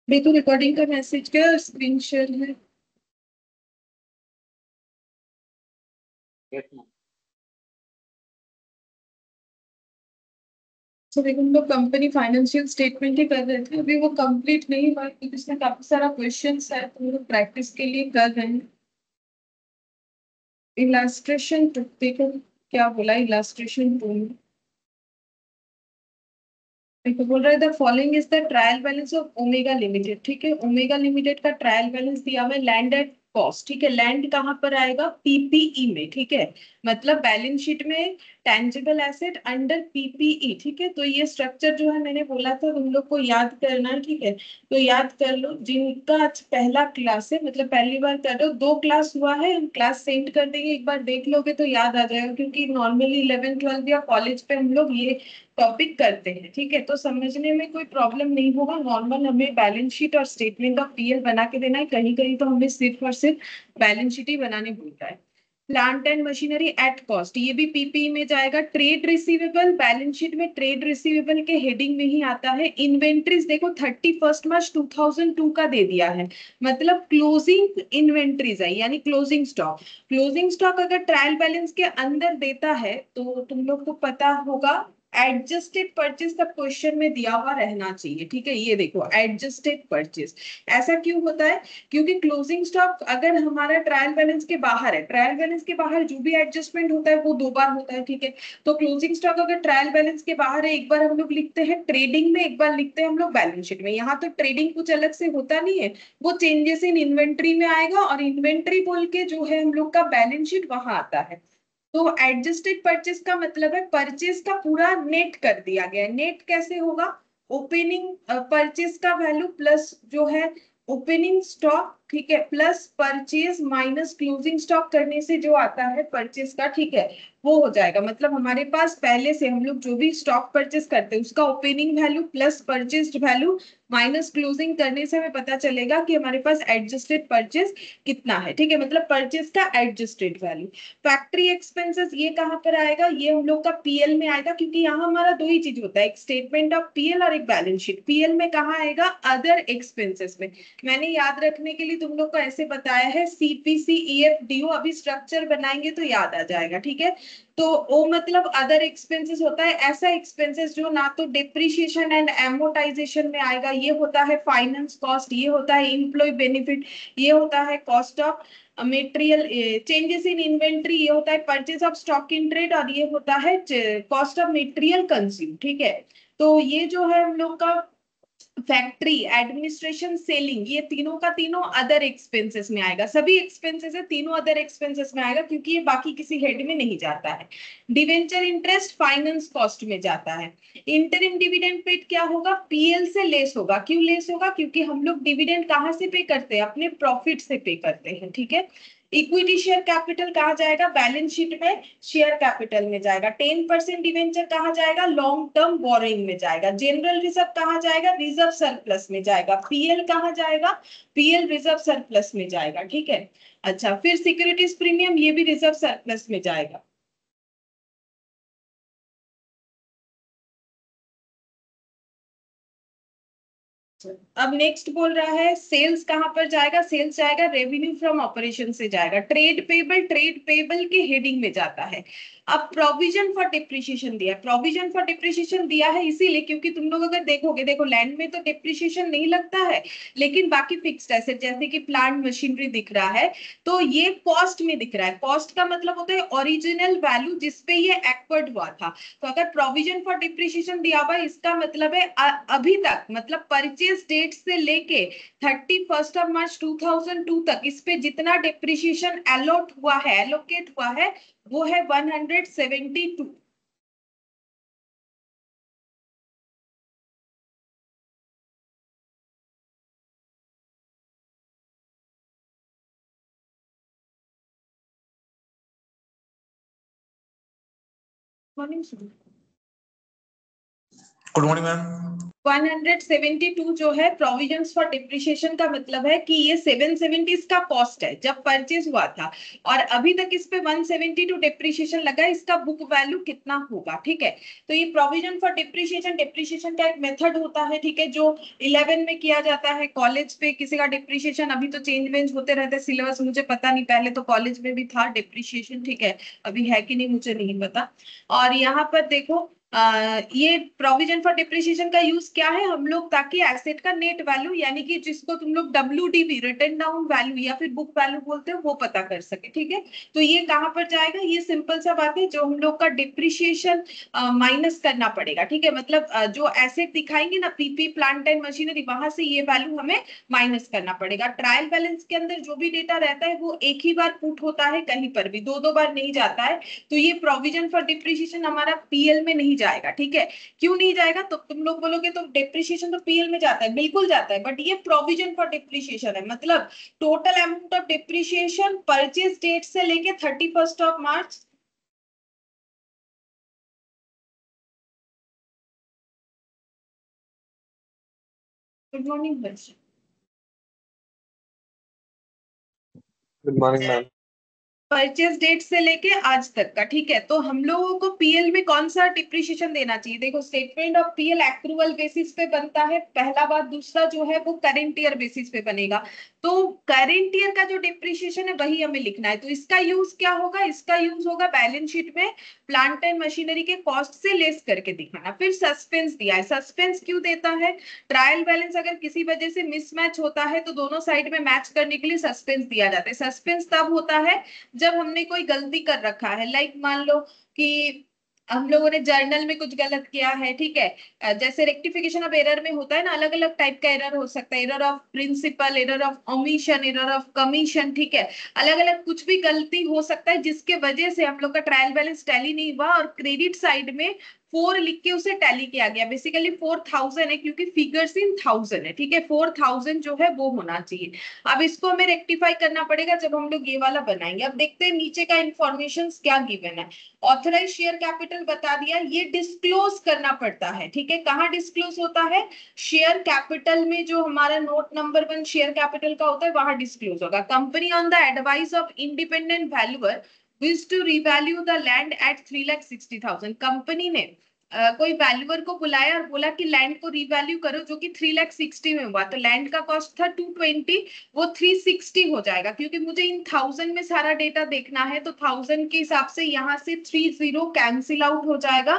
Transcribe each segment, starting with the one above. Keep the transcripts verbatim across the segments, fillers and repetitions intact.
देखो रिकॉर्डिंग का मैसेज क्या स्क्रीन शेयर है। तो देखो हम लोग कंपनी फाइनेंशियल स्टेटमेंट ही कर रहे थे, अभी वो कंप्लीट नहीं हुआ क्योंकि इसमें काफी सारा क्वेश्चंस है तो हम लोग प्रैक्टिस के लिए कर रहे हैं। इलास्ट्रेशन टू देखो क्या बोला इलास्ट्रेशन टू में। देखो बोल रहा है the following is the trial balance of Omega limited. ठीक है, ओमेगा लिमिटेड का ट्रायल बैलेंस दिया हुआ है लैंड एट कॉस्ट। ठीक है, लैंड कहाँ पर आएगा? पीपीई में। ठीक है, मतलब बैलेंस शीट में टेंजिबल एसेट अंडर पीपीई। ठीक है, तो ये स्ट्रक्चर जो है मैंने बोला था तुम लोग को याद करना है। ठीक है, तो याद कर लो जिनका आज पहला क्लास है, मतलब पहली बार कर रहे हो, दो क्लास हुआ है, हम क्लास सेंड कर देंगे, एक बार देख लोगे तो याद आ जाएगा क्योंकि नॉर्मली इलेवन ट्वेल्थ या कॉलेज पे हम लोग ये टॉपिक करते हैं। ठीक है, तो समझने में कोई प्रॉब्लम नहीं होगा। नॉर्मल हमें बैलेंस शीट और स्टेटमेंट ऑफ पीएल बना के देना है, कहीं कहीं तो हमें सिर्फ और सिर्फ बैलेंस शीट ही बनाने बोलता है। Plant and machinery at cost, ये भी पीपी में जाएगा। ट्रेड रिसीवेबल बैलेंस शीट में ट्रेड रिसीवेबल के हेडिंग में ही आता है। इन्वेंट्रीज देखो thirty first March two thousand two का दे दिया है, मतलब क्लोजिंग इन्वेंट्रीज है यानी क्लोजिंग स्टॉक। क्लोजिंग स्टॉक अगर ट्रायल बैलेंस के अंदर देता है तो तुम लोग को पता होगा एडजस्टेड परचेज का क्वेश्चन में दिया हुआ रहना चाहिए। ठीक है, ये देखो एडजस्टेड परचेज। ऐसा क्यों होता है? क्योंकि क्लोजिंग स्टॉक अगर हमारा ट्रायल बैलेंस के बाहर है, ट्रायल बैलेंस के बाहर जो भी एडजस्टमेंट होता है वो दो बार होता है। ठीक है, तो क्लोजिंग स्टॉक अगर ट्रायल बैलेंस के बाहर है, एक बार हम लोग लिखते हैं ट्रेडिंग में, एक बार लिखते हैं हम लोग बैलेंस शीट में। यहाँ तो ट्रेडिंग कुछ अलग से होता नहीं है, वो चेंजेस इन इन्वेंट्री में आएगा और इन्वेंट्री बोल के जो है हम लोग का बैलेंस शीट वहां आता है। तो एडजस्टेड परचेज का मतलब है परचेज का पूरा नेट कर दिया गया है। नेट कैसे होगा? ओपनिंग परचेज का वैल्यू प्लस जो है ओपनिंग स्टॉक, ठीक है, plus purchase minus closing stock करने से जो आता है परचेज का, ठीक है, वो हो जाएगा। मतलब हमारे पास पहले से हम लोग जो भी स्टॉक परचेज करते हैं उसका opening value plus purchase value minus closing करने से हमें पता चलेगा कि हमारे पास एडजस्टेड परचेज कितना है। ठीक है, मतलब परचेज का एडजस्टेड वैल्यू। फैक्ट्री एक्सपेंसेस ये कहाँ पर आएगा? ये हम लोग का पीएल में आएगा क्योंकि यहाँ हमारा दो ही चीज होता है, एक स्टेटमेंट ऑफ पीएल और एक बैलेंस शीट। पीएल में कहाँ आएगा? अदर एक्सपेंसेस में। मैंने याद रखने के लिए तुम लोग को ऐसे बताया है सीपीसी ईएफडीओ, अभी स्ट्रक्चर बनाएंगे तो याद आ जाएगा। ठीक है, तो ओ मतलब अदर एक्सपेंसेस होता है ऐसा एक्सपेंसेस जो ना तो डिप्रिशिएशन एंड एमोटाइजेशन में आएगा, ये होता है फाइनेंस कॉस्ट, ये होता है इम्प्लॉय बेनिफिट, ये होता है cost of material, changes in inventory, ये होता है purchase of stock in trade, और ये होता है कॉस्ट ऑफ मेटेरियल कंज्यूम। ठीक है, तो ये जो है हम लोग का फैक्ट्री एडमिनिस्ट्रेशन सेलिंग, ये तीनों का तीनों अदर एक्सपेंसेस में आएगा। सभी एक्सपेंसेस है, तीनों अदर एक्सपेंसेस में आएगा क्योंकि ये बाकी किसी हेड में नहीं जाता है। डिवेंचर इंटरेस्ट फाइनेंस कॉस्ट में जाता है। इंटरिम डिविडेंड पेड क्या होगा? पीएल से लेस होगा। क्यों लेस होगा? क्योंकि हम लोग डिविडेंड कहाँ से पे करते हैं? अपने प्रॉफिट से पे करते हैं। ठीक है, इक्विटी शेयर कैपिटल कहाँ जाएगा? बैलेंस शीट में शेयर कैपिटल में जाएगा। टेन परसेंट डिवेंचर कहाँ जाएगा? लॉन्ग टर्म बोरोइंग में जाएगा। जनरल रिजर्व कहाँ जाएगा? रिजर्व सरप्लस में जाएगा। पीएल कहाँ जाएगा? पीएल रिजर्व सरप्लस में जाएगा। ठीक है, अच्छा फिर सिक्योरिटीज प्रीमियम, ये भी रिजर्व सरप्लस में जाएगा। अब नेक्स्ट बोल रहा है सेल्स कहां पर जाएगा? सेल्स जाएगा रेवेन्यू फ्रॉम ऑपरेशन से जाएगा। ट्रेड पेबल, ट्रेड पेबल के हेडिंग में जाता है। अब प्रोविजन फॉर डिप्रिशिएशन दिया है, प्रोविजन फॉर डिप्रिशिएशन दिया है इसीलिए क्योंकि तुम लोग अगर देखोगे, देखो लैंड में तो डिप्रिशिएशन नहीं लगता है लेकिन बाकी फिक्स्ड एसेट जैसे कि प्लांट मशीनरी दिख रहा है तो ये कॉस्ट में दिख रहा है। कॉस्ट का मतलब होता है ओरिजिनल वैल्यू जिसपे ये एक्वर्ड हुआ था। तो अगर प्रोविजन फॉर डिप्रिशिएशन दिया हुआ है इसका मतलब है अ- अभी तक, मतलब परचेज डेट से लेके thirty first of March two thousand two तक इस पे जितना डिप्रिशिएशन अलॉट हुआ है, एलोकेट हुआ है, वो है one hundred seventy two. Good morning ma'am. One seventy two जो है प्रोविजंस फॉर डिप्रिसिएशन का मतलब है कि ये सेवन सेवेंटी इसका कॉस्ट है जब परचेज हुआ था, और अभी तक इस पे वन सेवेंटी टू डिप्रिसिएशन लगा, इसका बुक वैल्यू कितना होगा, ठीक है। तो ये प्रोविजन फॉर डिप्रिसिएशन, डिप्रिसिएशन का एक मेथड होता है, ठीक है, जो इलेवन में किया जाता है। कॉलेज पे किसी का डिप्रिसिएशन, अभी तो चेंज वेंज होते रहते हैं सिलेबस, मुझे पता नहीं, पहले तो कॉलेज में भी था डिप्रिसिएशन, ठीक है, अभी है कि नहीं मुझे नहीं पता। और यहाँ पर देखो आ, ये प्रोविजन फॉर डिप्रिसिएशन का यूज क्या है हम लोग, ताकि एसेट का नेट वैल्यू, यानी कि जिसको तुम लोग W D V written down value या फिर बुक वैल्यू बोलते हो, वो पता कर सके, ठीक है। तो ये कहाँ पर जाएगा, ये सिंपल सा बात है, जो हम लोग का डिप्रिसिएशन माइनस करना पड़ेगा, ठीक है। मतलब uh, जो एसेट दिखाएंगे ना, पीपी प्लांट एंड मशीनरी, वहां से ये वैल्यू हमें माइनस करना पड़ेगा। ट्रायल बैलेंस के अंदर जो भी डेटा रहता है वो एक ही बार पुट होता है, कहीं पर भी दो दो बार नहीं जाता है। तो ये प्रोविजन फॉर डिप्रिसिएशन हमारा पीएल में नहीं जाएगा, ठीक है। क्यों नहीं जाएगा, तो तुम लोग बोलोगे तो डिप्रिसिएशन तो पीएल में जाता है, बिल्कुल जाता है, बट ये प्रोविजन फॉर डिप्रिसिएशन है। मतलब total amount of depreciation purchase date से लेके thirty first of March, good morning बच्चे, good morning ma'am. Purchase date से लेके आज तक का, ठीक है। तो हम लोगों को पीएल में कौन सा डिप्रिसिएशन देना चाहिए, देखो statement of PL accrual basis पे बनता है, पहला बात। दूसरा जो है वो करेंट ईयर बेसिस पे बनेगा। तो करेंट ईयर का जो डिप्रिसिएशन है वही हमें लिखना है। तो इसका यूज क्या होगा, इसका यूज होगा बैलेंस शीट में प्लांट एंड मशीनरी के कॉस्ट से लेस करके दिखाना। फिर सस्पेंस दिया है, सस्पेंस क्यों देता है, ट्रायल बैलेंस अगर किसी वजह से मिसमैच होता है तो दोनों साइड में मैच करने के लिए सस्पेंस दिया जाता है। सस्पेंस तब होता है जब हमने कोई गलती कर रखा है, लाइक मान लो कि हम लोगों ने जर्नल में कुछ गलत किया है, ठीक है। अ, जैसे रेक्टिफिकेशन ऑफ एरर में होता है ना, अलग अलग टाइप का एरर हो सकता है, error of principle, error of omission, error of commission, ठीक है। अलग अलग कुछ भी गलती हो सकता है जिसके वजह से हम लोग का ट्रायल बैलेंस टैली नहीं हुआ, और क्रेडिट साइड में फोर लिख के उसे टैली किया गया। बेसिकली फोर थाउजेंड है क्योंकि फिगर्स इन थाउजेंड है, ठीक है, फोर थाउजेंड जो है वो होना चाहिए। अब इसको हमें रेक्टिफाई करना पड़ेगा जब हम लोग ये वाला बनाएंगे। अब देखते हैं नीचे का इंफॉर्मेशन क्या गिवन है। ऑथराइज शेयर कैपिटल बता दिया, ये डिस्क्लोज करना पड़ता है, ठीक है। कहाँ डिस्क्लोज होता है, शेयर कैपिटल में, जो हमारा note number one share capital का होता है वहां डिस्क्लोज होगा। Company on the advice of independent valuer wish to revalue the land at three lakh sixty thousand. Company ने Uh, कोई वैल्यूअर को बुलाया और बोला कि लैंड को रिवैल्यू करो, जो कि थ्री लाख सिक्सटी में हुआ। तो लैंड का कॉस्ट था टू ट्वेंटी, वो थ्री सिक्सटी हो जाएगा, क्योंकि मुझे इन थाउजेंड में सारा डेटा देखना है। तो थाउजेंड के हिसाब से यहाँ से थ्री जीरो कैंसिल आउट हो जाएगा।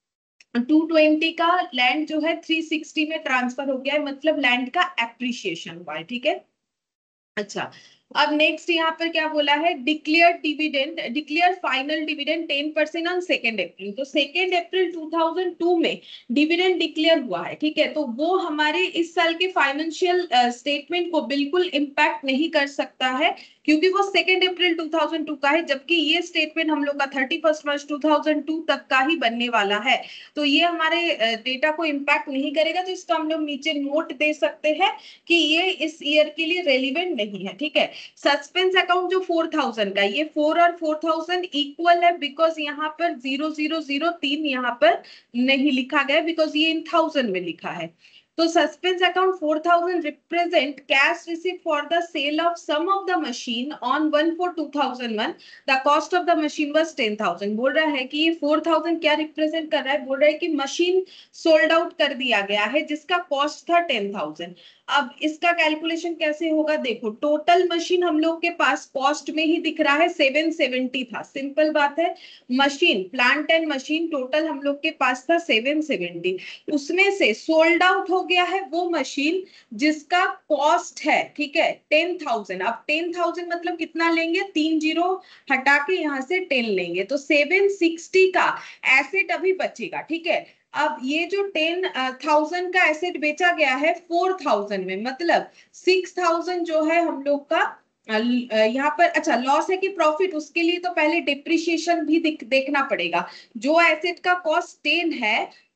टू ट्वेंटी का लैंड जो है थ्री सिक्सटी में ट्रांसफर हो गया है, मतलब लैंड का एप्रिसिएशन हुआ है, ठीक है। अच्छा, अब नेक्स्ट यहाँ पर क्या बोला है, declare dividend, declare final dividend ten percent on second April. तो second April two thousand two में डिविडेंड डिक्लेयर हुआ है, ठीक है। तो वो हमारे इस साल के फाइनेंशियल स्टेटमेंट को बिल्कुल इम्पैक्ट नहीं कर सकता है, क्योंकि वो second April two thousand two का है, जबकि ये स्टेटमेंट हम लोग का thirty first March two thousand two तक का ही बनने वाला है। तो ये हमारे डेटा को इम्पैक्ट नहीं करेगा। तो इसका हम लोग नीचे नोट दे सकते हैं कि ये इस ईयर के लिए रेलिवेंट नहीं है, ठीक है। सस्पेंस अकाउंट जो फोर थाउजेंड का, ये फोर और फोर थाउजेंड इक्वल है, बिकॉज यहाँ पर जीरो जीरो जीरो तीन यहाँ पर नहीं लिखा गया, बिकॉज ये इन थाउजेंड में लिखा है। तो suspense account four thousand represent cash receive for the sale of some of the machine on one four two thousand one, the cost of the machine was ten thousand. बोल रहा है कि ये four thousand क्या represent कर रहा है, बोल रहा है कि मशीन सोल्ड आउट कर दिया गया है जिसका कॉस्ट था टेन थाउजेंड। अब इसका कैलकुलेशन कैसे होगा, देखो टोटल मशीन हम लोग के पास कॉस्ट में ही दिख रहा है सेवन सेवेंटी था, सिंपल बात है। Machine plant and machine total हम लोग के पास था सेवन सेवेंटी, उसमें से सोल्ड आउट हो गया है वो मशीन जिसका कॉस्ट है, ठीक है, टेन थाउजेंड। अब टेन थाउजेंड मतलब कितना लेंगे, तीन जीरो हटा के यहाँ से टेन लेंगे, तो सेवन सिक्सटी का एसेट अभी बचेगा, ठीक है। अब ये जो टेन थाउजेंड का एसेट बेचा गया है फोर थाउजेंड में, मतलब सिक्स थाउजेंड जो है हम लोग का यहाँ पर। अच्छा, लॉस है कि प्रॉफिट, उसके लिए तो पहले डिप्रिशिएशन भी दिख, देखना पड़ेगा। जो एसेट का कॉस्ट टेन है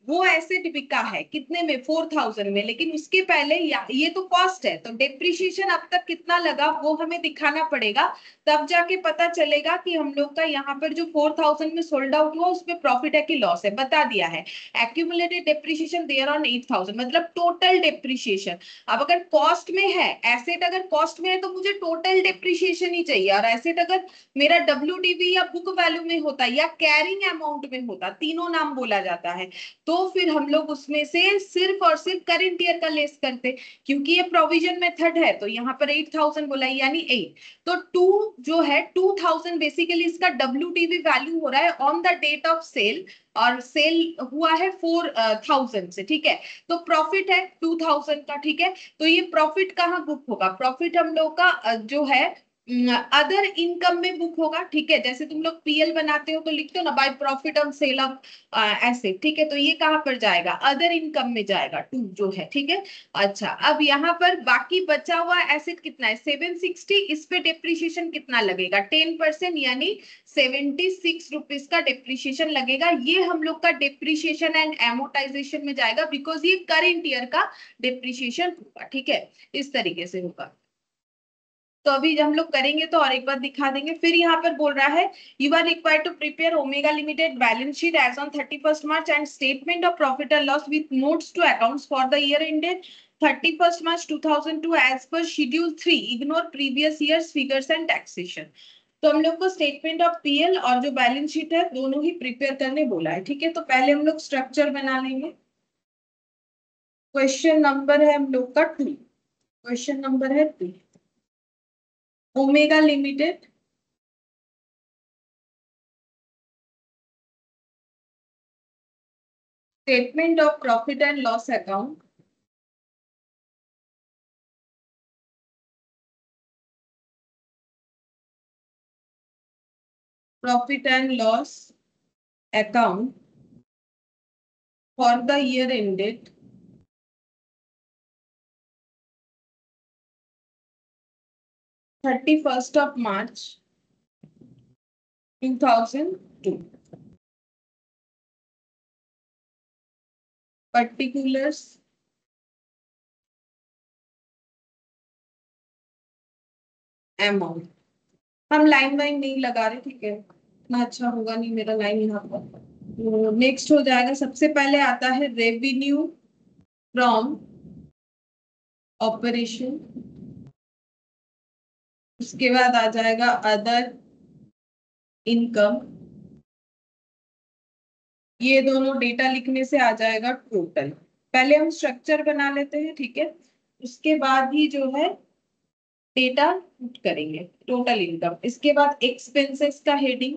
वो एसेट बिका है कितने में, फोर थाउजेंड में, लेकिन उसके पहले ये तो कॉस्ट है, तो डेप्रिशिएशन अब तक कितना लगा वो हमें दिखाना पड़ेगा, तब जाके पता चलेगा कि हम लोग का यहाँ पर जो फोर थाउजेंड में सोल्ड आउट हुआ उसमें प्रॉफिट है कि लॉस है, बता दिया है। Accumulated depreciation thereon eight thousand, मतलब टोटल डेप्रिशिएशन। अब अगर कॉस्ट में है, एसेट अगर कॉस्ट में है तो मुझे टोटल डेप्रिशिएशन ही चाहिए, और एसेट अगर मेरा डब्ल्यू डी वी या बुक वैल्यू में होता या कैरिंग अमाउंट में होता, तीनों नाम बोला जाता है, तो फिर हम लोग उसमें से सिर्फ और सिर्फ करंट ईयर का लेस करते, क्योंकि ये प्रोविजन मेथड है तो यहाँ पर एट थाउजेंड बोला यानी एट, तो टू जो है टू थाउजेंड बेसिकली इसका डब्ल्यू टी वी वैल्यू हो रहा है on the date of sale, और सेल हुआ है फोर थाउजेंड से, ठीक है, तो प्रॉफिट है टू थाउजेंड का, ठीक है, तो ये प्रॉफिट कहाँ बुक होगा, प्रॉफिट हम लोग का अ, जो है अदर इनकम में बुक होगा, ठीक है, जैसे तुम लोग पी एल बनाते हो तो लिखते हो ना by profit on sale of asset, ठीक है, तो ये कहां पर जाएगा, अदर इनकम में जाएगा, टू जो है, ठीक है। अच्छा, अब यहाँ पर बाकी बचा हुआ एसेट कितना है, सेवन सिक्सटी, इस पे डेप्रिशिएशन कितना लगेगा, टेन परसेंट यानी सेवेंटी सिक्स रुपीज का डेप्रिशिएशन लगेगा, ये हम लोग का डेप्रिशिएशन एंड एमोटाइजेशन में जाएगा, बिकॉज ये करेंट ईयर का डेप्रिशिएशन होगा, ठीक है, इस तरीके से होगा। तो अभी हम लोग करेंगे तो और एक बार दिखा देंगे। फिर यहाँ पर बोल रहा है you are required to prepare Omega limited balance sheet as on thirty first March and statement of profit and loss with notes to accounts for the year ended thirty first March two thousand two as per schedule three, ignore previous years figures and taxation. तो हम लोग को statement of P L और जो balance sheet है दोनों ही prepare करने बोला है, ठीक है, तो पहले हम लोग स्ट्रक्चर बना लेंगे। क्वेश्चन नंबर है हम लोग का टू, क्वेश्चन नंबर है two, Omega limited statement of profit and loss account, profit and loss account for the year ended thirty first of March two thousand two. Particulars, amount, हम line वाइन नहीं लगा रहे, ठीक है, इतना अच्छा होगा नहीं मेरा लाइन यहाँ पर। नेक्स्ट हो जाएगा, सबसे पहले आता है रेवेन्यू फ्रॉम ऑपरेशन, उसके बाद आ जाएगा अदर इनकम, ये दोनों डेटा लिखने से आ जाएगा टोटल। पहले हम स्ट्रक्चर बना लेते हैं, ठीक है, उसके बाद ही जो है डेटा पुट करेंगे, टोटल इनकम, इसके बाद एक्सपेंसेस का हेडिंग,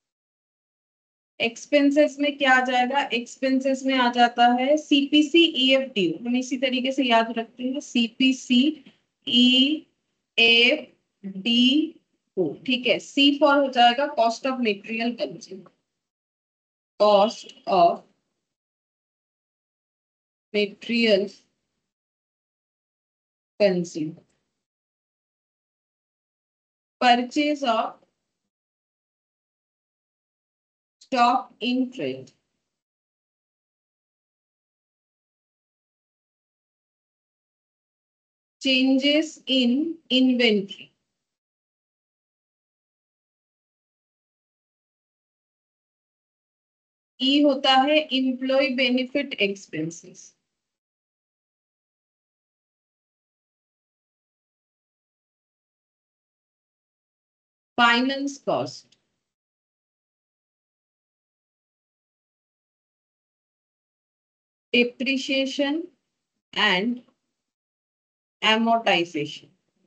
एक्सपेंसेस में क्या आ जाएगा, एक्सपेंसेस में आ जाता है सीपीसी ईएफडी, हम इसी तरीके से याद रखते हैं CPC E F D O, ठीक है, सी फॉर हो जाएगा cost of material consume, cost of material consume, purchase of stock in trade, changes in inventory, E होता है employ benefit expenses, finance cost, depreciation and amortization,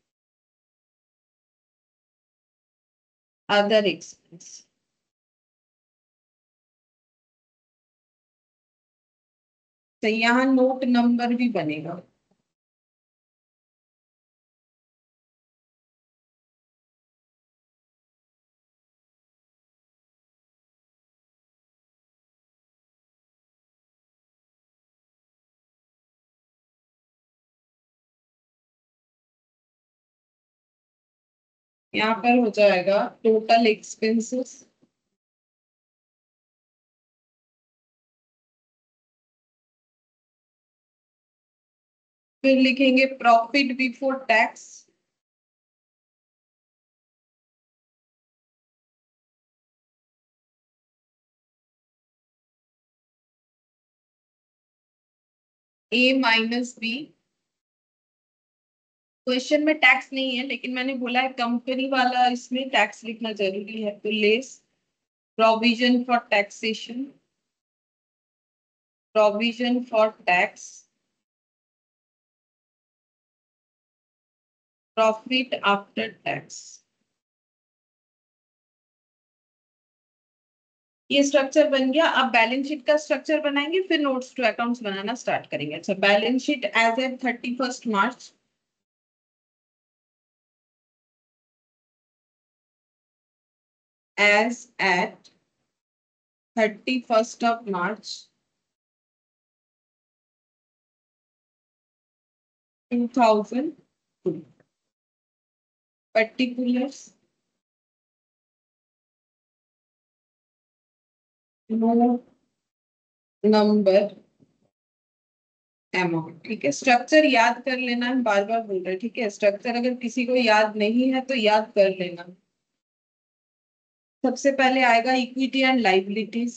other expense। तो यहाँ note number भी बनेगा, यहाँ पर हो जाएगा टोटल एक्सपेंसेस, फिर लिखेंगे profit before tax, A minus B. Question में टैक्स नहीं है लेकिन मैंने बोला है कंपनी वाला इसमें टैक्स लिखना जरूरी है, तो less provision for taxation, provision for tax, profit after tax. ये स्ट्रक्चर बन गया। अब बैलेंस शीट का स्ट्रक्चर बनाएंगे, फिर नोट्स टू अकाउंट्स बनाना स्टार्ट करेंगे। अच्छा, balance sheet as at thirty first March, as at thirty-first of March two thousand two. Particulars, no number, amount. ठीक है, स्ट्रक्चर याद कर लेना है, बार बार बोल रहे, ठीक है। स्ट्रक्चर अगर किसी को याद नहीं है तो याद कर लेना। सबसे पहले आएगा equity and liabilities,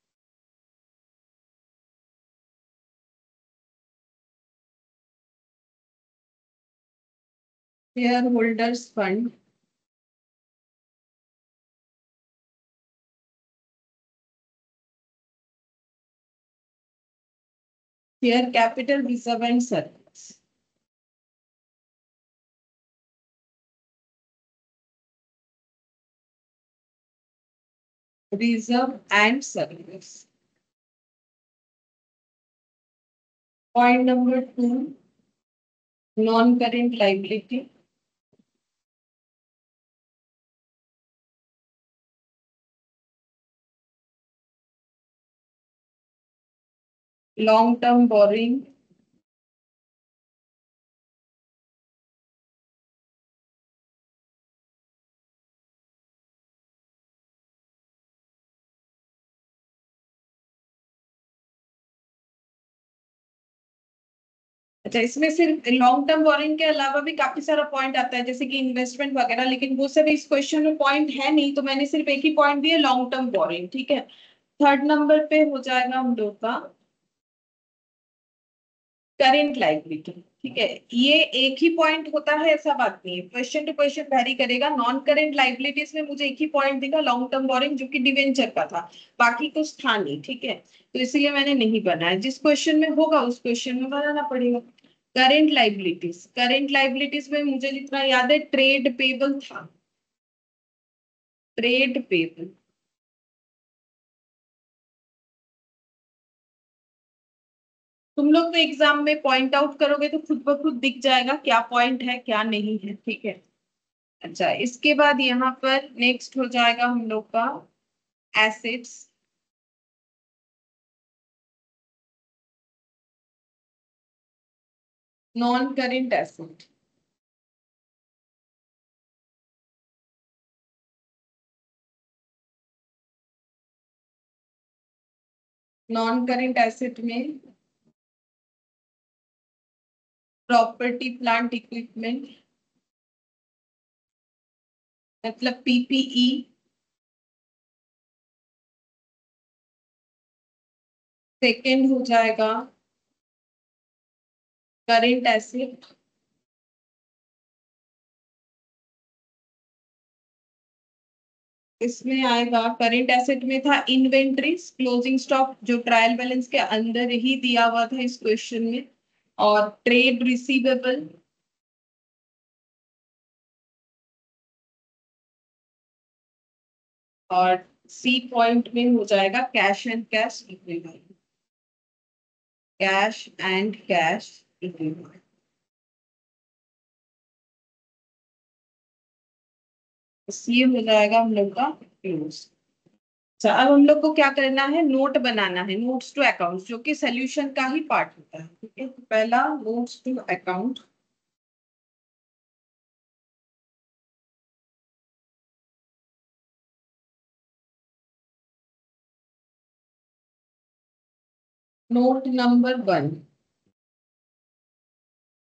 share holders fund, share capital reserve and service, reserve and service. Point number two, non current liability, long term borrowing, अच्छा। इसमें सिर्फ लॉन्ग टर्म बोरिंग के अलावा भी काफी सारा पॉइंट आता है, जैसे कि इन्वेस्टमेंट वगैरह, लेकिन वो सब इस क्वेश्चन में पॉइंट है नहीं, तो मैंने सिर्फ एक ही पॉइंट दिया, लॉन्ग टर्म बोरिंग। ठीक है, थर्ड नंबर पे हो जाएगा हम लोग का करेंट लाइबिलिटी। ठीक है, ये एक ही पॉइंट होता है ऐसा बात नहीं है, क्वेश्चन टू क्वेश्चन वेरी करेगा। नॉन करेंट लाइबिलिटीज में मुझे एक ही पॉइंट दिखा, लॉन्ग टर्म बोरिंग, जो कि डिवेंचर का था, बाकी कुछ था नहीं। ठीक है, तो इसलिए मैंने नहीं बनाया। जिस क्वेश्चन में होगा उस क्वेश्चन में बनाना पड़ेगा। करेंट लाइबिलिटीज, करेंट लाइबिलिटीज में मुझे जितना याद है ट्रेड पेबल था, ट्रेड पेबल। तुम लोग तो एग्जाम में पॉइंट आउट करोगे तो खुद ब खुद दिख जाएगा क्या पॉइंट है क्या नहीं है। ठीक है, अच्छा। इसके बाद यहाँ पर नेक्स्ट हो जाएगा हम लोग का assets, non current asset. Non current asset में प्रॉपर्टी प्लांट इक्विपमेंट, मतलब पीपीई। सेकंड हो जाएगा करेंट एसेट, इसमें आएगा करेंट एसेट में था इन्वेंट्रीज, क्लोजिंग स्टॉक, जो ट्रायल बैलेंस के अंदर ही दिया हुआ था इस क्वेश्चन में, और ट्रेड रिसीवेबल, और सी पॉइंट में हो जाएगा cash and cash equivalent, cash and cash equivalent. ये हो जाएगा हम लोग का क्लोज। अच्छा, अब हम लोग को क्या करना है, नोट बनाना है, नोट्स टू अकाउंट, जो कि सोल्यूशन का ही पार्ट होता है। ठीक है, तो पहला notes to account, note number one,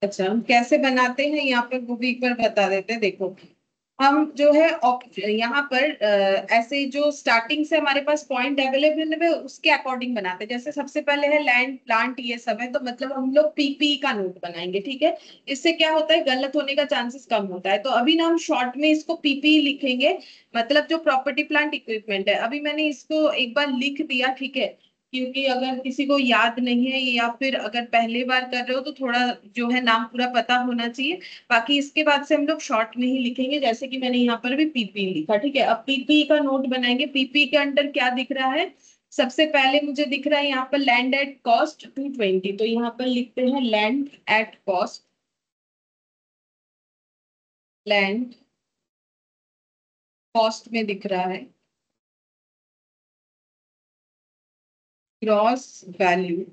अच्छा, हम कैसे बनाते हैं यहाँ पर वो भी एक बार बता देते हैं। देखो, हम जो है op- यहाँ पर अ, ऐसे जो स्टार्टिंग से हमारे पास पॉइंट अवेलेबल है उसके अकॉर्डिंग बनाते हैं। जैसे सबसे पहले है लैंड प्लांट, ये सब है, तो मतलब हम लोग पीपी का नोट बनाएंगे, ठीक है। इससे क्या होता है, गलत होने का चांसेस कम होता है। तो अभी ना हम शॉर्ट में इसको पीपी लिखेंगे, मतलब जो प्रॉपर्टी प्लांट इक्विपमेंट है। अभी मैंने इसको एक बार लिख दिया, ठीक है, क्योंकि अगर किसी को याद नहीं है या फिर अगर पहली बार कर रहे हो तो थोड़ा जो है नाम पूरा पता होना चाहिए। बाकी इसके बाद से हम लोग शॉर्ट में ही लिखेंगे, जैसे कि मैंने यहाँ पर भी पीपी लिखा, ठीक है। अब पीपी का नोट बनाएंगे। पीपी के अंडर क्या दिख रहा है, सबसे पहले मुझे दिख रहा है यहाँ पर land at cost two twenty, तो यहाँ पर लिखते हैं land at cost. Land cost में दिख रहा है ग्रॉस वैल्यू।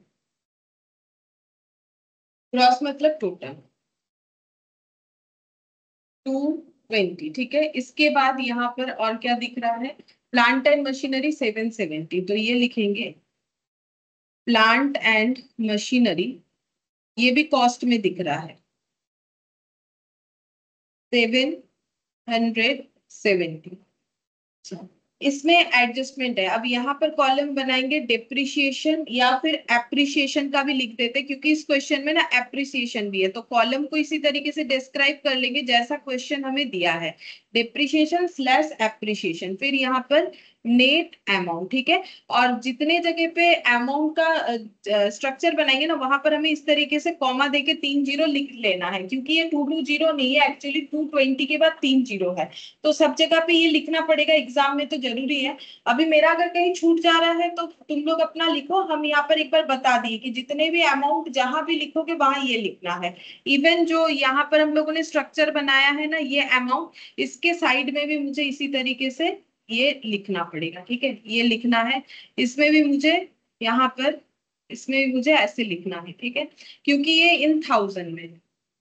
ग्रॉस मतलब टोटल, टू ट्वेंटी, ठीक है। इसके बाद यहाँ पर और क्या दिख रहा है, plant and machinery seven seventy, तो ये लिखेंगे प्लांट एंड मशीनरी, ये भी कॉस्ट में दिख रहा है सेवन हंड्रेड सेवेंटी। इसमें एडजस्टमेंट है। अब यहाँ पर कॉलम बनाएंगे डिप्रिशिएशन या फिर एप्रिसिएशन का भी लिख देते हैं, क्योंकि इस क्वेश्चन में ना एप्रिसिएशन भी है। तो कॉलम को इसी तरीके से डिस्क्राइब कर लेंगे जैसा क्वेश्चन हमें दिया है, डिप्रिशिएशन स्लैश एप्रिसिएशन। फिर यहाँ पर नेट अमाउंट, ठीक है। और जितने जगह पे अमाउंट का स्ट्रक्चर बनाएंगे ना, वहां पर हमें इस तरीके से कॉमा देके तीन जीरो लिख लेना है, क्योंकि ये टू टू जीरो नहीं है, एक्चुअली टू ट्वेंटी के बाद तीन जीरो है। तो सब जगह पे ये लिखना पड़ेगा, एग्जाम में तो जरूरी है। अभी मेरा अगर कहीं छूट जा रहा है तो तुम लोग अपना लिखो, हम यहाँ पर एक बार बता दिए कि जितने भी अमाउंट जहां भी लिखोगे वहां ये लिखना है। इवन जो यहाँ पर हम लोगों ने स्ट्रक्चर बनाया है ना, ये अमाउंट, इसके साइड में भी मुझे इसी तरीके से ये लिखना पड़ेगा, ठीक है। ये लिखना है, इसमें भी मुझे यहाँ पर, इसमें भी मुझे ऐसे लिखना है, ठीक है, क्योंकि ये इन थाउजेंड में है,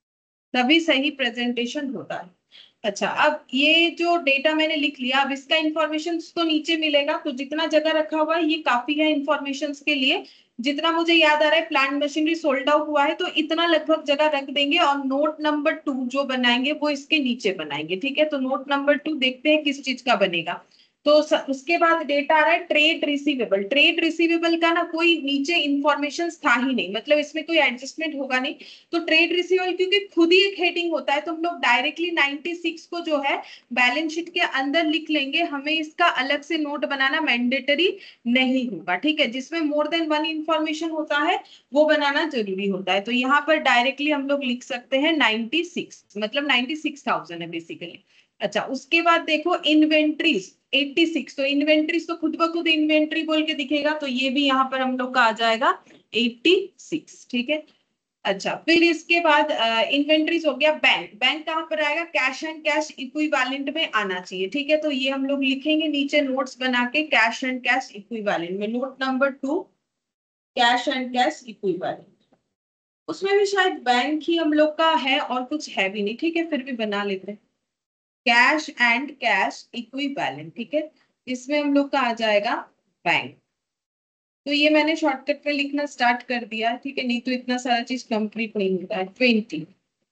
तभी सही प्रेजेंटेशन होता है। अच्छा, अब ये जो डेटा मैंने लिख लिया, अब इसका इंफॉर्मेशन तो नीचे मिलेगा, तो जितना जगह रखा हुआ है ये काफी है इंफॉर्मेशन के लिए। जितना मुझे याद आ रहा है, प्लांट मशीनरी सोल्ड आउट हुआ है, तो इतना लगभग जगह रख देंगे। और नोट नंबर टू जो बनाएंगे वो इसके नीचे बनाएंगे, ठीक है। तो नोट नंबर टू देखते हैं किस चीज का बनेगा। तो स, उसके बाद डेटा आ रहा है ट्रेड रिसीवेबल। ट्रेड रिसीवेबल का ना कोई नीचे इंफॉर्मेशन था ही नहीं, मतलब इसमें कोई एडजस्टमेंट होगा नहीं। तो ट्रेड रिसीवेबल क्योंकि खुद ही एक हेडिंग होता है, तो हम लोग डायरेक्टली नाइंटी सिक्स को जो है बैलेंस शीट के अंदर लिख लेंगे। हमें इसका अलग से नोट बनाना मैंडेटरी नहीं होगा, ठीक है। जिसमें मोर देन वन इंफॉर्मेशन होता है वो बनाना जरूरी होता है। तो यहाँ पर डायरेक्टली हम लोग लिख सकते हैं नाइंटी सिक्स, मतलब नाइंटी सिक्स थाउजेंड है बेसिकली। अच्छा, उसके बाद देखो इन्वेंट्रीज एट्टी सिक्स, तो इन्वेंट्रीज तो खुद ब खुद इन्वेंट्री बोल के दिखेगा, तो ये भी यहाँ पर हम लोग का आ जाएगा एट्टी सिक्स, ठीक है। अच्छा, फिर इसके बाद इन्वेंट्रीज हो गया। बैंक, बैंक कहाँ पर आएगा, कैश एंड कैश इक्विवेलेंट में आना चाहिए, ठीक है। तो ये हम लोग लिखेंगे नीचे नोट्स बना के, कैश एंड कैश इक्विवेलेंट में note number two, cash and cash equivalent. उसमें भी शायद बैंक ही हम लोग का है और कुछ है भी नहीं, ठीक है, फिर भी बना लेते हैं कैश एंड कैश इक्विवेलेंट, ठीक है। इसमें हम लोग का आ जाएगा बैंक। तो ये मैंने शॉर्टकट में लिखना स्टार्ट कर दिया, ठीक है, नहीं तो इतना सारा चीज कंप्लीट नहीं होता है। ट्वेंटी,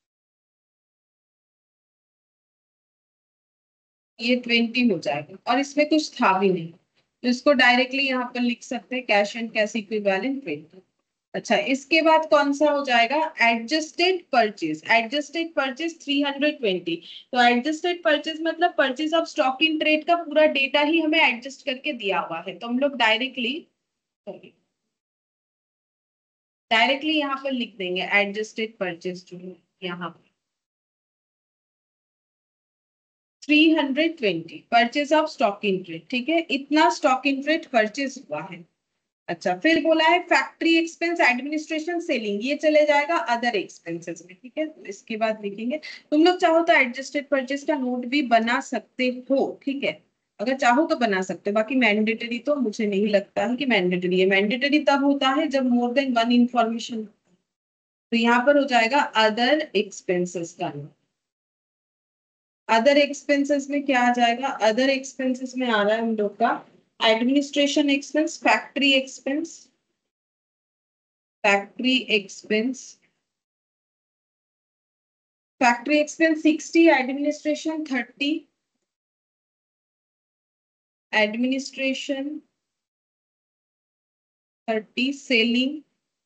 ये ट्वेंटी हो जाएगा, और इसमें कुछ था भी नहीं, तो इसको डायरेक्टली यहाँ पर लिख सकते हैं cash and cash equivalent twenty. अच्छा, इसके बाद कौन सा हो जाएगा, adjusted purchase. Adjusted purchase three hundred twenty. तो एडजस्टेड परचेज मतलब purchase of stock in trade का पूरा डेटा ही हमें एडजस्ट करके दिया हुआ है, तो हम लोग डायरेक्टली डायरेक्टली यहाँ पर लिख देंगे एडजस्टेड परचेज जो है यहाँ पर three hundred twenty, purchase of stock in trade, ठीक है, इतना स्टॉक इन ट्रेड परचेज हुआ है। अच्छा, फिर बोला है फैक्ट्री एक्सपेंस एडमिनिस्ट्रेशन सेलिंग, ये चले जाएगा अदर एक्सपेंसेस में, ठीक है। तो इसके बाद लिखेंगे, तुम लोग चाहो तो एडजस्टेड परचेज का नोट भी बना सकते हो, ठीक है, अगर चाहो तो बना सकते हो। बाकी मैंडेटरी तो मुझे नहीं लगता है कि मैंडेटरी है। मैंडेटरी तब होता है जब मोर देन वन इंफॉर्मेशन। तो यहाँ पर हो जाएगा अदर एक्सपेंसेस का नोट। अदर एक्सपेंसेस में क्या आ जाएगा, अदर एक्सपेंसेस में आ रहा है हम लोग का administration expense, factory expense, factory expense, factory expense sixty, administration thirty, administration thirty, selling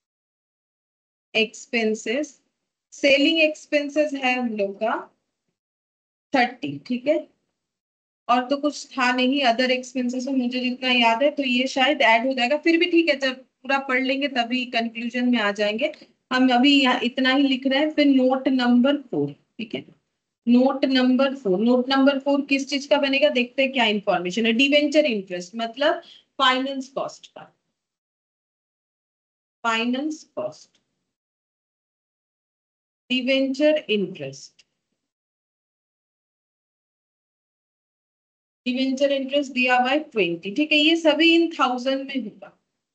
expenses, selling expenses है हम लोग का थर्टी, ठीक है। और तो कुछ था नहीं अदर एक्सपेंसेस में, मुझे जितना याद है, तो ये शायद ऐड हो जाएगा, फिर भी ठीक है, जब पूरा पढ़ लेंगे तभी कंक्लूजन में आ जाएंगे। हम अभी यहाँ इतना ही लिख रहे हैं। फिर नोट नंबर फोर, ठीक है, note number four, note number four किस चीज का बनेगा, देखते हैं क्या इंफॉर्मेशन है। डिवेंचर इंटरेस्ट मतलब फाइनेंस कॉस्ट का, finance cost, debenture interest, debenture interest दिया हुआ है ट्वेंटी, ठीक है, ये सभी इन थाउजेंड में होगा।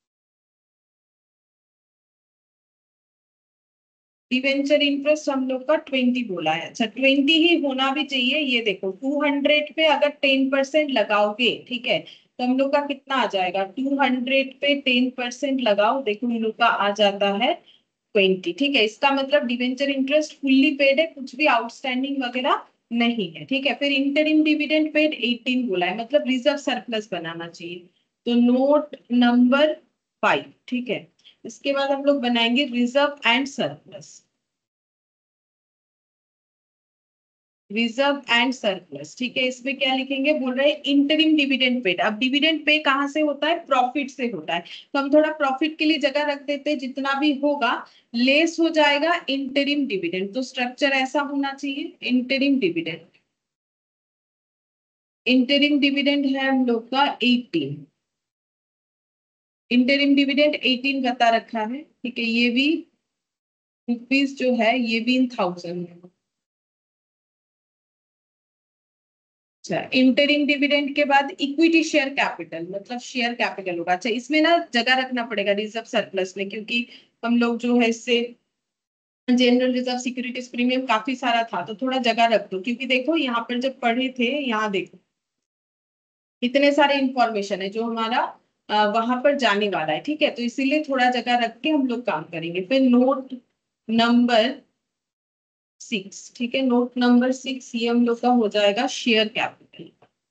डिवेंचर इंटरेस्ट हम लोग का ट्वेंटी बोला है, अच्छा ट्वेंटी ही होना भी चाहिए। ये देखो टू हंड्रेड पे अगर टेन परसेंट लगाओगे, ठीक है, तो हम लोग का कितना आ जाएगा, टू हंड्रेड पे टेन परसेंट लगाओ, देखो हम लोग का आ जाता है ट्वेंटी, ठीक है। इसका मतलब डिवेंचर इंटरेस्ट फुल्ली पेड है, कुछ भी आउटस्टैंडिंग वगैरह नहीं है, ठीक है। फिर इंटरिम डिविडेंड पेड एटीन बोला है, मतलब रिजर्व सरप्लस बनाना चाहिए, तो नोट नंबर फाइव, ठीक है। इसके बाद हम लोग बनाएंगे reserve and surplus, reserve and surplus, ठीक है। इसमें क्या लिखेंगे, बोल रहे हैं इंटरिम डिविडेंड पेड। अब डिविडेंड पे कहां से होता है, प्रॉफिट से होता है, तो हम थोड़ा प्रॉफिट के लिए जगह रख देते हैं, जितना भी होगा लेस हो जाएगा इंटरिम डिविडेंड, तो स्ट्रक्चर ऐसा होना चाहिए इंटरिम डिविडेंड। इंटरिम डिविडेंड है हम लोग का एटीन, इंटरिम डिविडेंड एटीन बता रखा है, ठीक है। ये भी रुपीज जो है ये भी इन थाउजेंड है। अच्छा, इंटरिम डिविडेंड के बाद इक्विटी शेयर कैपिटल, मतलब शेयर कैपिटल होगा। अच्छा, इसमें ना जगह रखना पड़ेगा रिजर्व सरप्लस में, क्योंकि हम लोग जो है इससे जनरल रिजर्व सिक्योरिटीज प्रीमियम काफी सारा था, तो थोड़ा जगह रख दो, क्योंकि देखो यहाँ पर जब पढ़े थे, यहाँ देखो इतने सारे इंफॉर्मेशन है जो हमारा वहां पर जाने वाला है, ठीक है, तो इसीलिए थोड़ा जगह रख के हम लोग काम करेंगे। फिर नोट नंबर सिक्स, ठीक है, नोट नंबर सिक्स ये हम लोग का हो जाएगा शेयर कैपिटल।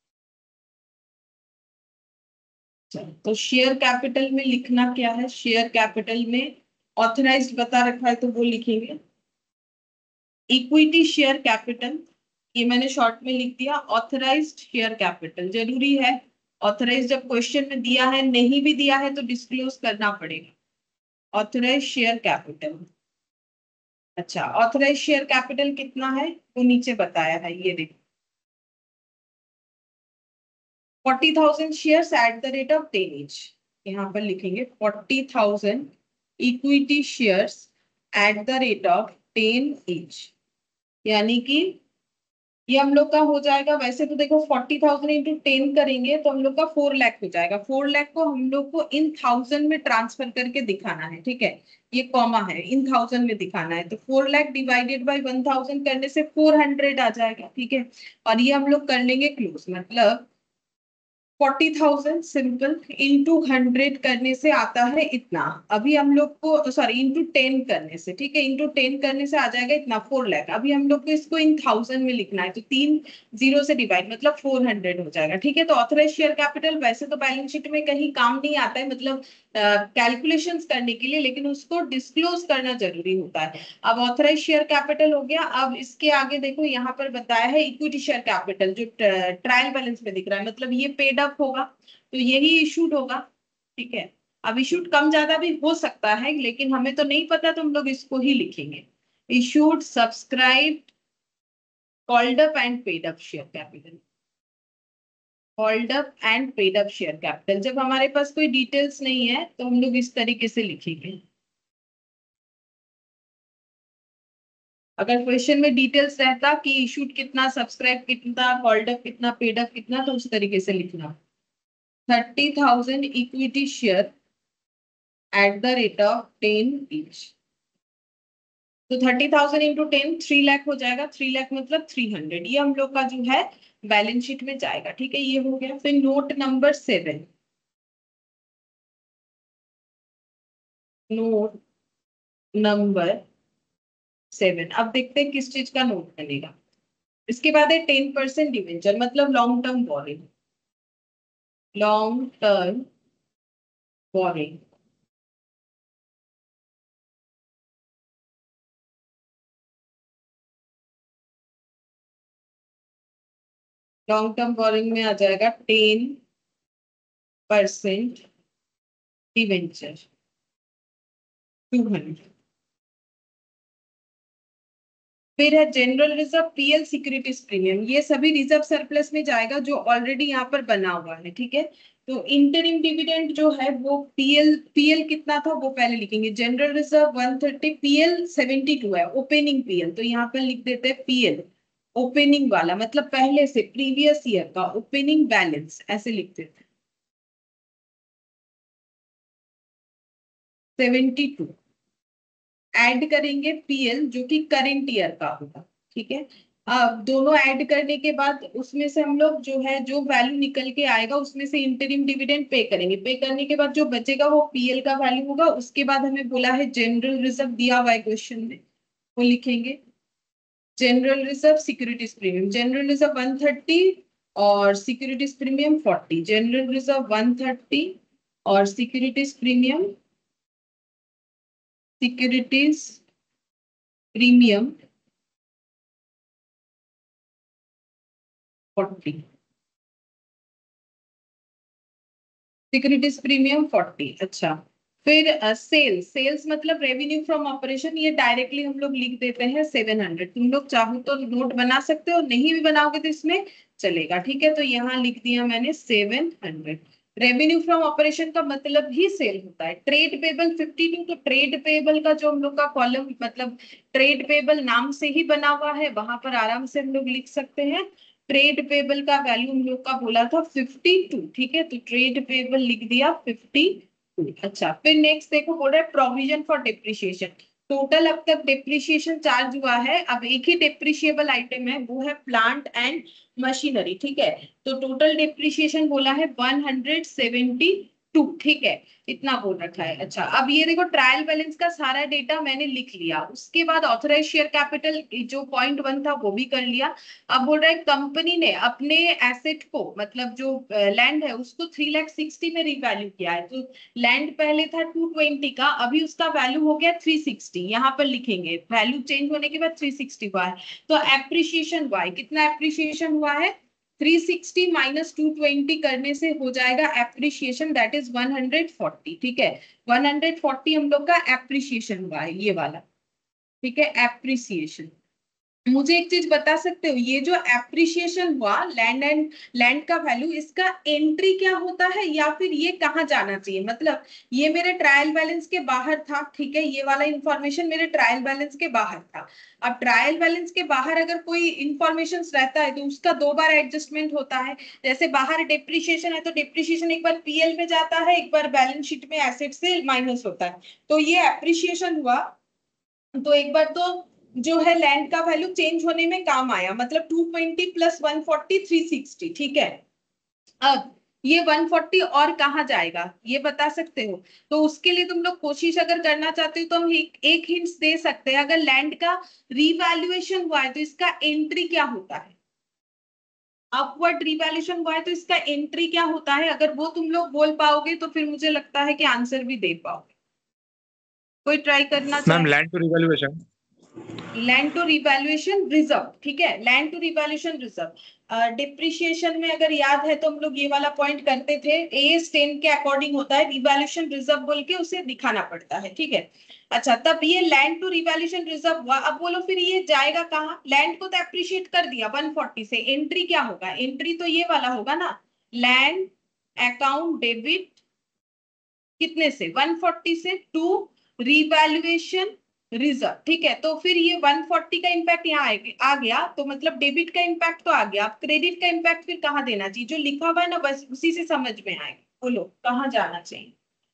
तो शेयर कैपिटल में लिखना क्या है, शेयर कैपिटल में ऑथराइज्ड बता रखा है तो वो लिखेंगे। इक्विटी शेयर कैपिटल ये मैंने शॉर्ट में लिख दिया, ऑथराइज्ड शेयर कैपिटल जरूरी है। ऑथराइज जब क्वेश्चन में दिया है, नहीं भी दिया है तो डिस्क्लोज करना पड़ेगा, ऑथराइज शेयर कैपिटल। अच्छा, ऑथराइज शेयर कैपिटल कितना है वो नीचे बताया है, ये देखो forty thousand share at the rate of ten each, यहाँ पर लिखेंगे forty thousand equity shares at the rate of ten each, यानी कि ये हम लोग का हो जाएगा। वैसे तो देखो फोर्टी थाउजेंड इंटू टेन करेंगे तो हम लोग का फोर लाख हो जाएगा। फोर लाख को हम लोग को इन थाउजेंड में ट्रांसफर करके दिखाना है, ठीक है, ये कॉमा है, इन थाउजेंड में दिखाना है, तो four lakh divided by one thousand करने से फोर हंड्रेड आ जाएगा, ठीक है। और ये हम लोग कर लेंगे क्लोज, मतलब forty thousand simple into hundred करने से आता है इतना। अभी हम लोग को सॉरी इंटू टेन करने से, ठीक है, इंटू टेन करने से आ जाएगा इतना फोर लाख। अभी हम लोग को इसको इन थाउजेंड में लिखना है, तो तीन जीरो से डिवाइड मतलब फोर हंड्रेड हो जाएगा, ठीक है। तो ऑथराइज शेयर कैपिटल वैसे तो बैलेंस शीट में कहीं काम नहीं आता है, मतलब कैलकुलेशंस करने के लिए, लेकिन उसको डिस्क्लोज करना जरूरी होता है। अब ऑथराइज शेयर कैपिटल हो गया। अब इसके आगे देखो यहाँ पर बताया है इक्विटी शेयर कैपिटल, जो ट्रायल बैलेंस में दिख रहा है, मतलब ये पेड अप होगा, तो यही इशूड होगा, ठीक है। अब इशूड कम ज्यादा भी हो सकता है, लेकिन हमें तो नहीं पता, तो हम लोग इसको ही लिखेंगे, issued subscribe called up and paid up share capital, called up and paid up share capital. जब हमारे पास कोई डिटेल्स नहीं है तो हम लोग इस तरीके से लिखेंगे। अगर क्वेश्चन में डिटेल्स रहता कि इशूड कितना, सब्सक्राइब कितना, कॉल्ड अप कितना, पेड अप कितना, तो उस तरीके से लिखना। Thirty thousand equity share at the rate of ten each, तो thirty thousand into ten three lakh हो जाएगा, थ्री लाख मतलब थ्री हंड्रेड, ये हम लोग का जो है बैलेंस शीट में जाएगा, ठीक है, ये हो गया। फिर note number seven, note number seven. अब देखते हैं किस चीज का नोट बनेगा। इसके बाद है टेन परसेंट डिवेंचर, मतलब long term borrowing, long term borrowing. Long term borrowing में आ जाएगा ten percent debenture, two hundred. फिर है general reserve, PL securities premium, ये सभी रिजर्व सरप्लस में जाएगा जो ऑलरेडी यहाँ पर बना हुआ है, ठीक है। तो इंटरिम डिविडेंड जो है वो पीएल, पीएल कितना था वो पहले लिखेंगे। General reserve one thirty, PL seventy two है, ओपनिंग पीएल, तो यहाँ पर लिख देते हैं पीएल ओपनिंग वाला, मतलब पहले से प्रीवियस ईयर का ओपनिंग बैलेंस, ऐसे लिख देते हैं सेवेंटी टू। ऐड करेंगे पीएल जो कि करेंट ईयर का होगा, ठीक है। अब दोनों ऐड करने के बाद उसमें से हम लोग जो है जो वैल्यू निकल के आएगा उसमें से इंटरिम डिविडेंड पे करेंगे। पे करने के बाद जो बचेगा वो पीएल का वैल्यू होगा। उसके बाद हमें बोला है जनरल रिजर्व दिया हुआ है क्वेश्चन में, वो लिखेंगे general reserve securities premium. General reserve one thirty और securities premium forty. General reserve one thirty और securities premium, securities premium forty, securities premium forty. अच्छा, फिर सेल्स, सेल्स मतलब रेवेन्यू फ्रॉम ऑपरेशन, ये डायरेक्टली हम लोग लिख देते हैं सेवन हंड्रेड। तुम लोग चाहो तो नोट बना सकते हो, नहीं भी बनाओगे तो इसमें चलेगा, ठीक है। तो यहाँ लिख दिया मैंने seven hundred. Revenue from operation का मतलब ही सेल होता है। ट्रेड पेबल फिफ्टी टू, तो ट्रेड पेबल का जो हम लोग का कॉलम, मतलब ट्रेड पेबल नाम से ही बना हुआ है, वहां पर आराम से हम लोग लिख सकते हैं। ट्रेड पेबल का वैल्यू हम लोग का बोला था फिफ्टी टू, ठीक है, तो ट्रेड पेबल लिख दिया फिफ्टी टू। अच्छा, फिर नेक्स्ट देखो बोल रहा है प्रोविजन फॉर डिप्रिशिएशन। टोटल अब तक डिप्रिशिएशन चार्ज हुआ है, अब एक ही डिप्रिशिएबल आइटम है, वो है प्लांट एंड मशीनरी, ठीक है। तो टोटल डिप्रिशिएशन बोला है वन हंड्रेड सेवेंटी टू, ठीक है, इतना बोल रखा है। अच्छा, अब ये देखो ट्रायल बैलेंस का सारा डेटा मैंने लिख लिया। उसके बाद ऑथराइज शेयर कैपिटल जो पॉइंट वन था वो भी कर लिया। अब बोल रहा है कंपनी ने अपने एसेट को, मतलब जो लैंड है उसको थ्री लाख सिक्सटी में रिवैल्यू किया है। तो लैंड पहले था टू ट्वेंटी का, अभी उसका वैल्यू हो गया थ्री सिक्सटी। यहाँ पर लिखेंगे वैल्यू चेंज होने के बाद थ्री सिक्सटी हुआ है। तो एप्रिसिएशन हुआ है, कितना एप्रिसिएशन हुआ है, three sixty minus two twenty करने से हो जाएगा appreciation, that is one hundred forty, ठीक है। वन हंड्रेड फोर्टी हम लोग का एप्रिसिएशन हुआ है, ये वाला, ठीक है, एप्रिसिएशन। मुझे एक चीज बता सकते हो, ये जो एप्रिसिएशन हुआ लैंड एंड लैंड का वैल्यू, इसका एंट्री क्या होता है या फिर ये कहाँ जाना चाहिए? मतलब ये मेरे ट्रायल बैलेंस के बाहर था, ठीक है, ये वाला इंफॉर्मेशन मेरे ट्रायल बैलेंस के बाहर था। अब ट्रायल बैलेंस के बाहर अगर कोई इंफॉर्मेशन रहता है तो उसका दो बार एडजस्टमेंट होता है। जैसे बाहर डिप्रिशिएशन है तो डिप्रिशिएशन एक बार पीएल में जाता है, एक बार बैलेंस शीट में एसेट से माइनस होता है। तो ये एप्रिसिएशन हुआ, तो एक बार तो जो है लैंड का वैल्यू चेंज होने में काम आया, मतलब two twenty plus one forty, three sixty, ठीक है। अब ये वन फोर्टी और कहाँ जाएगा ये बता सकते हो? तो उसके लिए तुम लोग कोशिश अगर करना चाहते हो तो हम एक, एक हिंट्स दे सकते हैं। अगर लैंड का रिवैल्यूएशन हुआ है तो इसका एंट्री क्या होता है? अपवर्ड रिवैल्यूएशन हुआ है तो इसका एंट्री क्या होता है? अगर वो तुम लोग बोल पाओगे तो फिर मुझे लगता है कि आंसर भी दे पाओगे। कोई ट्राई करना मैम चाहे? Land to revaluation. Land to revaluation reserve, ठीक है, land to revaluation reserve. Depreciation में अगर याद है तो हम लोग ये वाला पॉइंट करते थे, एएस टेन के अकॉर्डिंग होता है, रिवैल्यूएशन रिजर्व बोल के उसे दिखाना पड़ता है, ठीक है। अच्छा, तब ये लैंड टू रिवैल्यूएशन रिजर्व हुआ। अब बोलो फिर ये जाएगा कहाँ? लैंड को तो अप्रिशिएट कर दिया वन फोर्टी से, एंट्री क्या होगा? एंट्री तो ये वाला होगा ना, लैंड अकाउंट डेबिट कितने से, वन फोर्टी से, टू रिवैल्यूएशन रिजर्व, ठीक है। तो फिर ये वन फोर्टी का इंपैक्ट यहाँ आ गया, तो मतलब डेबिट का इंपैक्ट तो आ गया। अब क्रेडिट का इंपैक्ट फिर कहाँ देना चाहिए? जो लिखा हुआ है ना बस उसी से समझ में आएगा, बोलो कहाँ जाना चाहिए?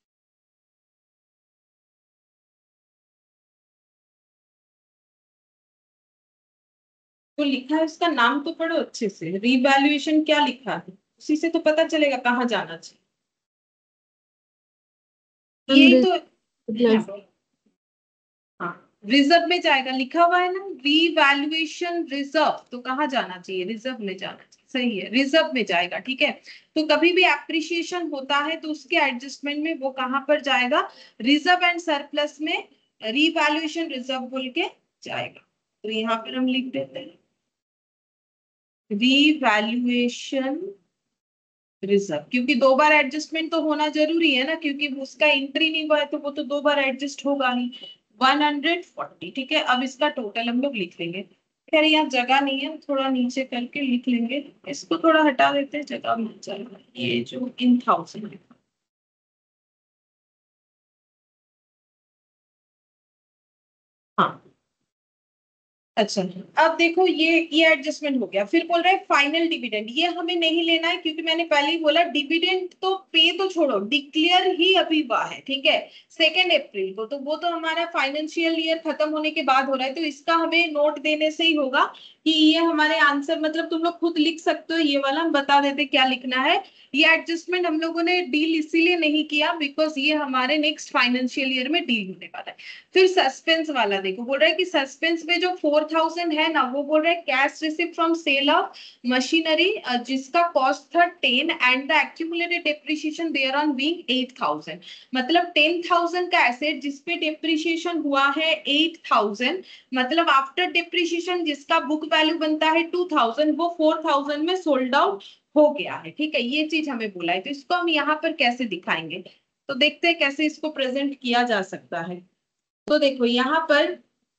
तो लिखा है उसका नाम तो पढ़ो अच्छे से, रिवैल्यूएशन क्या लिखा है उसी से तो पता चलेगा कहाँ जाना चाहिए। मैम ये तो रिजर्व, हाँ, हाँ रिजर्व में जाएगा, लिखा हुआ है ना रीवैल्यूएशन रिजर्व, तो कहाँ जाना चाहिए, रिजर्व में जाना चाहिए, सही है रिजर्व में जाएगा। ठीक है, तो कभी भी एप्रिसिएशन होता है तो उसके एडजस्टमेंट में वो कहाँ पर जाएगा, रिजर्व एंड सरप्लस में रीवैल्यूएशन रिजर्व बोल के जाएगा। तो यहाँ पर हम लिख देते हैं रीवैल्यूएशन रिजर्व, क्योंकि दो बार एडजस्टमेंट तो होना जरूरी है ना, क्योंकि उसका एंट्री नहीं हुआ है तो वो तो दो बार एडजस्ट होगा ही। वन हंड्रेड फोर्टी, ठीक है, अब इसका टोटल हम लोग लिख लेंगे। खैर यहाँ जगह नहीं है, थोड़ा नीचे करके लिख लेंगे, इसको थोड़ा हटा देते हैं, जगह मिल जाएगा। ये जो इन थाउजेंड, हाँ अच्छा, अब देखो ये ये एडजस्टमेंट हो गया, फिर बोल रहा है फाइनल डिविडेंड, ये हमें नहीं लेना है क्योंकि मैंने पहले ही बोला डिविडेंड तो पे तो छोड़ो, डिक्लेयर ही अभी हुआ है। ठीक है, सेकेंड अप्रैल को, तो वो तो हमारा फाइनेंशियल ईयर खत्म होने के बाद हो रहा है, तो इसका हमें नोट देने से ही होगा कि ये हमारे आंसर, मतलब तुम लोग खुद लिख सकते हो, ये वाला हम बता देते क्या लिखना है। ये एडजस्टमेंट हम लोगों ने डील इसीलिए नहीं किया बिकॉज ये हमारे नेक्स्ट फाइनेंशियल ईयर में डील होने वाला है। फिर सस्पेंस वाला देखो, बोल रहा है कि सस्पेंस में जो फोर थाउजेंड है ना, वो बोल रहा है cash receipt from cell of machinery जिसका कॉस्ट था ten and the accumulated depreciation there on being at thousand, मतलब टेन थाउजेंड का एसेट जिसपे डेप्रिसिएशन हुआ है एट थाउजेंड, मतलब आफ्टर डेप्रिसिएशन जिसका बुक वैल्यू बनता है टू थाउजेंड, वो फोर थाउजेंड में सोल्ड आउट हो गया है। ठीक है, ये चीज हमें बोला है, तो इसको हम यहाँ पर कैसे दिखाएंगे, तो देखते हैं कैसे इसको प्रेजेंट किया जा सकता है। तो देखो यहाँ पर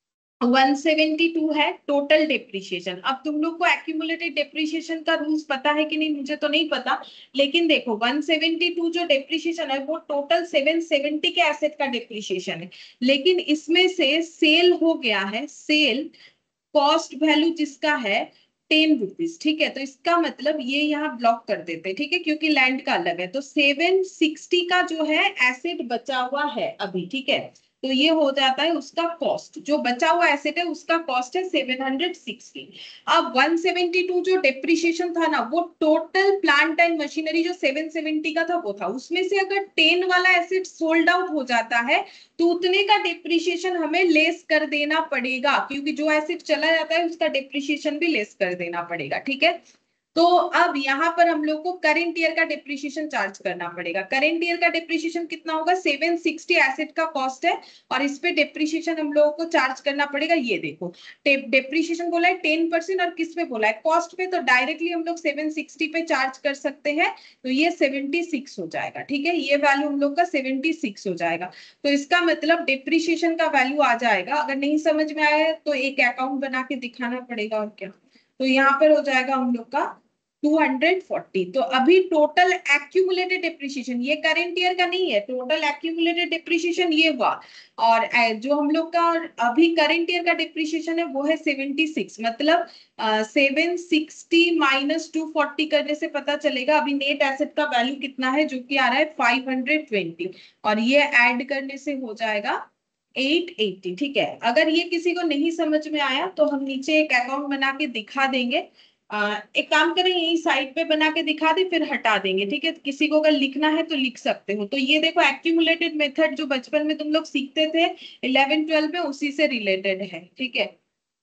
वन सेवेंटी टू है टोटल डेप्रिसिएशन। अब तुम लोग को एक्यूमुलेटेड डेप्रिसिएशन का रूल्स पता है कि नहीं, मुझे तो नहीं पता, लेकिन देखो वन सेवेंटी टू जो डेप्रिसिएशन है वो टोटल सेवन सेवेंटी के एसेट का डेप्रिसिएशन है, लेकिन इसमें से सेल हो गया है, सेल कॉस्ट वैल्यू जिसका है टेन रुपीज। ठीक है, तो इसका मतलब ये यहाँ ब्लॉक कर देते हैं, ठीक है, क्योंकि लैंड का अलग है, तो सेवन सिक्सटी का जो है एसेट बचा हुआ है अभी। ठीक है, तो ये हो जाता है उसका कॉस्ट, जो बचा हुआ एसेट है उसका कॉस्ट है सेवन हंड्रेड सिक्सटी। अब वन सेवेंटी टू जो डेप्रिसिएशन था ना, वो टोटल प्लांट एंड मशीनरी जो सेवन सेवेंटी का था वो था, उसमें से अगर टेन वाला एसेट सोल्ड आउट हो जाता है तो उतने का डेप्रिसिएशन हमें लेस कर देना पड़ेगा, क्योंकि जो एसेट चला जाता है उसका डेप्रिसिएशन भी लेस कर देना पड़ेगा। ठीक है, तो अब यहाँ पर हम लोग को करेंट ईयर का डेप्रिसिएशन चार्ज करना पड़ेगा। करेंट ईयर का डेप्रिसिएशन कितना होगा, सेवन सिक्सटी एसेट का कॉस्ट है और इस पे डेप्रिसिएशन हम लोगों को चार्ज करना पड़ेगा। ये देखो डेप्रिसिएशन बोला है टेन परसेंट और किस पे बोला है, कॉस्ट पे, तो डायरेक्टली हम लोग सेवन सिक्सटी पे चार्ज कर सकते हैं, तो ये सेवेंटी सिक्स हो जाएगा। ठीक है, ये वैल्यू हम लोग का सेवेंटी सिक्स हो जाएगा, तो इसका मतलब डेप्रिसिएशन का वैल्यू आ जाएगा। अगर नहीं समझ में आया तो एक अकाउंट बना के दिखाना पड़ेगा और क्या, तो यहाँ पर हो जाएगा हम लोग का टू हंड्रेड फोर्टी। तो अभी टोटल एक्यूमुलेटेड डेप्रिसिएशन, ये करेंट ईयर का नहीं है, टोटल एक्यूमुलेटेड डेप्रिसिएशन ये हुआ, और जो हम लोग का अभी करेंट ईयर का डेप्रिसिएशन है वो है सेवेंटी सिक्स, मतलब seven sixty minus two forty करने से पता चलेगा अभी नेट एसेट का वैल्यू कितना है, जो कि आ रहा है फाइव हंड्रेड ट्वेंटी, और ये ऐड करने से हो जाएगा एट एटी। ठीक है, अगर ये किसी को नहीं समझ में आया तो हम नीचे एक अकाउंट बना के दिखा देंगे। आ, एक काम करें, यही साइड पे बना के दिखा दे फिर हटा देंगे। ठीक है, किसी को अगर लिखना है तो लिख सकते हो। तो ये देखो एक्यूमुलेटेड मेथड जो बचपन में तुम लोग सीखते थे इलेवन ट्वेल्व में, उसी से रिलेटेड है। ठीक है,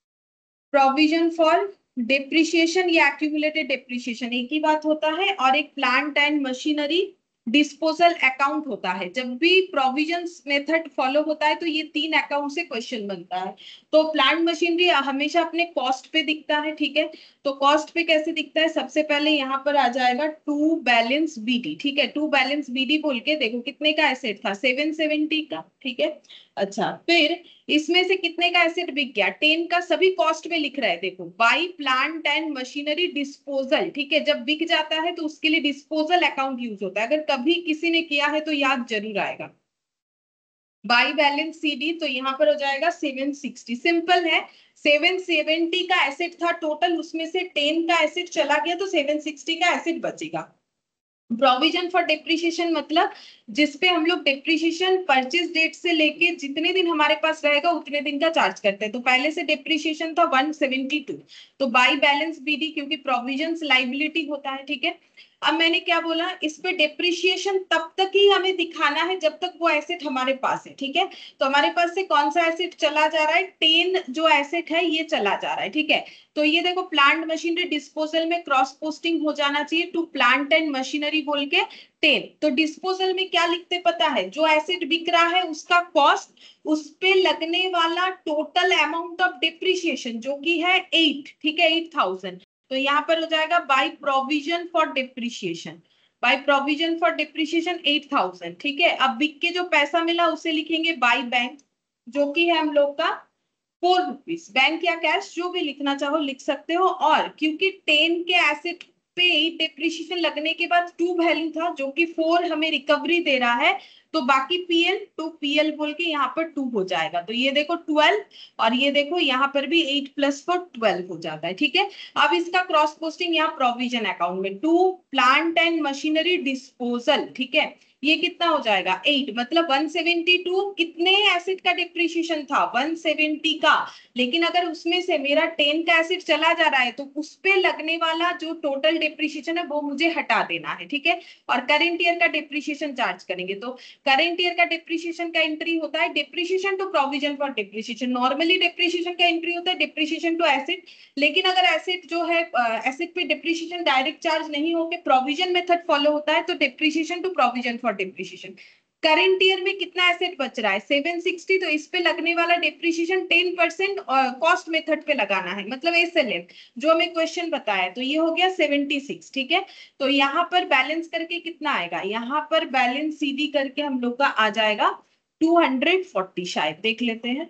प्रोविजन फॉर डेप्रिसिएशन या एक्यूमुलेटेड डेप्रिसिएशन एक ही बात होता है, और एक plant and machinery disposal account होता है। जब भी प्रोविजन मेथड फॉलो होता है तो ये तीन अकाउंट से क्वेश्चन बनता है। तो प्लांट मशीनरी हमेशा अपने कॉस्ट पे दिखता है। ठीक है, तो कॉस्ट पे कैसे दिखता है, सबसे पहले यहाँ पर आ जाएगा टू बैलेंस बीडी। ठीक है, टू बैलेंस बीडी बोल के देखो कितने का एसेट था, सेवन सेवेंटी का। ठीक है, अच्छा, फिर इसमें से कितने का एसेट बिक गया, टेन का, सभी कॉस्ट में लिख रहा है। देखो by plant and machinery disposal. ठीक है, जब बिक जाता है तो उसके लिए डिस्पोजल अकाउंट यूज होता है, अगर कभी किसी ने किया है तो याद जरूर आएगा। बाई बैलेंस सीडी, तो यहाँ पर हो जाएगा सेवन सिक्सटी, सिंपल है। सेवन सेवेंटी का एसेट था टोटल, उसमें से टेन का एसेट चला गया तो सेवन सिक्सटी का एसेट बचेगा। प्रोविजन फॉर डिप्रिसिएशन मतलब जिसपे हम लोग डिप्रिसिएशन परचेज डेट से लेके जितने दिन हमारे पास रहेगा उतने दिन का चार्ज करते हैं। तो पहले से डिप्रिसिएशन था वन सेवेंटी टू, तो बाई बैलेंस बीडी, क्योंकि प्रोविजंस लाइबिलिटी होता है, ठीक है। अब मैंने क्या बोला, इस पे डिप्रिसिएशन तब तक ही हमें दिखाना है जब तक वो एसेट हमारे पास है, ठीक है। तो हमारे पास से कौन सा एसेट चला जा रहा है, टेन जो एसेट है ये चला जा रहा है, ठीक है। तो ये देखो प्लांट मशीनरी डिस्पोजल में क्रॉस पोस्टिंग हो जाना चाहिए टू प्लांट एंड मशीनरी बोल के टेन। तो डिस्पोजल में क्या लिखते पता है, जो एसेट बिक रहा है उसका कॉस्ट, उस पे लगने वाला टोटल अमाउंट ऑफ डिप्रिसिएशन जो कि है एट, ठीक है, एट थाउजेंड। तो यहाँ पर हो जाएगा by provision for depreciation, by provision for depreciation eight thousand, ठीक है। अब बिक के जो पैसा मिला उसे लिखेंगे बाय बैंक, जो कि है हम लोग का फोर रुपीज। बैंक या कैश जो भी लिखना चाहो लिख सकते हो। और क्योंकि टेन के एसेट पे डिप्रिसिएशन लगने के बाद टू वैल्यू था जो कि फोर हमें रिकवरी दे रहा है, तो बाकी पीएल टू पीएल बोल के यहाँ पर टू हो जाएगा। तो ये देखो ट्वेल्व, और ये देखो यहाँ पर भी एट प्लस फोर ट्वेल्व हो जाता है, ठीक है। अब इसका क्रॉस पोस्टिंग यहाँ प्रोविजन अकाउंट में to plant and machinery disposal, ठीक है। ये कितना हो जाएगा एट, मतलब वन सेवेंटी टू कितने एसिड का डिप्रिसिएशन था, वन सेवेंटी का। लेकिन अगर उसमें से मेरा टेन का एसिड चला जा रहा है तो उस पे लगने वाला जो टोटल डिप्रिसिएशन है वो मुझे हटा देना है, ठीक है। और करेंट ईयर का डिप्रिसिएशन चार्ज करेंगे। तो करेंट ईयर का डिप्रिसिएशन का एंट्री होता है depreciation to provision for depreciation. Normally depreciation का एंट्री होता है डिप्रिसिएशन टू एसिड, लेकिन अगर एसिड जो है एसिड पे डिप्रिसिएशन डायरेक्ट चार्ज नहीं होके प्रोविजन मेथड फॉलो होता है तो depreciation to provision for depreciation. Current year में कितना एसेट बच रहा है सेवन सिक्सटी, तो इस पे लगने वाला depreciation ten percent cost method पे लगाना है, मतलब एसएलएम जो हमें क्वेश्चन बताया। तो ये हो गया सेवेंटी सिक्स, ठीक है। तो यहाँ पर बैलेंस करके कितना आएगा, यहाँ पर बैलेंस सीधी करके हम लोग का आ जाएगा टू हंड्रेड फोर्टी, शायद देख लेते हैं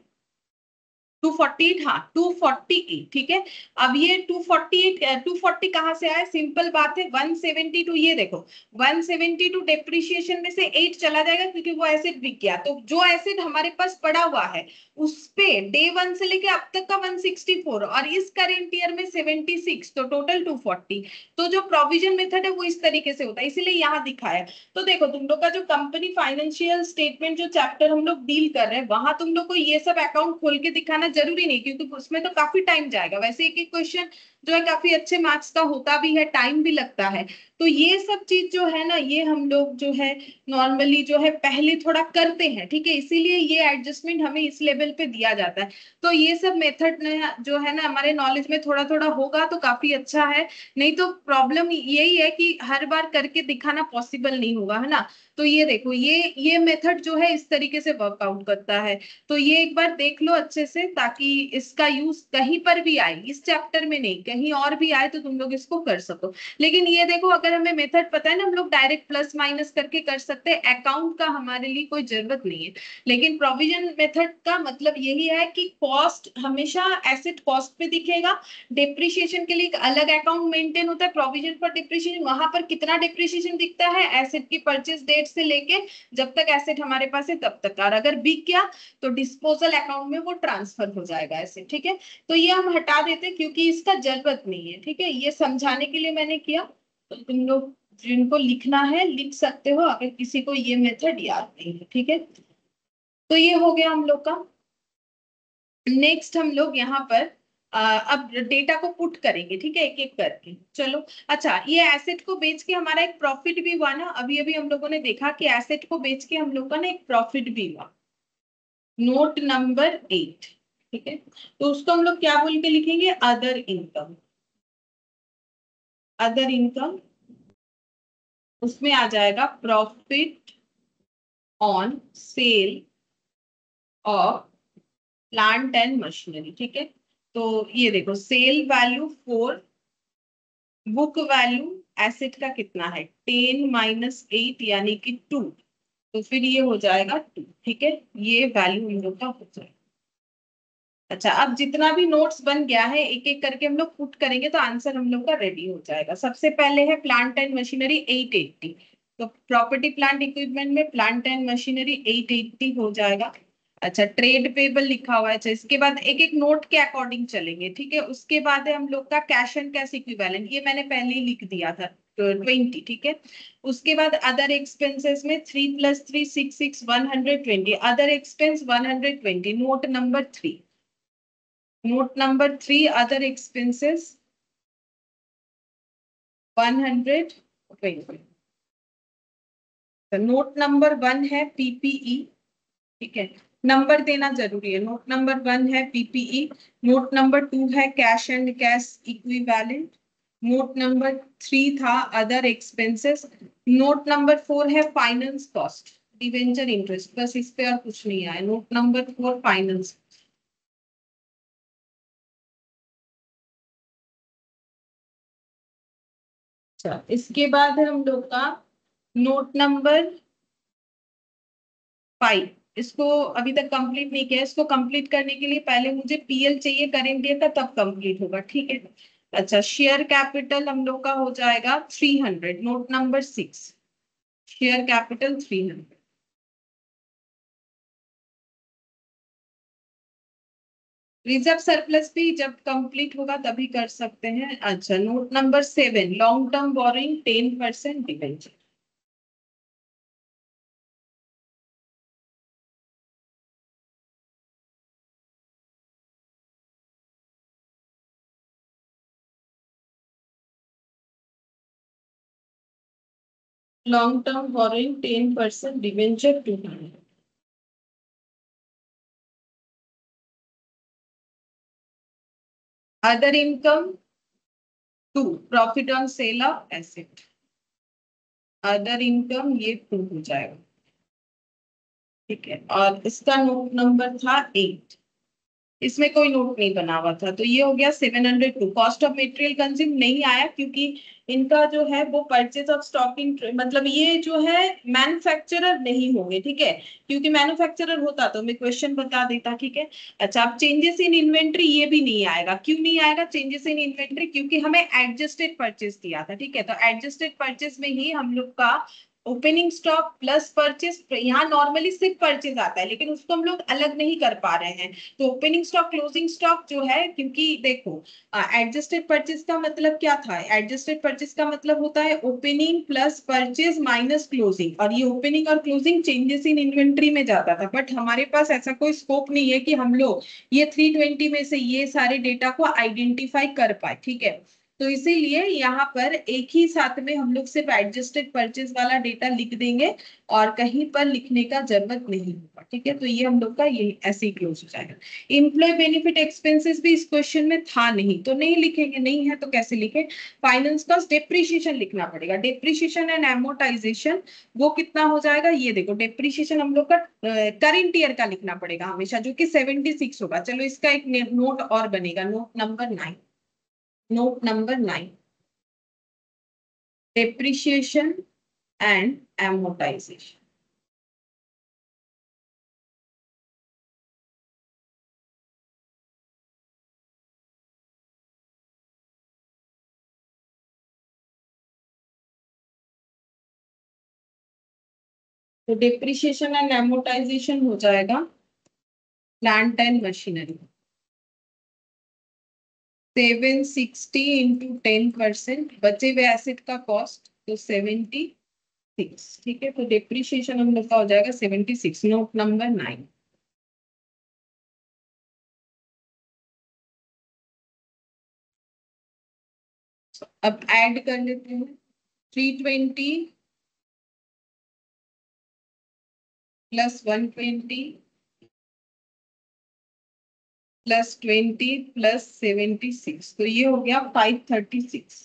टू फोर्टी एट, हाँ टू फोर्टी एट, ठीक है। अब ये two forty eight two forty कहां से आया, सिंपल बात है वन सेवेंटी टू, ये देखो वन सेवेंटी टू डिप्रिसिएशन में से एट चला जाएगा क्योंकि वो एसिड बिक गया। तो जो एसिड हमारे पास पड़ा हुआ है उस पे डे वन से लेके अब तक का वन सिक्सटी फोर और इस करेंट ईयर में सेवेंटी सिक्स, तो टोटल टू फोर्टी। तो जो प्रोविजन मेथड है वो इस तरीके से होता है, इसीलिए यहाँ दिखाया। तो देखो तुम लोग का जो कंपनी फाइनेंशियल स्टेटमेंट जो चैप्टर हम लोग डील कर रहे हैं वहां तुम लोग को ये सब अकाउंट खोल के दिखाना जरूरी नहीं, क्योंकि उसमें तो काफी टाइम जाएगा। वैसे एक एक क्वेश्चन जो है काफी अच्छे मार्क्स का होता भी है, टाइम भी लगता है। तो ये सब चीज जो है ना ये हम लोग जो है नॉर्मली जो है पहले थोड़ा करते हैं, ठीक है। इसीलिए ये एडजस्टमेंट हमें इस लेवल पे दिया जाता है। तो ये सब मेथड जो है ना हमारे नॉलेज में थोड़ा थोड़ा होगा तो काफी अच्छा है। नहीं तो प्रॉब्लम यही है कि हर बार करके दिखाना पॉसिबल नहीं होगा, है ना। तो ये देखो ये ये मेथड जो है इस तरीके से वर्कआउट करता है। तो ये एक बार देख लो अच्छे से ताकि इसका यूज कहीं पर भी आए, इस चैप्टर में नहीं कहीं और भी आए तो तुम लोग इसको कर सको। लेकिन ये देखो अगर हमें मेथड पता है ना हम लोग डायरेक्ट प्लस माइनस करके कर सकते हैं, अकाउंट का हमारे लिए कोई जरूरत नहीं है। लेकिन प्रोविजन मेथड का मतलब यही है कि कॉस्ट हमेशा एसेट कॉस्ट पे दिखेगा, डिप्रिसिएशन के लिए एक अलग अकाउंट मेंटेन होता है प्रोविजन फॉर डिप्रिसिएशन, वहां पर कितना डिप्रिसिएशन दिखता है एसेट की परचेज डेट से लेके जब तक एसेट हमारे पास है तब तक। और अगर बिक गया तो डिस्पोजल अकाउंट में वो ट्रांसफर हो जाएगा ऐसे, ठीक है। तो ये हम हटा देते हैं क्योंकि इसका जरूरत नहीं है, ठीक है। ये समझाने के लिए मैंने किया। तो तुम लोग जिनको लिखना है लिख सकते हो अगर किसी को ये मेथड याद नहीं है, ठीक है। तो ये हो गया हम लोग का। नेक्स्ट हम लोग यहाँ पर अ, अब डेटा को पुट करेंगे, ठीक है, एक एक करके। चलो अच्छा, ये एसेट को बेच के हमारा एक प्रॉफिट भी हुआ ना, अभी अभी हम लोगों ने देखा कि एसेट को बेच के हम लोग का ना एक प्रॉफिट भी हुआ, नोट नंबर एट, ठीक है। तो उसको हम लोग क्या बोल के लिखेंगे, अदर इनकम, अदर इनकम। उसमें आ जाएगा profit on sale of plant and machinery, ठीक है। तो ये देखो sale value four, book value asset का कितना है टेन माइनस एट यानी कि टू, तो फिर ये हो जाएगा टू, ठीक है। ये वैल्यू इन लोग का हो जाएगा। अच्छा अब जितना भी नोट्स बन गया है एक एक करके हम लोग पुट करेंगे तो आंसर हम लोग का रेडी हो जाएगा। सबसे पहले है plant and machinery eight eighty, तो प्रॉपर्टी प्लांट इक्विपमेंट में plant and machinery eight eighty हो जाएगा। अच्छा ट्रेड पेबल लिखा हुआ है। अच्छा इसके बाद एक एक नोट के अकॉर्डिंग चलेंगे, ठीक है। उसके बाद है हम लोग का कैश एंड कैश इक्विवेलेंट, ये मैंने पहले ही लिख दिया था ट्वेंटी, ठीक है। उसके बाद अदर एक्सपेंसेस में three plus three six six one hundred twenty, other expense one hundred twenty, note number three, note number three other expenses one hundred twenty. Note number one है पीपीई, ठीक है। Number देना जरूरी है। Note number one है PPE, note number two है cash and cash equivalent, note number three था other expenses, note number four है फाइनेंस कॉस्ट, डिवेंचर इंटरेस्ट, बस इस पे और कुछ नहीं आया। Note number four finance. अच्छा इसके बाद है हम लोग का नोट नंबर फाइव। इसको अभी तक कंप्लीट नहीं किया, इसको कंप्लीट करने के लिए पहले मुझे पीएल चाहिए करेंट ईयर का, तब कंप्लीट होगा, ठीक है। अच्छा शेयर कैपिटल हम लोग का हो जाएगा three hundred, note number six, share capital three hundred. Reserve surplus भी जब कंप्लीट होगा तभी कर सकते हैं। अच्छा note number seven long term borrowing ten percent debenture. Long term borrowing ten percent debenture two hundred. Other income two, profit on sale of asset, other income ये two हो जाएगा, ठीक है। और इसका नोट नंबर था एट, इसमें कोई नोट नहीं बना हुआ था, तो ये हो गया seven hundred two. Cost of material consume नहीं आया क्योंकि इनका जो है वो परचेज ऑफ स्टॉकिंग, मतलब ये जो है मैन्युफैक्चरर नहीं होंगे, ठीक है। क्योंकि मैन्युफैक्चरर होता तो मैं क्वेश्चन बता देता, ठीक है। अच्छा अब चेंजेस इन इन्वेंट्री ये भी नहीं आएगा, क्यों नहीं आएगा चेंजेस इन इन्वेंट्री, क्योंकि हमें एडजस्टेड परचेज दिया था, ठीक है। तो एडजस्टेड परचेज में ही हम लोग का ओपनिंग स्टॉक प्लस परचेज, यहाँ नॉर्मली सिर्फ परचेज आता है लेकिन उसको हम लोग अलग नहीं कर पा रहे हैं। तो ओपनिंग स्टॉक क्लोजिंग स्टॉक जो है, क्योंकि देखो एडजस्टेड परचेज का मतलब क्या था, एडजस्टेड परचेज का मतलब होता है opening plus purchase minus closing, और ये ओपनिंग और क्लोजिंग चेंजेस इन इन्वेंट्री में जाता था। बट हमारे पास ऐसा कोई स्कोप नहीं है कि हम लोग ये थ्री ट्वेंटी में से ये सारे डेटा को आइडेंटिफाई कर पाए, ठीक है। तो इसीलिए यहाँ पर एक ही साथ में हम लोग सिर्फ एडजस्टेड परचेज वाला डेटा लिख देंगे और कहीं पर लिखने का जरूरत नहीं होगा, ठीक है। तो ये हम लोग का ये ऐसे ही क्लोज हो जाएगा। इम्प्लॉय बेनिफिट एक्सपेंसेस भी इस क्वेश्चन में था नहीं, तो नहीं लिखेंगे, नहीं है तो कैसे लिखे। फाइनेंस कॉस्ट डेप्रीशिएशन लिखना पड़ेगा, डेप्रीशिएशन एंड एमोर्टाइजेशन वो कितना हो जाएगा, ये देखो डेप्रीशिएशन हम लोग का करंट ईयर का लिखना पड़ेगा हमेशा, जो कि सेवेंटी सिक्स होगा। चलो इसका एक नोट और बनेगा, note number nine, note number nine depreciation and amortization। तो depreciation and amortization हो जाएगा plant and machinery, seven sixty into ten percent, बचे हुए एसेट का कॉस्ट तो सेवेंटी सिक्स, ठीक है। तो डिप्रिशिएशन हम लोग का हो जाएगा seventy six, note number nine. अब ऐड कर लेते हैं, three twenty plus one twenty plus twenty plus seventy six, तो ये हो गया five thirty six.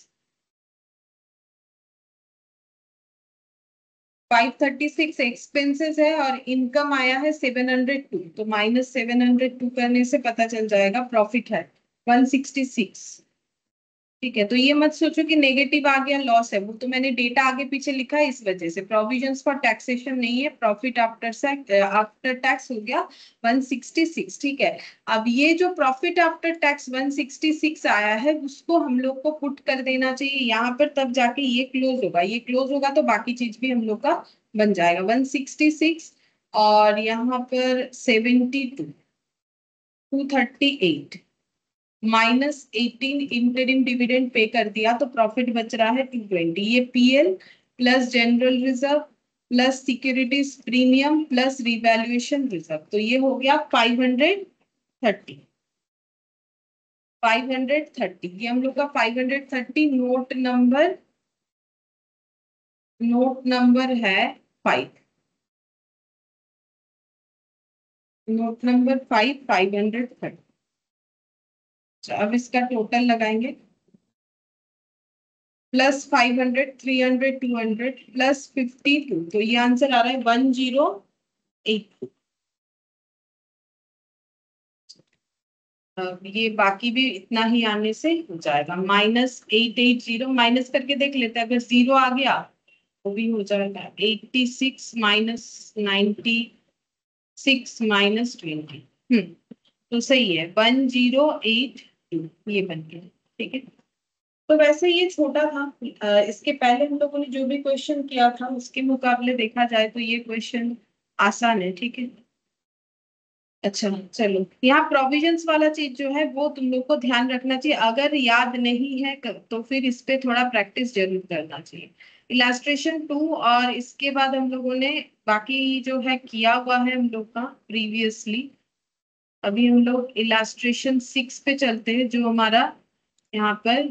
Five thirty six expenses है और इनकम आया है सेवन हंड्रेड टू, तो माइनस सेवन हंड्रेड टू करने से पता चल जाएगा प्रॉफिट है वन सिक्सटी सिक्स, ठीक है। तो ये मत सोचो कि नेगेटिव आ गया लॉस है, वो तो मैंने डेटा आगे पीछे लिखा है इस वजह से। प्रोविजंस फॉर टैक्सेशन नहीं है, प्रॉफिट आफ्टर आफ्टर टैक्स हो गया वन सिक्सटी सिक्स, ठीक है। अब ये जो profit after tax one sixty six आया है उसको हम लोग को पुट कर देना चाहिए यहाँ पर, तब जाके ये क्लोज होगा, ये क्लोज होगा तो बाकी चीज भी हम लोग का बन जाएगा। वन सिक्सटी सिक्स और यहाँ पर seventy two, two thirty eight minus eighteen interim dividend pay कर दिया तो प्रॉफिट बच रहा है टू ट्वेंटी। ये PL plus general reserve plus securities premium plus revaluation reserve, तो ये हो गया five hundred thirty. Five hundred thirty ये हम लोग का five hundred thirty. Note number note number है five. Note number five, five hundred thirty. अब इसका टोटल लगाएंगे, plus five hundred, three hundred, two hundred plus fifty two, तो ये आंसर आ रहा है वन जीरो एट। अब ये बाकी भी इतना ही आने से हो जाएगा, minus eight eight zero. Minus करके देख लेते हैं, अगर जीरो आ गया वो भी हो जाएगा। Eighty six, minus ninety six, minus twenty. हम्म तो सही है, वन जीरो एट टू, ये बन गया। ठीक है, तो वैसे ये छोटा था। अ, इसके पहले हम लोगों ने जो भी क्वेश्चन किया था उसके मुकाबले देखा जाए तो ये क्वेश्चन आसान है। ठीक है, अच्छा चलो, यहाँ प्रोविजंस वाला चीज जो है वो तुम लोग को ध्यान रखना चाहिए। अगर याद नहीं है क- तो फिर इस पे थोड़ा प्रैक्टिस जरूर करना चाहिए। इलास्ट्रेशन टू, और इसके बाद हम लोगों ने बाकी जो है किया हुआ है हम लोग का प्रीवियसली। अभी हम लोग इलास्ट्रेशन सिक्स पे चलते हैं, जो हमारा यहाँ पर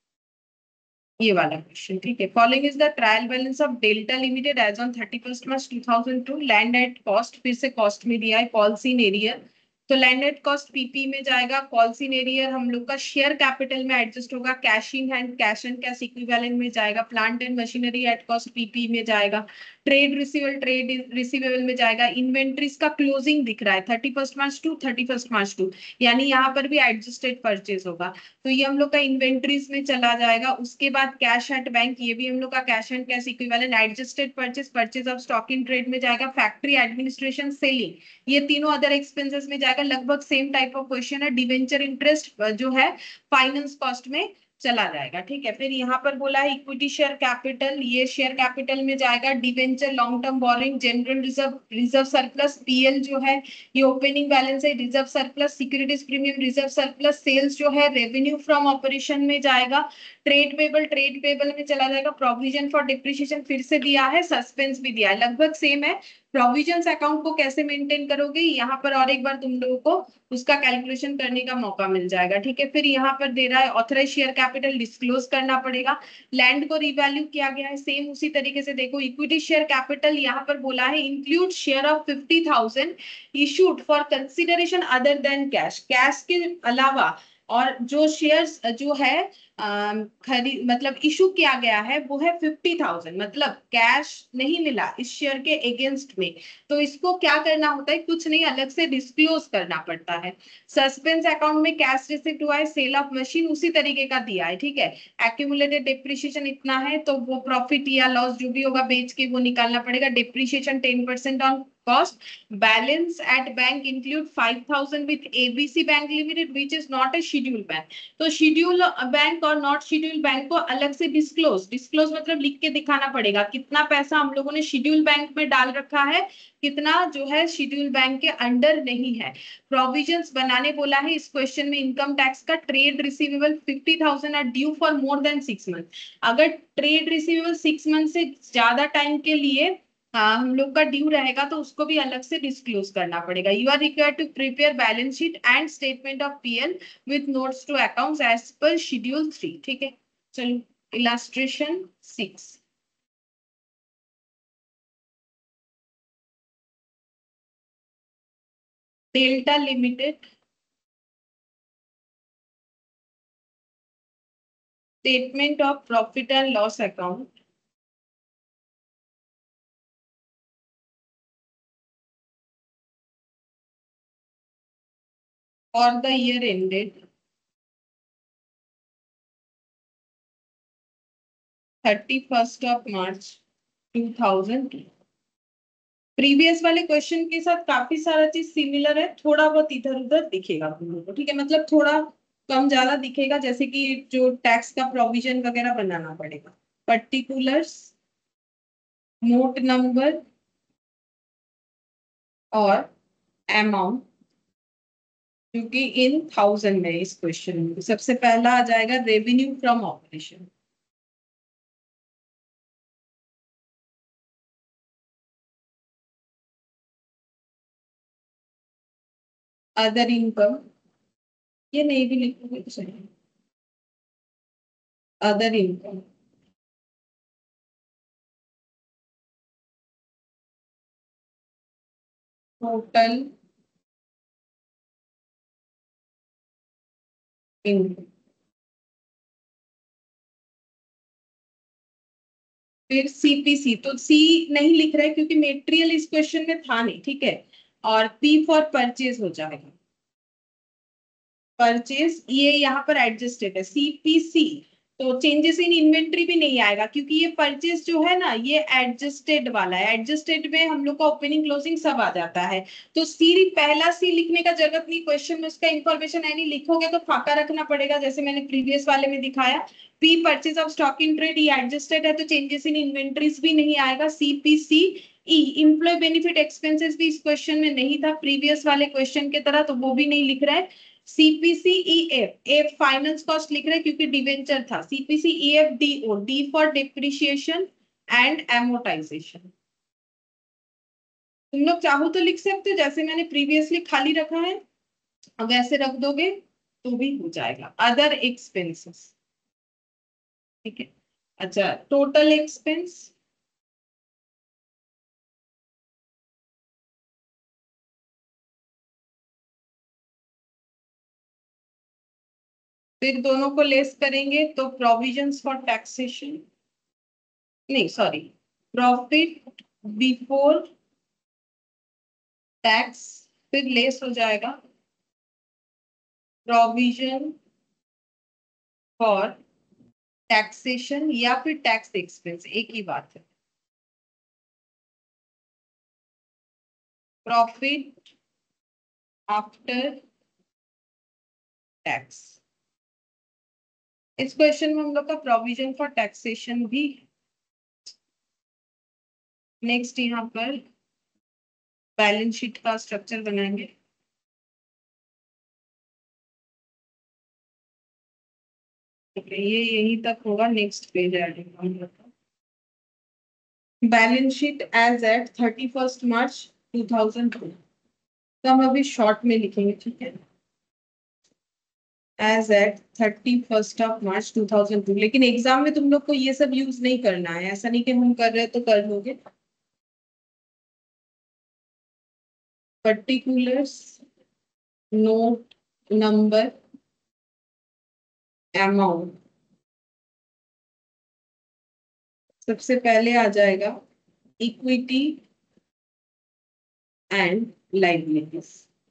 ये वाला क्वेश्चन। ठीक है, following is the trial balance of Delta Limited as on thirty first March two thousand two. Land at cost, फिर से कॉस्ट में दिया है। कॉल्सिन एरियर, तो लैंड एट कॉस्ट पीपी में जाएगा। कॉल्सिन एरियर हम लोग का शेयर कैपिटल में एडजस्ट होगा। Cash in hand, cash and cash equivalent में जाएगा। Plant and machinery at cost PP में जाएगा। ट्रेड रिसीवेबल, ट्रेड रिसीवेबल में जाएगा। इन्वेंट्रीज का क्लोजिंग दिख रहा है thirty first March two thirty first March two, यानी यहाँ पर भी एडजस्टेड परचेज होगा, तो ये हम लोग का इन्वेंट्रीज में चला जाएगा। उसके बाद कैश एट बैंक, ये भी हम लोग का cash and cash equivalent. Adjusted purchase, purchase of stock in trade में जाएगा। फैक्ट्री एडमिनिस्ट्रेशन, सेलिंग, ये तीनों अदर एक्सपेंसेस में जाएगा। लगभग सेम टाइप ऑफ क्वेश्चन है। डिवेंचर इंटरेस्ट जो है फाइनेंस कॉस्ट में चला जाएगा। ठीक है, फिर यहाँ पर बोला है इक्विटी शेयर कैपिटल, ये शेयर कैपिटल में जाएगा। Debenture, long term borrowing, general reserve, reserve surplus, PL जो है ये ओपनिंग बैलेंस है। Reserve surplus, securities premium, reserve surplus, sales जो है रेवेन्यू फ्रॉम ऑपरेशन में जाएगा। ट्रेड पेबल, ट्रेड पेबल में चला जाएगा। प्रोविजन फॉर डिप्रिसिएशन फिर से दिया है, सस्पेंस भी दिया है, लगभग सेम है। प्रोविजंस अकाउंट को कैसे मेंटेन करोगे, यहाँ पर और एक बार तुम लोगों को उसका कैलकुलेशन करने का मौका मिल जाएगा। ठीक है, फिर यहाँ पर दे रहा है ऑथराइज शेयर कैपिटल डिस्क्लोज करना पड़ेगा। लैंड को रिवैल्यू किया गया है, सेम उसी तरीके से देखो। इक्विटी शेयर कैपिटल यहाँ पर बोला है include share of fifty thousand issued for consideration other than cash, cash के अलावा और जो शेयर्स जो है खरीद मतलब इशू किया गया है वो है फिफ्टी थाउजेंड, मतलब कैश नहीं मिला इस शेयर के अगेंस्ट में, तो इसको क्या करना होता है, कुछ नहीं अलग से डिस्क्लोज करना पड़ता है। सस्पेंस अकाउंट में कैश रिसिप्ट हुआ है, सेल ऑफ मशीन उसी तरीके का दिया है। ठीक है, एक्यूमुलेटेड डिप्रिशिएशन इतना है, तो वो प्रॉफिट या लॉस जो भी होगा बेच के वो निकालना पड़ेगा। Depreciation ten percent on cost. Balance at bank include five thousand with A B C Bank Limited, which is not a scheduled bank. तो शेड्यूल बैंक और नॉट शेड्यूल बैंक को अलग से डिस्क्लोज, डिस्क्लोज मतलब लिख के दिखाना पड़ेगा कितना पैसा हम लोगों ने शेड्यूल बैंक में डाल रखा है, कितना जो है शेड्यूल बैंक के अंडर नहीं है। प्रोविजंस बनाने बोला है इस क्वेश्चन में। इनकम टैक्स का, trade receivable fifty thousand are due for more than six month. अगर ट्रेड रिसीवेबल सिक्स मंथ से ज्यादा टाइम के लिए हाँ हम लोग का ड्यू रहेगा तो उसको भी अलग से डिस्क्लोज करना पड़ेगा। You are required to prepare balance sheet and statement of PL with notes to accounts as per schedule three. ठीक है, चलो illustration six. Delta Limited statement of profit and loss account for the year ended thirty first of March two thousand two. Previous वाले question के साथ काफी सारा चीज similar है, थोड़ा बहुत इधर उधर दिखेगा तुम लोगों को। ठीक है, मतलब थोड़ा कम ज्यादा दिखेगा, जैसे कि जो टैक्स का प्रोविजन वगैरह बनाना पड़ेगा। पर्टिकुलर्स, नोट नंबर और अमाउंट, क्योंकि इन थाउजेंड में इस क्वेश्चन में सबसे पहला आ जाएगा revenue from operation. Other income, ये नहीं भी लिखोगे तो सही। Other income, total income. फिर सीपीसी, तो सी नहीं लिख रहा है क्योंकि मेटेरियल इस क्वेश्चन में था नहीं, ठीक है। और पी फॉर परचेज हो जाएगा, परचेज ये यहाँ पर एडजस्टेड है। सीपीसी तो चेंजेस इन इन्वेंट्री भी नहीं आएगा, क्योंकि ये परचेज जो है ना ये एडजस्टेड वाला है। एडजस्टेड में हम लोग का ओपनिंग क्लोजिंग सब आ जाता है। तो सी, पहला सी लिखने का जरूरत नहीं, क्वेश्चन में उसका इंफॉर्मेशन है नहीं, लिखोगे तो फाका रखना पड़ेगा जैसे मैंने प्रीवियस वाले में दिखाया। P purchase of stock in trade, ये एडजस्टेड है तो चेंजेस इन इन्वेंट्रीज भी नहीं आएगा। CPC E, employee benefit expenses भी इस क्वेश्चन में नहीं था प्रीवियस वाले क्वेश्चन के तरह, तो वो भी नहीं लिख रहा है। सीपीसीईएफ, एफ फाइनेंस कॉस्ट लिख रहे हैं क्योंकि डिवेंचर था। CPCEF DO, D for depreciation and amortization. तुम लोग चाहो तो लिख सकते हो जैसे मैंने प्रीवियसली खाली रखा है, अब वैसे रख दोगे तो भी हो जाएगा। अदर एक्सपेंसेस, ठीक है। अच्छा, टोटल एक्सपेंस, फिर दोनों को लेस करेंगे तो प्रोविजंस फॉर टैक्सेशन, नहीं सॉरी, प्रॉफिट बिफोर टैक्स, फिर लेस हो जाएगा प्रोविजन फॉर टैक्सेशन या फिर टैक्स एक्सपेंस, एक ही बात है। प्रॉफिट आफ्टर टैक्स, इस क्वेश्चन में हम लोग का प्रोविजन फॉर टैक्सेशन भी। नेक्स्ट यहाँ पर बैलेंस शीट का स्ट्रक्चर बनाएंगे। okay, ये यहीं तक होगा, नेक्स्ट पेज ऐड होगा हम लोग का। Balance sheet as at thirty first March two thousand two, तो हम अभी शॉर्ट में लिखेंगे, ठीक है। As at thirty first of March two thousand two, लेकिन एग्जाम में तुम लोग को ये सब यूज नहीं करना है, ऐसा नहीं कि हम कर रहे तो कर लोगे। पर्टिकुलर्स, नोट नंबर, अमाउंट, सबसे पहले आ जाएगा equity and liabilities.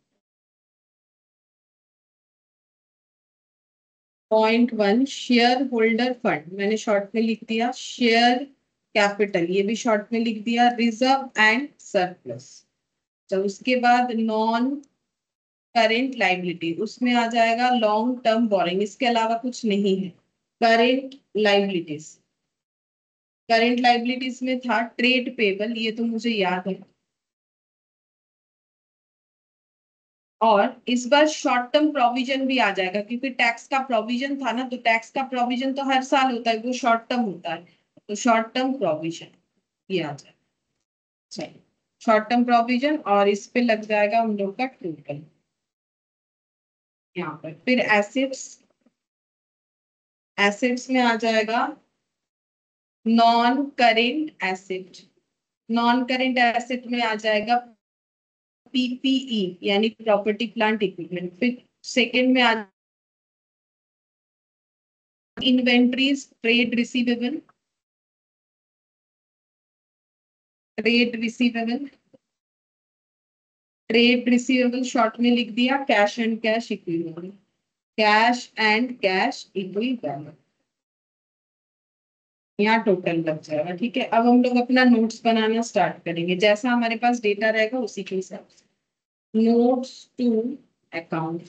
Point one, share holder fund, मैंने शॉर्ट में लिख दिया। शेयर कैपिटल, ये भी शॉर्ट में लिख दिया। रिजर्व एंड सरप्लस, तो उसके बाद नॉन करेंट लाइबिलिटी, उसमें आ जाएगा लॉन्ग टर्म बोरिंग, इसके अलावा कुछ नहीं है। करेंट लाइबिलिटीज, करेंट लाइबिलिटीज में था ट्रेड पेबल, ये तो मुझे याद है। और इस बार शॉर्ट टर्म प्रोविजन भी आ जाएगा, क्योंकि टैक्स का प्रोविजन था ना, तो टैक्स का प्रोविजन तो हर साल होता है, वो शॉर्ट टर्म होता है, तो शॉर्ट टर्म प्रोविजन ये आ जाएगा। चलिए, शॉर्ट टर्म प्रोविजन और इस पे लग जाएगा हम लोग का टोटल यहाँ पर। फिर एसेट्स, एसेट्स में आ जाएगा non current asset, non current asset में आ जाएगा पीपीई यानी प्रॉपर्टी प्लांट इक्विपमेंट। फिर सेकंड में आ inventories, trade receivable, trade receivable, trade receivable short में लिख दिया cash and cash equivalent, cash and cash equivalent, यहाँ टोटल लग जाएगा, ठीक है। अब हम लोग अपना नोट्स बनाना स्टार्ट करेंगे, जैसा हमारे पास डेटा रहेगा उसी के हिसाब से। Notes to account,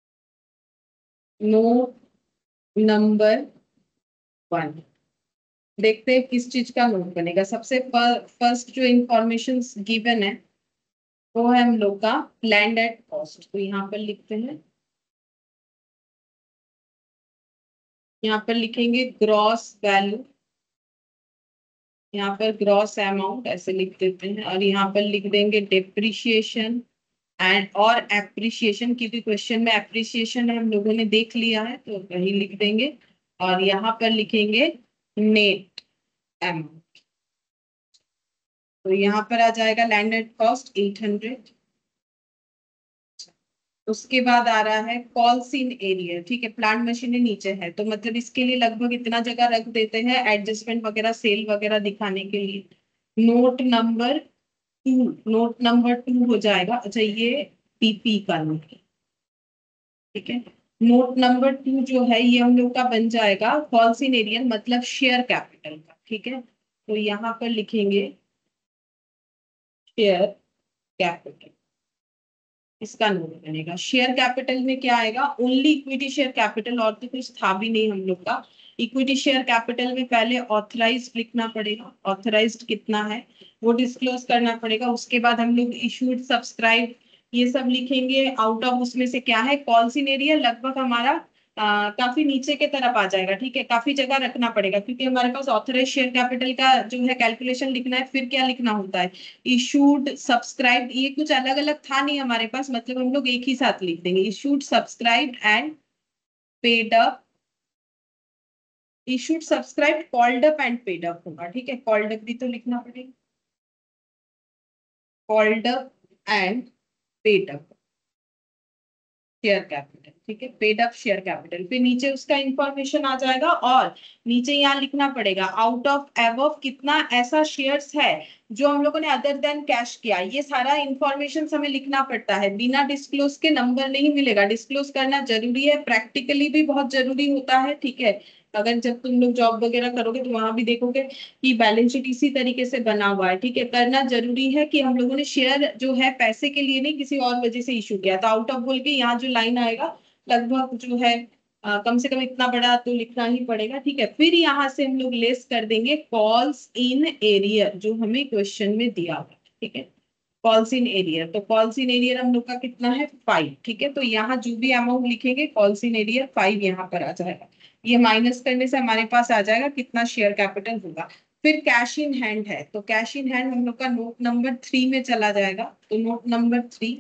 note number one, देखते हैं किस चीज का नोट बनेगा। सबसे फर्स्ट जो इंफॉर्मेशन गिवन है वो है हम लोग का लैंड एट कॉस्ट। तो यहाँ पर लिखते हैं, यहाँ पर लिखेंगे ग्रॉस वैल्यू, यहाँ पर ग्रॉस अमाउंट ऐसे लिख देते हैं, और यहाँ पर लिख देंगे डिप्रिशिएशन एंड और एप्रिशिएशन, क्योंकि क्वेश्चन में एप्रिशिएशन हम लोगों ने देख लिया है तो वही लिख देंगे। और यहाँ पर लिखेंगे नेट अमाउंट। तो यहाँ पर आ जाएगा लैंडेड कॉस्ट एट हंड्रेड। उसके बाद आ रहा है कॉल्सिन एरिया, ठीक है, प्लांट मशीनरी नीचे है तो मतलब इसके लिए लगभग इतना जगह रख देते हैं एडजस्टमेंट वगैरह सेल वगैरह दिखाने के लिए। Note number two, note number two हो जाएगा। अच्छा ये पीपी का नोट है, ठीक है। नोट नंबर टू जो है ये हम लोग का बन जाएगा कॉल्सिन एरिया मतलब शेयर कैपिटल का, ठीक है। तो यहाँ पर लिखेंगे शेयर कैपिटल, इसका नोट बनेगा। शेयर कैपिटल में क्या आएगा, ओनली इक्विटी शेयर कैपिटल, और तो कुछ था भी नहीं हम लोग का। इक्विटी शेयर कैपिटल में पहले ऑथराइज्ड लिखना पड़ेगा, ऑथराइज्ड कितना है वो डिस्क्लोज करना पड़ेगा। उसके बाद हम लोग इशूड सब्सक्राइब ये सब लिखेंगे। आउट ऑफ उसमें से क्या है कॉल्सिन एरिया लगभग हमारा आ, काफी नीचे के तरफ आ जाएगा, ठीक है। काफी जगह रखना पड़ेगा क्योंकि हमारे पास ऑथराइज शेयर कैपिटल का जो है कैलकुलेशन लिखना है। फिर क्या लिखना होता है, इशूड सब्सक्राइब, ये कुछ अलग अलग था नहीं हमारे पास, मतलब हम लोग एक ही साथ लिख देंगे issued subscribed and paid up. Issued subscribe called up and paid up होगा, ठीक है। कॉल्ड अप भी तो लिखना पड़ेगा, called up and paid up share capital, ठीक है। पेड अप शेयर कैपिटल, फिर नीचे उसका इंफॉर्मेशन आ जाएगा। और नीचे यहाँ लिखना पड़ेगा आउट ऑफ एबव कितना ऐसा शेयर्स है जो हम लोगों ने अदर देन कैश किया। ये सारा इंफॉर्मेशन हमें लिखना पड़ता है, बिना डिस्क्लोज के नंबर नहीं मिलेगा। डिस्क्लोज करना जरूरी है, प्रैक्टिकली भी बहुत जरूरी होता है, ठीक है। अगर जब तुम लोग जॉब वगैरह करोगे तो वहां भी देखोगे कि बैलेंस शीट इसी तरीके से बना हुआ है, ठीक है। करना जरूरी है कि हम लोगों ने शेयर जो है पैसे के लिए नहीं किसी और वजह से इशू किया। तो आउट ऑफ बोल के यहाँ जो लाइन आएगा लगभग जो है अ, कम से कम इतना बड़ा तो लिखना ही पड़ेगा, ठीक है। फिर यहाँ से हम लोग लेस कर देंगे कॉल्स इन एरियर जो हमें क्वेश्चन में दिया हुआ है, ठीक है। कॉल्स इन एरियर, तो कॉल्स इन एरियर हम लोग का कितना है फाइव, ठीक है। तो यहाँ जो भी अमाउंट लिखेंगे कॉल्स इन एरियर फाइव यहाँ पर आ जाएगा। ये माइनस करने से हमारे पास आ जाएगा कितना शेयर कैपिटल होगा। फिर कैश इन हैंड है, तो कैश इन हैंड हम लोग का नोट नंबर थ्री में चला जाएगा। तो note number three,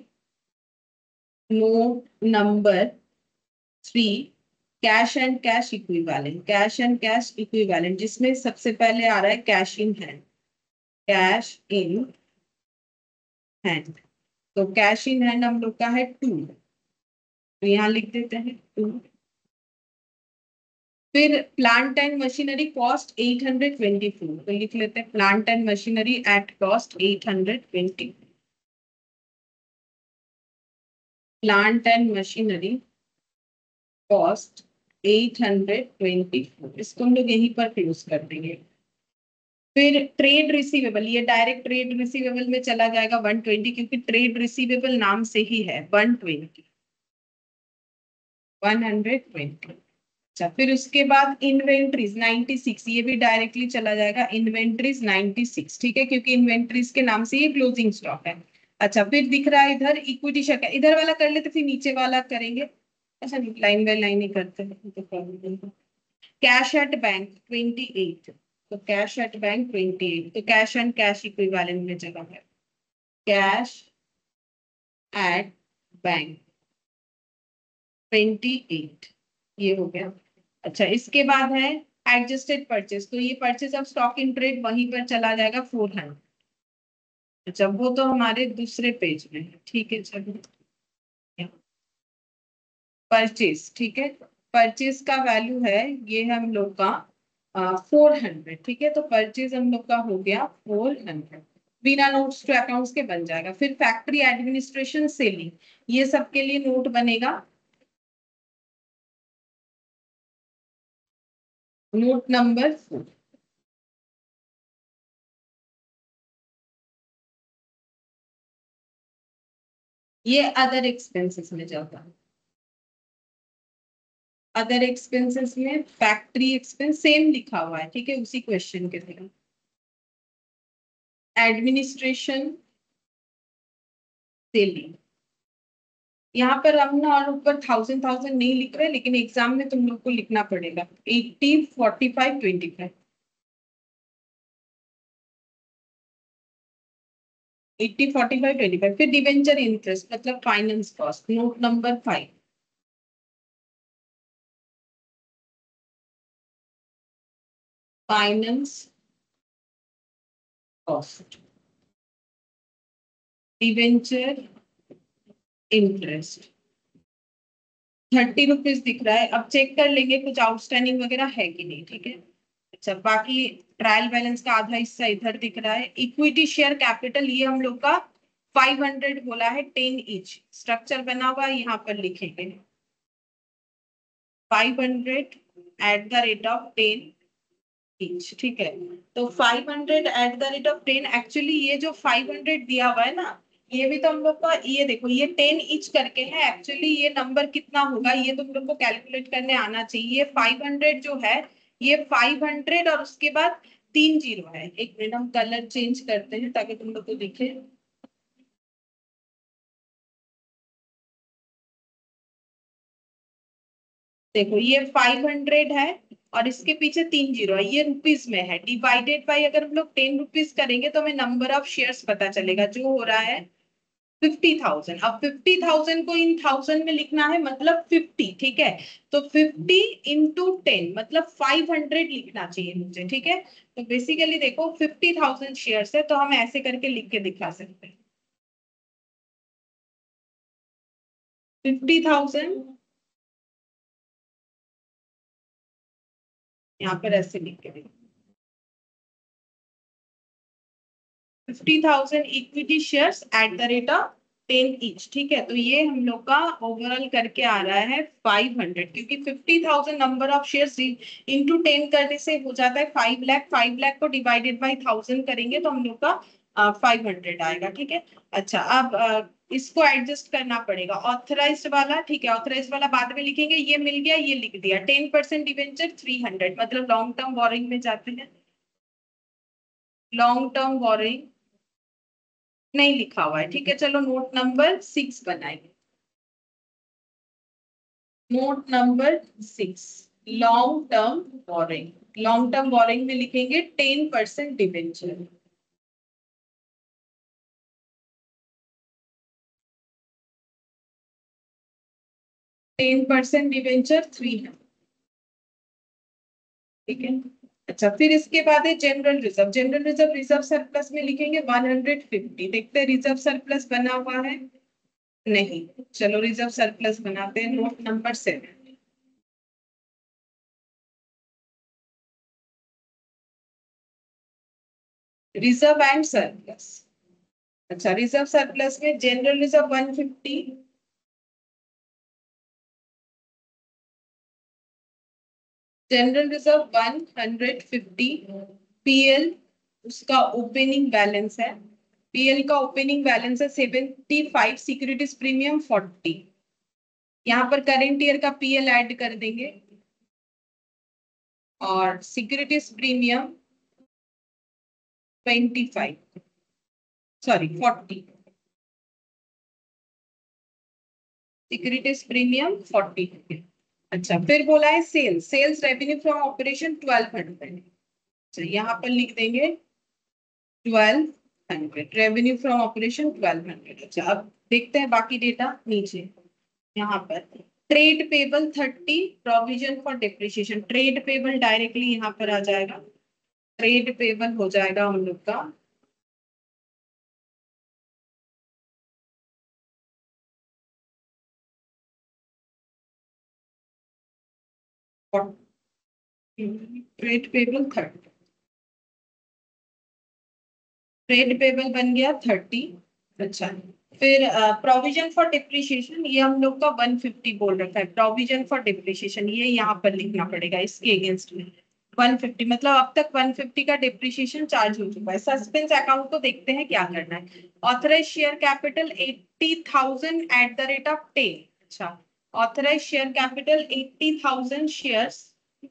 note number three cash and cash equivalent, cash and cash equivalent जिसमें सबसे पहले आ रहा है cash in hand, cash in hand. तो कैश इन हैंड हम लोग का है टू, तो यहाँ लिख देते हैं टू। फिर plant and machinery cost at hundred twenty four, तो लिख लेते हैं plant and machinery at cost at hundred twenty, plant and machinery cost at hundred twenty four, इसको हम लोग यहीं पर क्लोज कर देंगे। फिर ट्रेड रिसीवेबल, ये डायरेक्ट ट्रेड रिसीवेबल में चला जाएगा वन ट्वेंटी, क्योंकि ट्रेड रिसीवेबल नाम से ही है one twenty, one hundred twenty. अच्छा फिर उसके बाद इन्वेंट्रीज नाइंटी सिक्स, ये भी डायरेक्टली चला जाएगा इन्वेंट्रीज नाइंटी सिक्स, ठीक है, क्योंकि इन्वेंट्रीज के नाम से ये क्लोजिंग स्टॉक है। अच्छा फिर दिख रहा है इधर इक्विटी शेयर, इधर वाला कर लेते फिर नीचे वाला करेंगे। अच्छा लाइन बाय लाइन ही करते हैं। Cash at bank twenty eight, तो cash at bank twenty eight, तो कैश एंड कैश इक्विवेलेंट में जगह है cash at bank twenty eight, ये हो गया। अच्छा इसके बाद है एडजस्टेड परचेस, तो ये purchase of stock in trade वहीं पर चला जाएगा फोर हंड्रेड। अच्छा वो तो हमारे दूसरे पेज में है, ठीक है। चलो परचेस, ठीक है, परचेस का वैल्यू है ये है हम लोग का फोर हंड्रेड, ठीक है। तो परचेज हम लोग का हो गया फोर हंड्रेड, बिना नोट्स टू अकाउंट्स के बन जाएगा। फिर फैक्ट्री एडमिनिस्ट्रेशन सेलिंग, ये सब के लिए नोट बनेगा नोट नंबर फोर। ये अदर एक्सपेंसेस में जाता है, अदर एक्सपेंसेस में फैक्ट्री एक्सपेंस सेम लिखा हुआ है, ठीक है, उसी क्वेश्चन के तरह। एडमिनिस्ट्रेशन सेलिंग, यहाँ पर हम ना और ऊपर थाउजेंड थाउजेंड नहीं लिख रहे, लेकिन एग्जाम में तुम लोग को लिखना पड़ेगा eighty forty five twenty five, eighty forty five twenty five. फिर डिवेंचर इंटरेस्ट मतलब finance cost, note number five. Finance cost, debenture interest thirty rupees दिख रहा है। अब चेक कर लेंगे कुछ आउटस्टैंडिंग वगैरह है कि नहीं, ठीक है। अच्छा, बाकी ट्रायल बैलेंस का आधा हिस्सा इधर दिख रहा है। इक्विटी शेयर कैपिटल ये हम लोग का फाइव हंड्रेड बोला है, टेन ईच स्ट्रक्चर बना हुआ है, यहाँ पर लिखेंगे five hundred at the rate of ten each, ठीक है। तो five hundred at the rate of ten, actually ये जो फाइव हंड्रेड दिया हुआ है ना, ये भी तो हम लोग का, ये देखो ये टेन ईच करके है, एक्चुअली ये नंबर कितना होगा ये तुम लोग को कैलकुलेट करने आना चाहिए। फाइव हंड्रेड जो है ये फाइव हंड्रेड और उसके बाद तीन जीरो है। एक मिनट हम कलर चेंज करते हैं ताकि तुम लोग को दिखे। देखो ये फाइव हंड्रेड है और इसके पीछे तीन जीरो है, ये रुपीज में है, डिवाइडेड बाई अगर हम लोग टेन रुपीज करेंगे तो हमें नंबर ऑफ शेयर्स पता चलेगा जो हो रहा है फिफ्टी थाउजेंड। अब फिफ्टी थाउजेंड को इन थाउजेंड में लिखना है मतलब फिफ्टी, ठीक है। तो फिफ्टी इंटू टेन मतलब फाइव हंड्रेड लिखना चाहिए मुझे, ठीक है। तो बेसिकली देखो फिफ्टी थाउजेंड शेयर्स है तो हम ऐसे करके लिख के दिखा सकते हैं फिफ्टी थाउजेंड, यहाँ पर ऐसे लिख के देखो fifty thousand equity shares at the rate of ten each, ठीक है। तो ये हम लोग का ओवरऑल करके आ रहा है फाइव हंड्रेड, क्योंकि fifty thousand number of shares into ten करने से हो जाता है फाइव लाख, फाइव लाख को डिवाइडेड बाई थाउजेंड करेंगे तो हम लोग का फाइव हंड्रेड आएगा, ठीक है। अच्छा, अब uh, इसको एडजस्ट करना पड़ेगा ऑथराइज्ड वाला, ठीक है। ऑथराइज्ड वाला बाद में लिखेंगे, ये मिल गया, ये लिख दिया। Ten percent debenture three hundred मतलब लॉन्ग टर्म बोरिंग में जाते हैं। लॉन्ग टर्म बोरिंग नहीं लिखा हुआ है, ठीक है। चलो नोट नंबर सिक्स बनाएंगे। Note number six, long term borrowing. Long term borrowing में लिखेंगे ten percent debenture. Ten percent debenture three है, ठीक है। अच्छा, फिर इसके बाद है general reserve. General reserve reserve surplus में लिखेंगे वन हंड्रेड फिफ्टी। देखते हैं रिजर्व सरप्लस बना हुआ है नहीं, चलो रिजर्व सरप्लस बनाते हैं। Note number seven, reserve and surplus. अच्छा, रिजर्व सरप्लस में general reserve one fifty, general reserve one hundred fifty, PL उसका ओपनिंग बैलेंस है, पीएल का ओपनिंग बैलेंस है seventy five, securities premium forty. यहाँ पर करेंट ईयर का पीएल ऐड कर देंगे और securities premium twenty five, sorry forty, securities premium forty. अच्छा, फिर बोला है sales, sales revenue from operation twelve hundred. तो यहाँ पर लिख देंगे twelve hundred, revenue from operation twelve hundred. अच्छा, अब देखते हैं बाकी डेटा नीचे। यहाँ पर trade payable thirty, provision for depreciation, trade payable directly यहाँ पर आ जाएगा। ट्रेड पेबल हो जाएगा हम लोग का trade payable thirty, trade payable बन गया थर्टी। अच्छा, फिर प्रोविजन फॉर डिप्रिशिएशन ये हम लोग का वन फिफ्टी बोल रखा है। प्रोविजन फॉर डिप्रिशिएशन ये यहाँ पर लिखना पड़ेगा इसके अगेंस्ट में वन फिफ्टी, मतलब अब तक वन फिफ्टी का डिप्रिशिएशन चार्ज हो चुका है। सस्पेंस अकाउंट को देखते हैं क्या करना है। Authorise share capital eighty thousand at the rate of ten. अच्छा, authorise share capital eighty thousand shares,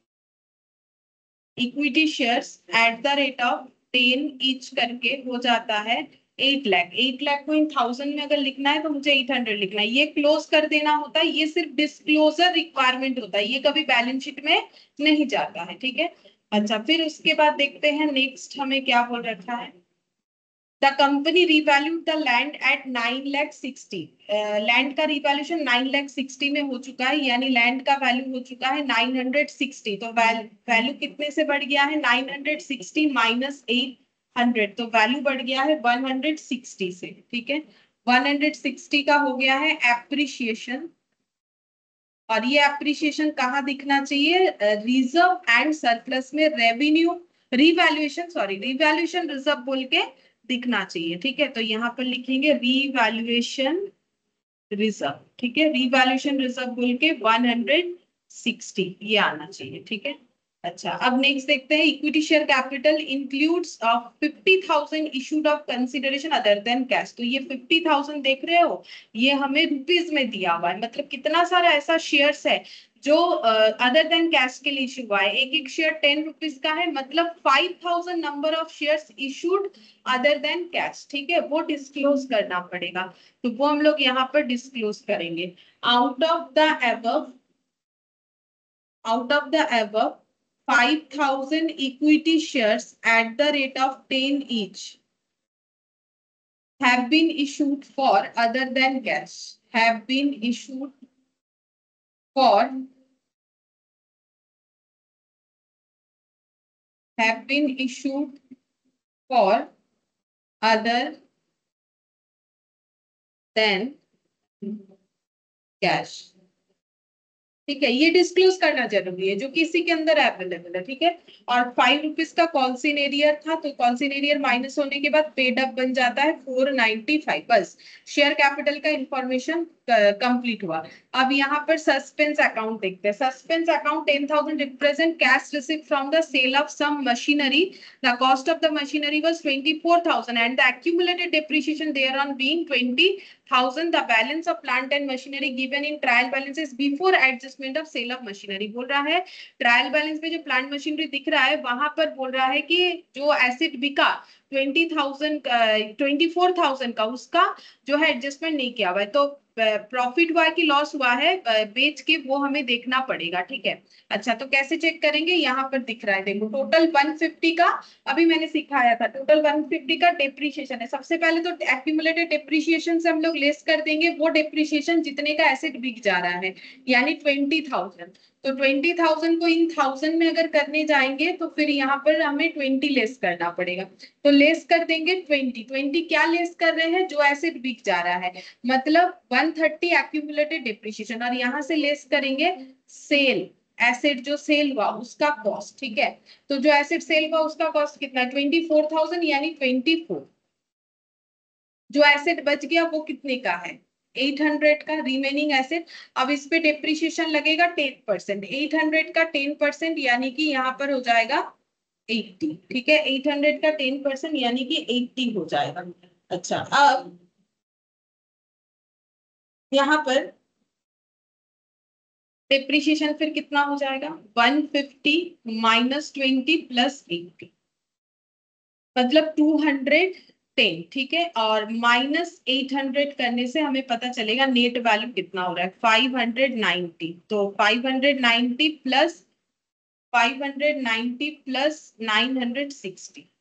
equity shares at the rate of ten each करके हो जाता है एट लाख। एट लाख को इन थाउजेंड में अगर लिखना है तो मुझे एट हंड्रेड लिखना है, ये क्लोज कर देना होता है। ये सिर्फ डिस्क्लोजर रिक्वायरमेंट होता है, ये कभी बैलेंस शीट में नहीं जाता है, ठीक है। अच्छा, फिर उसके बाद देखते हैं नेक्स्ट हमें क्या बोल रखा है। The company revalued the land at nine lakh sixty. Land का रिवैल्यूएशन नाइन लाख सिक्सटी में हो चुका है, यानी लैंड का वैल्यू हो चुका है नाइन हंड्रेड सिक्सटी। तो वैल्यू कितने से बढ़ गया है, nine hundred sixty minus eight hundred, तो वैल्यू बढ़ गया है वन हंड्रेड सिक्सटी से, ठीक है। वन हंड्रेड सिक्सटी का हो गया है एप्रिसिएशन, और ये एप्रिसिएशन कहाँ दिखना चाहिए, रिजर्व एंड सरप्लस में revenue revaluation, sorry revaluation reserve बोल के दिखना चाहिए, ठीक है। तो यहाँ पर लिखेंगे रिवैल्यूएशन रिजर्व, ठीक है। रिवैल्यूएशन रिजर्व बोल के वन हंड्रेड सिक्सटी ये आना चाहिए, ठीक है। अच्छा, अब नेक्स्ट देखते हैं equity share capital includes fifty thousand issued of consideration other than cash. तो ये फिफ्टी थाउजेंड देख रहे हो, ये हमें रुपीज में दिया हुआ है, मतलब कितना सारा ऐसा शेयर्स है जो अदर देन कैश के लिए इशू हुआ है। एक एक शेयर टेन रुपीज का है, मतलब five thousand number of shares issued other than cash, ठीक है। वो डिस्क्लोज करना पड़ेगा, तो वो हम लोग यहाँ पर डिस्क्लोज करेंगे। Out of the above out of the above, five thousand equity shares at the rate of ten each have been issued for other than cash, have been issued for have been issued for other than cash, ठीक है। ये disclose करना जरूरी है, जो किसी के अंदर अवेलेबल है, ठीक है। और फाइव रुपीज का कॉन्सिनेरियर था, तो कॉन्सिनेरियर माइनस होने के बाद पेड अप बन जाता है फोर नाइनटी फाइव। बस शेयर कैपिटल का इंफॉर्मेशन कंप्लीट हुआ। अब यहाँ पर सस्पेंस अकाउंट देखते हैं। Suspense account ten thousand represent cash received from the sale of some machinery, the cost of the machinery was twenty four thousand and the accumulated depreciation thereon being twenty thousand. The balance of plant and machinery given in trial balance is before adjustment of sale of machinery। बोल रहा है trial balance में जो plant machinery दिख रहा है वहां पर बोल रहा है कि जो एसिड बिका twenty thousand twenty four thousand का, उसका जो है एडजस्टमेंट नहीं किया हुआ है। तो प्रॉफिट हुआ कि लॉस हुआ है बेच के, वो हमें देखना पड़ेगा, ठीक है। अच्छा, तो कैसे चेक करेंगे, यहाँ पर दिख रहा है, देखो टोटल वन फिफ्टी का अभी मैंने सिखाया था, टोटल वन फिफ्टी का डेप्रिसिएशन है। सबसे पहले तो एक्यूमुलेटेड डेप्रिसिएशन से हम लोग लेस कर देंगे वो डेप्रिसिएशन जितने का एसेट बिक जा रहा है, यानी ट्वेंटी थाउजेंड। तो ट्वेंटी थाउजेंड को इन थाउजेंड में अगर करने जाएंगे तो फिर यहाँ पर हमें ट्वेंटी लेस करना पड़ेगा। तो लेस कर देंगे ट्वेंटी। ट्वेंटी क्या लेस कर रहे हैं, जो एसेट बिक जा रहा है, मतलब वन थर्टी एक्यूमुलेटेड डेप्रिसिएशन, और यहाँ से लेस करेंगे सेल, एसेट जो सेल हुआ उसका कॉस्ट, ठीक है। तो जो एसेट सेल हुआ उसका कॉस्ट कितना है, ट्वेंटी फोर थाउजेंड, यानी ट्वेंटी फोर। जो एसेट बच गया वो कितने का है, एट हंड्रेड का रिमेनिंग एसेट। अब इस पे डेप्रिसिएशन लगेगा टेन परसेंट, एट हंड्रेड का टेन परसेंट यानी कि यहाँ पर हो जाएगा एट्टी, ठीक है। एट हंड्रेड का टेन परसेंट यानी कि एट्टी हो जाएगा। अच्छा, अब यहाँ पर डेप्रिसिएशन फिर कितना हो जाएगा, one fifty minus twenty plus eighty, मतलब टू हंड्रेड टेन, ठीक है। और माइनस एट हंड्रेड करने से हमें पता चलेगा नेट वैल्यू कितना हो रहा है, फाइव हंड्रेड नाइनटी। तो five hundred ninety plus five hundred ninety plus nine hundred sixty,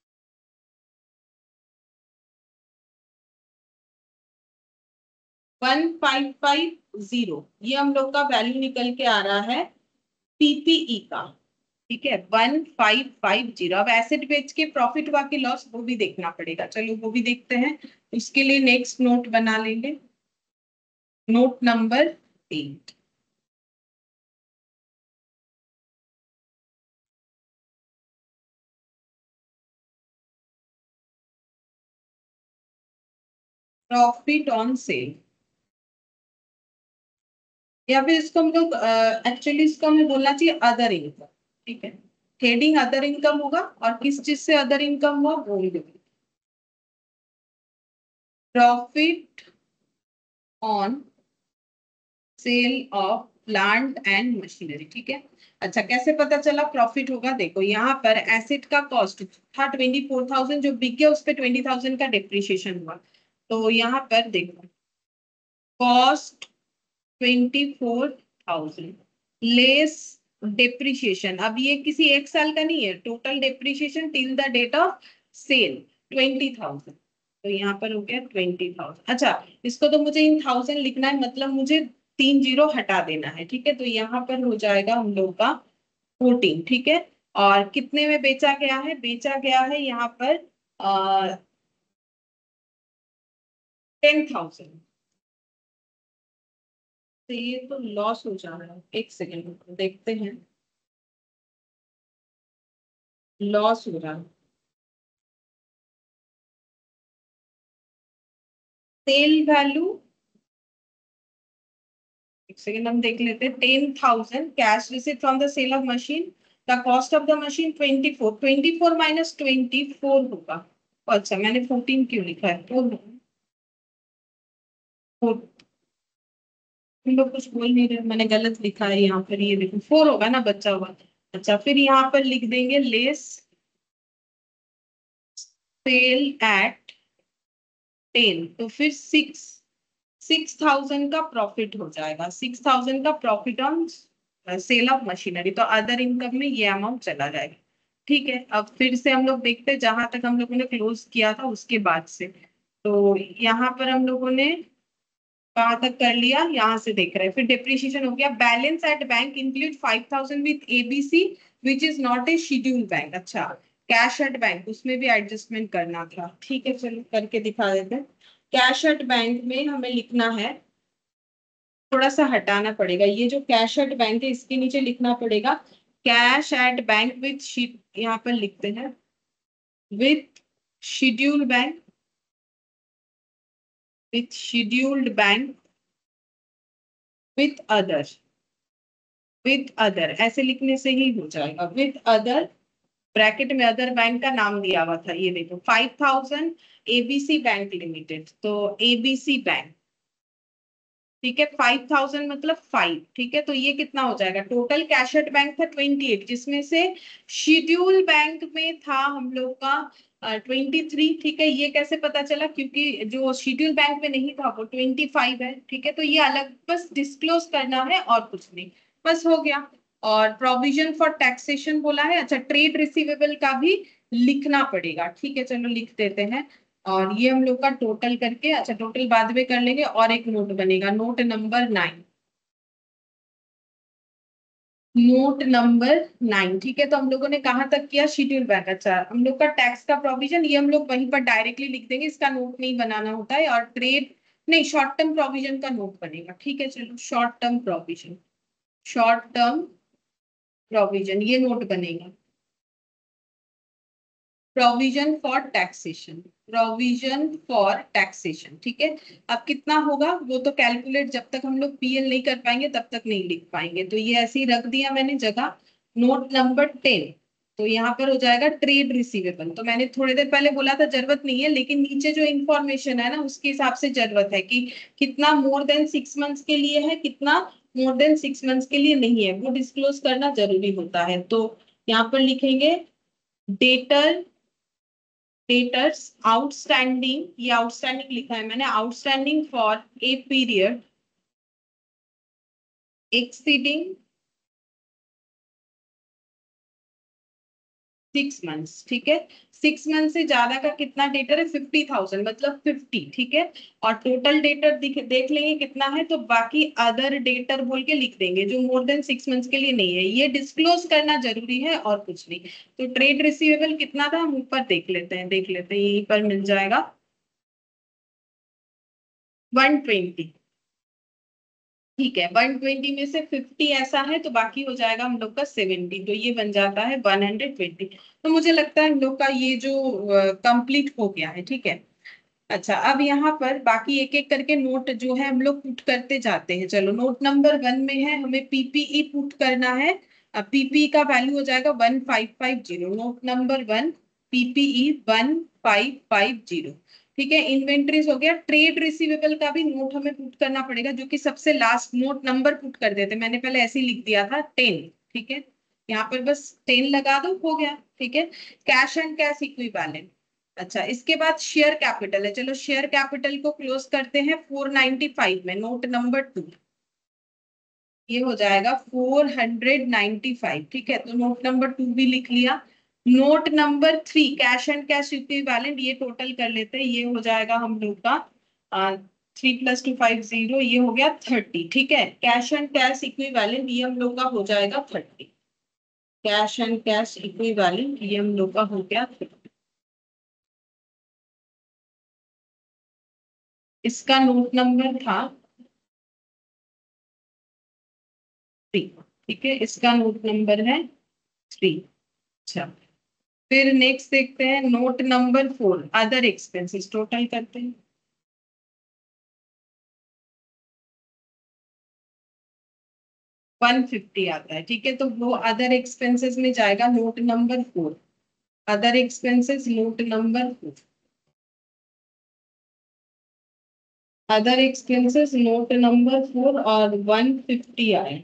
one five five zero, ये हम लोग का वैल्यू निकल के आ रहा है पीपीई का, ठीक है, वन फाइव फाइव जीरो। अब एसेट बेच के प्रॉफिट हुआ कि लॉस, वो भी देखना पड़ेगा, चलो वो भी देखते हैं। इसके लिए नेक्स्ट नोट बना लेंगे, note number eight. Profit on sale, या फिर इसको हम लोग एक्चुअली इसको हमें बोलना चाहिए अदर इनकम, ठीक है। हेडिंग अदर इनकम होगा, और किस चीज से अदर इनकम हुआ वो भी, profit on sale of plant and machinery, ठीक है। अच्छा, कैसे पता चला प्रॉफिट होगा? देखो यहाँ पर एसेट का कॉस्ट था ट्वेंटी फोर थाउजेंड, जो बिक गया उस पर ट्वेंटी थाउजेंड का डिप्रिशिएशन हुआ। तो यहाँ पर देखो cost twenty four thousand less depreciation. अब ये किसी एक साल का नहीं है, total depreciation till the date of sale twenty thousand. तो यहाँ पर हो गया ट्वेंटी थाउजेंड। अच्छा, इसको तो मुझे इन थाउजेंड लिखना है, मतलब मुझे तीन जीरो हटा देना है, ठीक है। तो यहाँ पर हो जाएगा हम लोग का फोर्टीन, ठीक है। और कितने में बेचा गया है? बेचा गया है यहाँ पर टेन थाउजेंड। तो ये तो लॉस हो जा रहा है, एक सेकेंड देखते हैं। लॉस हो रहा है। सेल वैल्यू, एक सेकेंड हम देख लेते हैं। Ten thousand, cash receipt from the sale of machine, the cost of the machine twenty four, twenty four minus twenty four होगा। अच्छा, मैंने फोर्टीन क्यों लिखा है? Four, four. तुम लोग कुछ बोल नहीं रहे, मैंने गलत लिखा है यहाँ पर, ये देखो फोर होगा ना बचा हुआ। अच्छा, फिर यहाँ पर लिख देंगे लेस सेल एट टेन, तो फिर सिक्स सिक्स थाउजेंड का प्रॉफिट हो जाएगा। सिक्स थाउजेंड का profit on sale of machinery. तो अदर इनकम में ये अमाउंट चला जाएगा, ठीक है। अब फिर से हम लोग देखते हैं जहां तक हम लोगों ने क्लोज किया था उसके बाद से। तो यहाँ पर हम लोगों ने कहाँ तक कर लिया, यहाँ से देख रहे हैं। फिर डिप्रिशिएशन हो गया। Balance at bank include five thousand with ABC which is not a schedule bank. अच्छा, कैश एट बैंक उसमें भी एडजस्टमेंट करना था, ठीक है। चलो करके दिखा देते हैं। कैश एट बैंक में हमें लिखना है, थोड़ा सा हटाना पड़ेगा, ये जो कैश एट बैंक है इसके नीचे लिखना पड़ेगा cash at bank with sheet, यहाँ पर लिखते हैं with schedule bank, with scheduled bank, with other, with other ऐसे लिखने से ही हो जाएगा। विथ अदर, ब्रैकेट में अदर बैंक का नाम दिया हुआ था, ये देखो five thousand ABC bank limited, तो एबीसी बैंक, ठीक है। फाइव थाउजेंड मतलब फाइव, ठीक है। तो ये कितना हो जाएगा? टोटल कैश एट बैंक था ट्वेंटी एट, जिसमें से शेड्यूल बैंक में था हम लोग का ट्वेंटी थ्री, ठीक है। ये कैसे पता चला? क्योंकि जो शेड्यूल बैंक में नहीं था वो ट्वेंटी फाइव है, ठीक है। तो ये अलग बस डिस्क्लोज करना है और कुछ नहीं, बस हो गया। और प्रोविजन फॉर टैक्सेशन बोला है। अच्छा, ट्रेड रिसीवेबल का भी लिखना पड़ेगा, ठीक है। चलो लिख देते हैं। और ये हम लोग का टोटल करके, अच्छा टोटल बाद में कर लेंगे, और एक नोट बनेगा, note number nine, note number nine, ठीक है। तो हम लोगों ने कहाँ तक किया? Schedule bank. अच्छा, हम लोग का टैक्स का प्रोविजन ये हम लोग वहीं पर डायरेक्टली लिख देंगे, इसका नोट नहीं बनाना होता है। और ट्रेड नहीं, शॉर्ट टर्म प्रोविजन का नोट बनेगा, ठीक है। चलो short term provision, short term provision ये नोट बनेगा। Provision for taxation, provision for taxation, ठीक है। अब कितना होगा वो तो कैलकुलेट, जब तक हम लोग पीएल नहीं कर पाएंगे तब तक नहीं लिख पाएंगे। तो ये ऐसे ही रख दिया मैंने जगह। नोट नंबर टेन, तो यहाँ पर हो जाएगा ट्रेड रिसीवेबल। तो मैंने थोड़ी देर पहले बोला था जरूरत नहीं है, लेकिन नीचे जो इंफॉर्मेशन है ना उसके हिसाब से जरूरत है कि कितना मोर देन सिक्स मंथ्स के लिए है, कितना मोर देन सिक्स मंथ्स के लिए नहीं है, वो डिस्क्लोज करना जरूरी होता है। तो यहाँ पर लिखेंगे डेटर, डेटर्स आउटस्टैंडिंग, ये आउटस्टैंडिंग लिखा है मैंने, outstanding for a period exceeding six months, ठीक है। सिक्स मंथ से ज्यादा का कितना डेटर है? फिफ्टी थाउजेंड, मतलब फिफ्टी, ठीक है। और टोटल डेटर देख लेंगे कितना है, तो बाकी अदर डेटर बोल के लिख देंगे जो मोर देन सिक्स मंथ्स के लिए नहीं है। ये डिस्क्लोज करना जरूरी है और कुछ नहीं। तो ट्रेड रिसीवेबल कितना था हम ऊपर देख लेते हैं, देख लेते हैं यहीं पर मिल जाएगा वन ट्वेंटी, ठीक है। वन ट्वेंटी में से फिफ्टी ऐसा है तो बाकी हो जाएगा हम लोग का सेवेंटी, तो ये बन जाता है वन हंड्रेड ट्वेंटी। तो मुझे लगता है हम लोग का ये जो कंप्लीट हो गया है, ठीक है। अच्छा, अब यहाँ पर बाकी एक एक करके नोट जो है हम लोग पुट करते जाते हैं। चलो नोट नंबर वन में है, हमें पीपीई पुट करना है। पीपीई का वैल्यू हो जाएगा one five five zero. Note number one, PPE one five five zero. ठीक है, इन्वेंट्रीज हो गया। ट्रेड रिसीवेबल का भी नोट हमें पुट करना पड़ेगा, जो कि सबसे लास्ट नोट नंबर पुट कर देते, मैंने पहले ऐसे ही लिख दिया था टेन। ठीक है, यहाँ पर बस टेन लगा दो, हो गया। ठीक है, कैश एंड कैश इक्विवेलेंट। अच्छा, इसके बाद शेयर कैपिटल है। चलो शेयर कैपिटल को क्लोज करते हैं फोर नाइनटी फाइव में, नोट नंबर टू। ये हो जाएगा फोर हंड्रेड नाइनटी फाइव। ठीक है, तो नोट नंबर टू भी लिख लिया। Note number three cash and cash equivalent, ये टोटल कर लेते हैं, ये हो जाएगा हम लोग का three plus two five zero, ये हो गया थर्टी। ठीक है, कैश एंड कैश इक्विवेलेंट ये हम लोग का हो जाएगा thirty. Cash and cash equivalent ये हम लोग का हो गया थर्टी। इसका नोट नंबर था थ्री। ठीक है, इसका नोट नंबर है थ्री। अच्छा, फिर नेक्स्ट देखते हैं note number four, other expenses total करते हैं। वन फिफ्टी आता है। ठीक है, तो वो अदर एक्सपेंसेस में जाएगा, note number four. Other expenses note number four, other expenses note number four और वन फिफ्टी आए।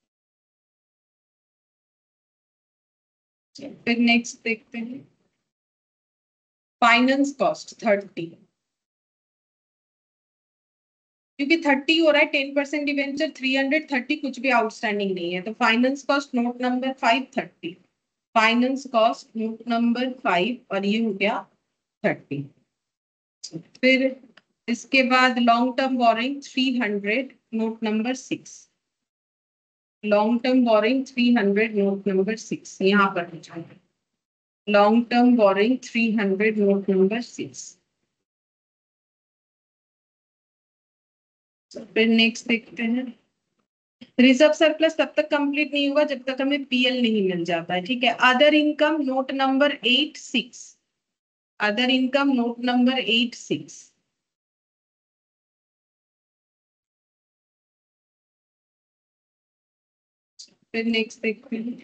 फिर नेक्स्ट देखते हैं फाइनेंस कॉस्ट थर्टी। क्योंकि थर्टी हो रहा है, ten percent debenture, three hundred thirty, कुछ भी आउटस्टैंडिंग नहीं है, तो finance cost note number five thirty. Finance cost note number five और ये हो गया थर्टी। फिर इसके बाद long term borrowing three hundred, note number six. Long term borrowing three hundred, note number six, यहाँ पर हो जाएगा long term borrowing three hundred, note number six. फिर नेक्स्ट देखते हैं रिजर्व सरप्लस तब तक कंप्लीट नहीं होगा जब तक हमें पीएल नहीं मिल जाता है। ठीक है, other income note number eight six. Other income note number eight six. फिर नेक्स्ट देखते हैं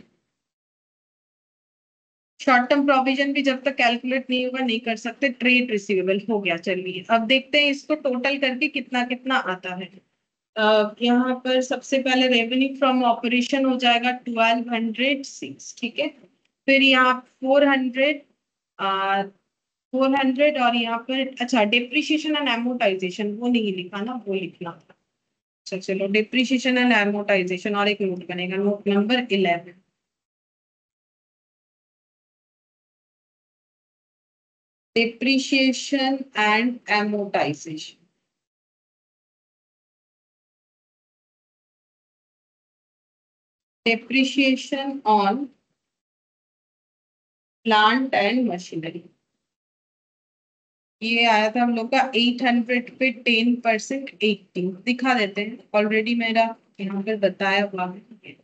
शॉर्ट टर्म प्रोविजन भी जब तक कैलकुलेट नहीं होगा नहीं कर सकते। ट्रेड रिसीवेबल हो गया। चलिए अब देखते हैं इसको टोटल करके कितना कितना आता है। अ, यहाँ पर सबसे पहले रेवेन्यू फ्रॉम ऑपरेशन हो जाएगा ट्वेल्व हंड्रेड सिक्स। ठीक है, फिर यहाँ फोर हंड्रेड, फोर हंड्रेड और यहाँ पर अच्छा डिप्रिशिएशन एंड एमोटाइजेशन वो नहीं लिखा ना, वो लिखना था। अच्छा चलो, डिप्रिशिएशन एंड एमोटाइजेशन और एक नोट बनेगा, note number eleven. Depreciation and amortisation, depreciation on plant and machinery, ये आया था हम लोग का एट हंड्रेड पे टेन परसेंट एटीन। दिखा देते हैं, ऑलरेडी मेरा यहाँ पर बताया हुआ है,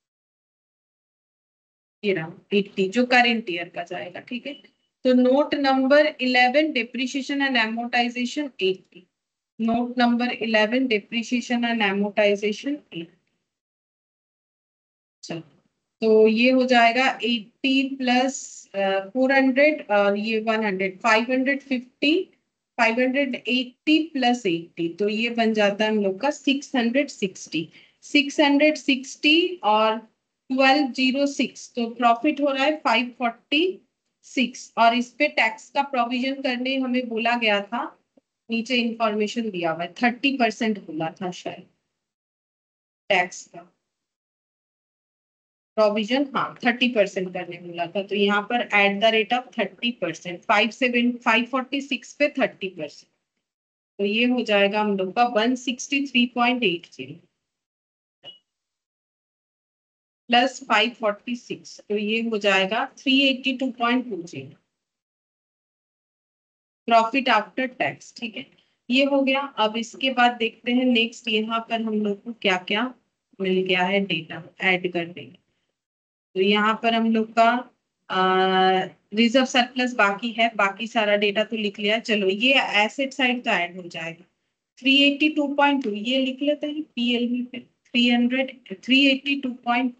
ये रहा एट्टी जो करेंट ईयर का जाएगा। ठीक है, तो note number eleven depreciation and amortisation eighty. Note number eleven depreciation and amortisation eighty. चलो, तो ये हो जाएगा एट्टी प्लस फोर हंड्रेड और ये one hundred, five hundred fifty, five hundred eighty plus eighty, तो ये बन जाता है हम लोग का six hundred sixty. Six hundred sixty और ट्वेल्व जीरो सिक्स, तो प्रॉफिट हो रहा है फाइव फोर्टी सिक्स। और इस पे टैक्स का प्रोविजन करने हमें बोला गया था, नीचे इंफॉर्मेशन दिया हुआ है, थर्टी परसेंट बोला था शायद टैक्स का प्रोविजन। हाँ, थर्टी परसेंट करने मिला था, तो यहाँ पर at the rate of thirty percent, five seven five forty six पे थर्टी परसेंट, तो ये हो जाएगा हम लोग का one sixty three point eight zero plus five forty six, तो ये हो जाएगा three eighty two point two zero, profit after tax. ठीक है, ये हो गया। अब इसके बाद देखते हैं नेक्स्ट, यहाँ पर हम लोग को क्या क्या मिल गया है डेटा ऐड कर देंगे। तो यहाँ पर हम लोग का रिजर्व सरप्लस बाकी है, बाकी सारा डेटा तो लिख लिया। चलो ये एसेट साइड का ऐड हो जाएगा, three eighty two point two ये लिख लेते हैं पीएल में, फिर three hundred three eighty two point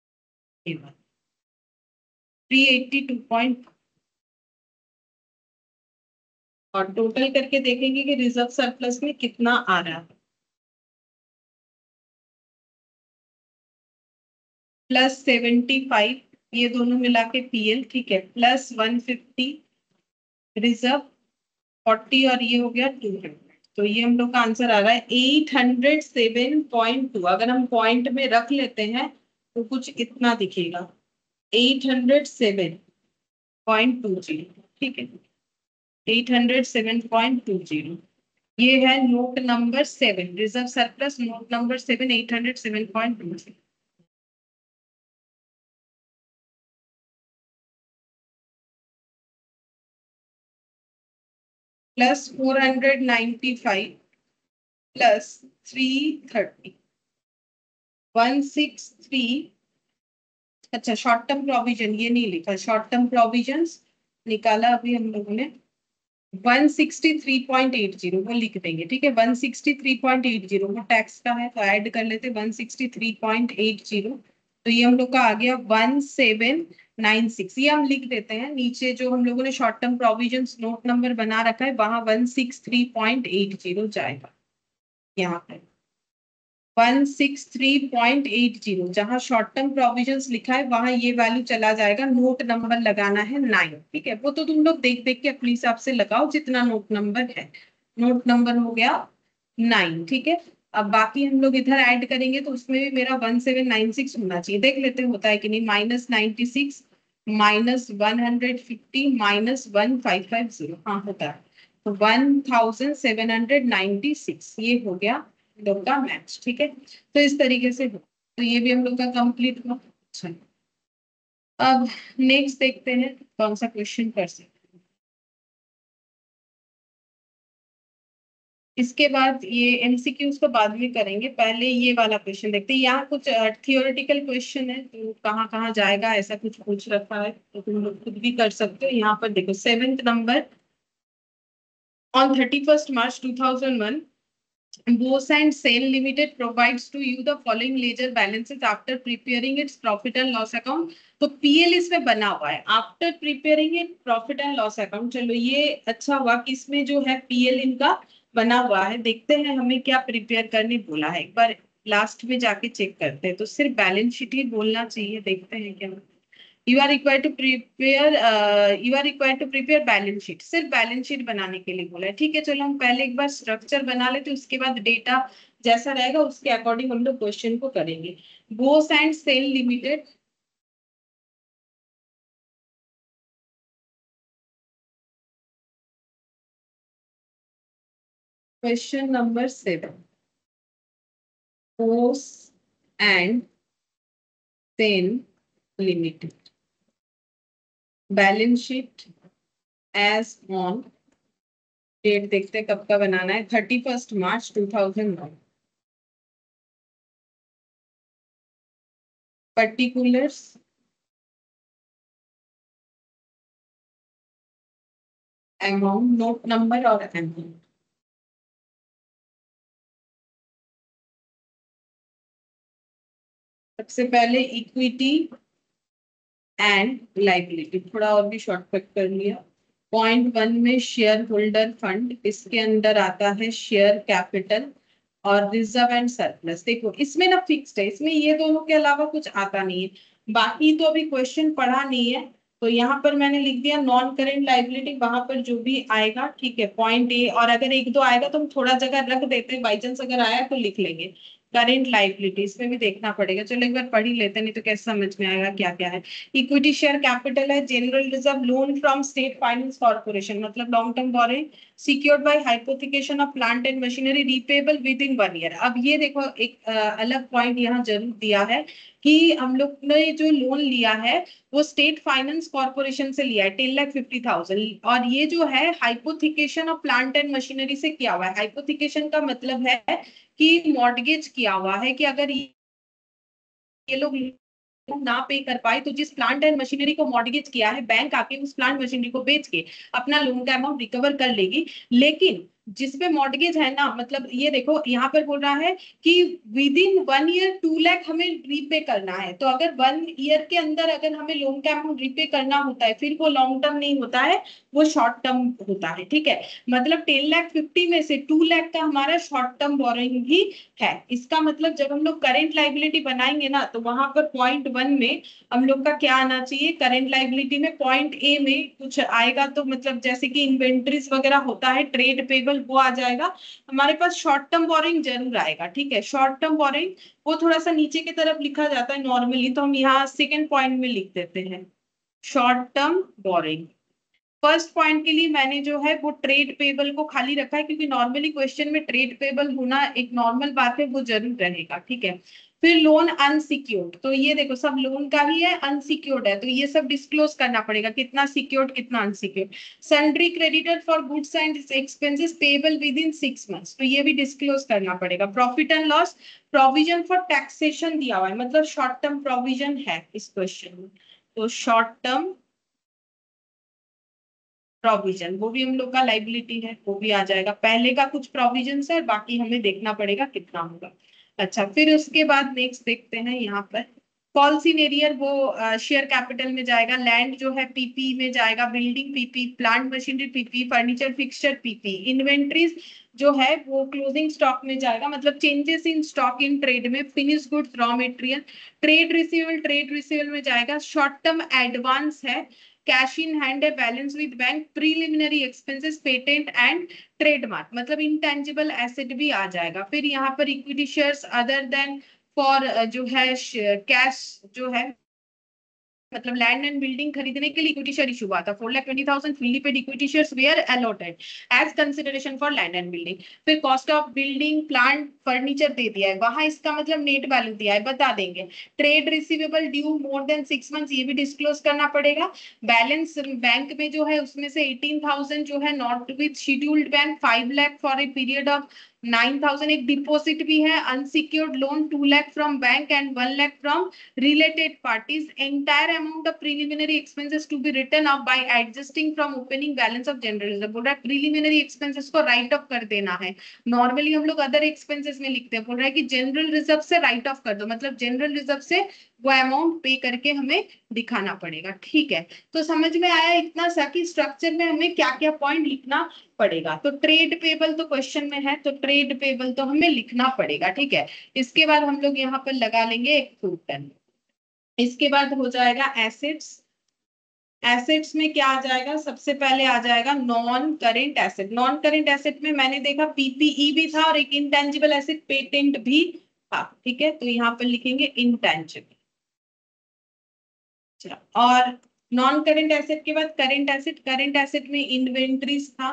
three eighty two point और टोटल करके देखेंगे कि रिजर्व सरप्लस में कितना आ रहा है। प्लस सेवेंटी फाइव, ये दोनों मिला के पीएल, ठीक है, plus one fifty reserve, forty, और ये हो गया टू हंड्रेड। तो ये हम लोग का आंसर आ रहा है eight hundred seven point two. अगर हम पॉइंट में रख लेते हैं तो कुछ इतना दिखेगा, eight hundred seven point two zero, ठीक है, eight hundred seven point two zero. ये है note number seven, reserve surplus note number seven, eight hundred seven point two zero. Plus four hundred ninety five plus three thirty, one six three. अच्छा, short term provision ये नहीं लिखा, short term provisions निकाला अभी हम लोगों ने, one sixty three point eight zero वो लिख देंगे, ठीक है, one sixty three point eight zero वो टैक्स का है तो ऐड कर लेते one sixty three point eight zero. तो ये हम लोग का आ गया वन सेवन नाइन सिक्स। ये हम लिख देते हैं, नीचे जो हम लोगों ने short term provisions note number बना रखा है वहां one six three point eight zero जाएगा। यहाँ पे one six three point eight zero, जहां शॉर्ट टर्म प्रोविजंस लिखा है वहां ये वैल्यू चला जाएगा, नोट नंबर लगाना है नाइन, ठीक है, वो तो तुम लोग देख देख के अपने हिसाब से लगाओ जितना नोट नंबर है। नोट नंबर हो गया नाइन, ठीक है। अब बाकी हम लोग इधर ऐड करेंगे तो उसमें भी मेरा वन सेवन नाइन सिक्स होना चाहिए, देख लेते हैं होता है कि नहीं। Minus ninety six minus one hundred fifty minus one five five zero, हाँ होता है। तो one thousand seven hundred ninety six ये हो गया हम लोग का मैच, ठीक है। तो इस तरीके से हो, तो ये भी हम लोग का कंप्लीट हुआ। अच्छा, अब नेक्स्ट देखते हैं कौन सा क्वेश्चन कर सकते हैं। इसके बाद ये एमसीक्यूज को बाद में करेंगे, पहले ये वाला क्वेश्चन देखते हैं। यहाँ कुछ थियोरेटिकल क्वेश्चन है तो कहाँ कहाँ जाएगा ऐसा कुछ पूछ रखा है, तो तुम लोग खुद भी कर सकते हो। यहाँ पर देखो seventh number, on thirty-first March two thousand one, Bose and Sale Limited provides to you the following ledger balances after preparing its profit and loss account। तो पीएल इसमें बना हुआ है after preparing it profit and loss account. चलो ये अच्छा हुआ कि इसमें जो है पीएल इनका बना हुआ है। देखते हैं हमें क्या प्रिपेयर करने बोला है, एक बार लास्ट में जाके चेक करते हैं। तो सिर्फ बैलेंस शीट ही बोलना चाहिए, देखते हैं क्या। You are required to prepare you are required to prepare balance sheet, सिर्फ बैलेंस शीट बनाने के लिए बोला है, ठीक है। चलो हम पहले एक बार स्ट्रक्चर बना लेते, उसके बाद डेटा जैसा रहेगा उसके अकॉर्डिंग हम लोग क्वेश्चन को करेंगे। Bose and Sell limited, question number seven, Bose and Sell limited balance sheet as on, date देखते हैं कब का बनाना है, thirty first March two thousand one. Particulars, amount, note number और अमाउंट। सबसे पहले इक्विटी एंड लाइबिलिटी, थोड़ा और भी शॉर्टकट कर लिया। पॉइंट वन में शेयर होल्डर फंड, इसके अंदर आता है शेयर कैपिटल और रिजर्व एंड सरप्लस। देखो इसमें ना फिक्स्ड है, इसमें ये दोनों के अलावा कुछ आता नहीं है। बाकी तो अभी क्वेश्चन पढ़ा नहीं है, तो यहाँ पर मैंने लिख दिया नॉन करेंट लाइबिलिटी, वहां पर जो भी आएगा, ठीक है, पॉइंट ए, और अगर एक दो आएगा तो हम थोड़ा जगह रख देते हैं, बाई चांस अगर आया तो लिख लेंगे। करेंट लाइबिलिटी इसमें भी देखना पड़ेगा, चलो एक बार पढ़ ही लेते, नहीं तो कैसे समझ में आएगा क्या क्या है। इक्विटी शेयर कैपिटल है, general reserve, loan from state finance corporation मतलब long term borrowing, secured by hypothecation of plant and machinery, repayable within one year. अब ये देखो एक अ, अलग पॉइंट यहाँ जरूर दिया है कि हम लोग ने जो लोन लिया है वो स्टेट फाइनेंस कॉर्पोरेशन से लिया है टेन लाख फिफ्टी थाउजेंड, और ये जो है hypothecation of plant and machinery से किया हुआ है। हाइपोथिकेशन का मतलब है कि मॉर्गेज किया हुआ है कि अगर ये लोग ना पे कर पाए तो जिस प्लांट एंड मशीनरी को मॉर्गेज किया है बैंक आके उस प्लांट मशीनरी को बेच के अपना लोन का अमाउंट रिकवर कर लेगी। लेकिन जिसपे मॉर्गेज है ना, मतलब ये देखो यहाँ पर बोल रहा है कि within one year two lakh हमें रीपे करना है। तो अगर वन ईयर के अंदर अगर हमें लोन का अमाउंट रीपे करना होता है, फिर वो लॉन्ग टर्म नहीं होता है, वो शॉर्ट टर्म होता है। ठीक है, मतलब टेन लाख फिफ्टी में से टू लाख का हमारा शॉर्ट टर्म बोरोइंग भी है। इसका मतलब जब हम लोग करेंट लाइबिलिटी बनाएंगे ना, तो वहां पर पॉइंट वन में हम लोग का क्या आना चाहिए, करेंट लाइबिलिटी में पॉइंट ए में कुछ आएगा, तो मतलब जैसे कि इन्वेंट्रीज वगैरह होता है, ट्रेड पेबल, वो आ जाएगा। हमारे पास शॉर्ट टर्म बोरिंग जरूर आएगा। ठीक है, शॉर्ट टर्म बोरिंग वो थोड़ा सा नीचे की तरफ लिखा जाता है नॉर्मली, तो हम यहाँ सेकेंड पॉइंट में लिख देते हैं short term borrowing. First point के लिए मैंने जो है वो ट्रेड पेबल को खाली रखा है, क्योंकि नॉर्मली क्वेश्चन में ट्रेड पेबल होना एक नॉर्मल बात है, वो जरूर रहेगा। ठीक है, फिर लोन अनसिक्योर्ड, तो ये देखो सब लोन का ही है, अनसिक्योर्ड है, तो ये सब डिस्क्लोज करना पड़ेगा, कितना सिक्योर्ड कितना unsecured. Sundry creditor for goods and expenses payable within six months, तो ये भी डिस्क्लोज करना पड़ेगा। Profit and loss, provision for taxation दिया हुआ है, मतलब शॉर्ट टर्म प्रोविजन है इस क्वेश्चन में, तो शॉर्ट टर्म प्रोविजन वो भी हम लोग का लाइबिलिटी है, वो भी आ जाएगा। पहले का कुछ प्रोविजन है, बाकी हमें देखना पड़ेगा कितना होगा। अच्छा, फिर उसके बाद नेक्स्ट देखते हैं यहाँ पर कॉल इन एरियर, वो शेयर कैपिटल में जाएगा। लैंड जो है पीपी में जाएगा, building PP, plant machinery PP, furniture fixture PP, inventories जो है वो क्लोजिंग स्टॉक में जाएगा, मतलब changes in stock in trade में, finish goods, raw material, trade receivable, trade receivable में जाएगा। शॉर्ट टर्म एडवांस है, कैश इन हैंड है, balance with bank, preliminary expenses, patent and trademark, मतलब इंटेंजिबल एसेट भी आ जाएगा। फिर यहाँ पर equity shares other than for जो है कैश जो है, मतलब लैंड एंड बिल्डिंग खरीदने के लिए इक्विटी शेयर इशू हुआ था, four lakh twenty thousand fully paid equity shares were allotted as consideration for land and building. फिर cost of building plant furniture दे दिया है, वहां इसका मतलब नेट वैल्यू दिया है, बता देंगे। Trade receivable due more than six months, ये भी डिस्क्लोज करना पड़ेगा। बैलेंस बैंक में जो है उसमें से एटीन थाउजेंड जो है not with scheduled bank, five lakh for a period of nine thousand, एक डिपॉजिट भी है, unsecured loan two lakh from bank and one lakh from related parties, entire amount of preliminary expenses to be written off by adjusting from opening balance of general reserve। बोल रहा है preliminary expenses को write off कर देना है। Normally हम लोग other expenses में लिखते हैं, बोल रहा है कि जनरल रिजर्व से राइट ऑफ कर दो, मतलब जनरल रिजर्व से वो अमाउंट पे करके हमें दिखाना पड़ेगा। ठीक है, तो समझ में आया इतना सा कि स्ट्रक्चर में हमें क्या क्या पॉइंट लिखना पड़ेगा। तो ट्रेड पेबल तो क्वेश्चन में है, तो ट्रेड पेबल तो हमें लिखना पड़ेगा। ठीक है, इसके बाद हम लोग यहाँ पर लगा लेंगे एक फुटन। इसके बाद हो जाएगा एसेट्स। एसेट्स में क्या आ जाएगा, सबसे पहले आ जाएगा non current asset. Non current asset में मैंने देखा पीपीई भी था और एक इंटेंजिबल एसेट पेटेंट भी था। ठीक है, तो यहाँ पर लिखेंगे इंटेंजिबल। और नॉन करेंट एसेट के बाद करेंट एसेट, करेंट एसेट में इन्वेंट्रीज था,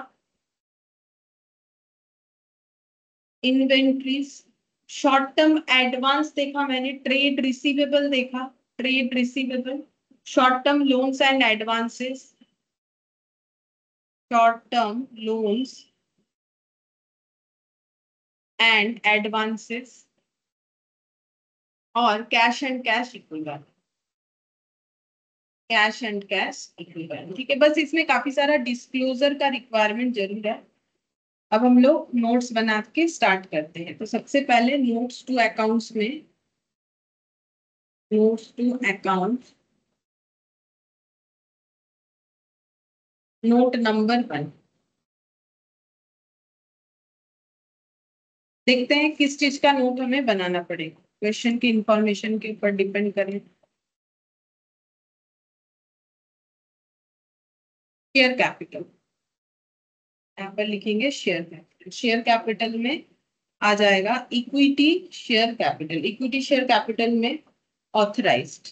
इन्वेंट्रीज। शॉर्ट टर्म एडवांस देखा मैंने, ट्रेड रिसीवेबल देखा, trade receivable, short term loans and advances, short term loans and advances, और cash and cash equivalent, cash and cash equivalent. ठीक है, बस इसमें काफी सारा डिस्क्लोजर का रिक्वायरमेंट जरूर है। अब हम लोग नोट्स बना के स्टार्ट करते हैं। तो सबसे पहले नोट्स टू अकाउंट्स में, notes to account, note number one, देखते हैं किस चीज का नोट हमें बनाना पड़ेगा, क्वेश्चन की इंफॉर्मेशन के ऊपर डिपेंड करें। शेयर कैपिटल, यहाँ पर लिखेंगे शेयर कैपिटल। शेयर कैपिटल में आ जाएगा equity share capital, equity share capital में ऑथराइज्ड।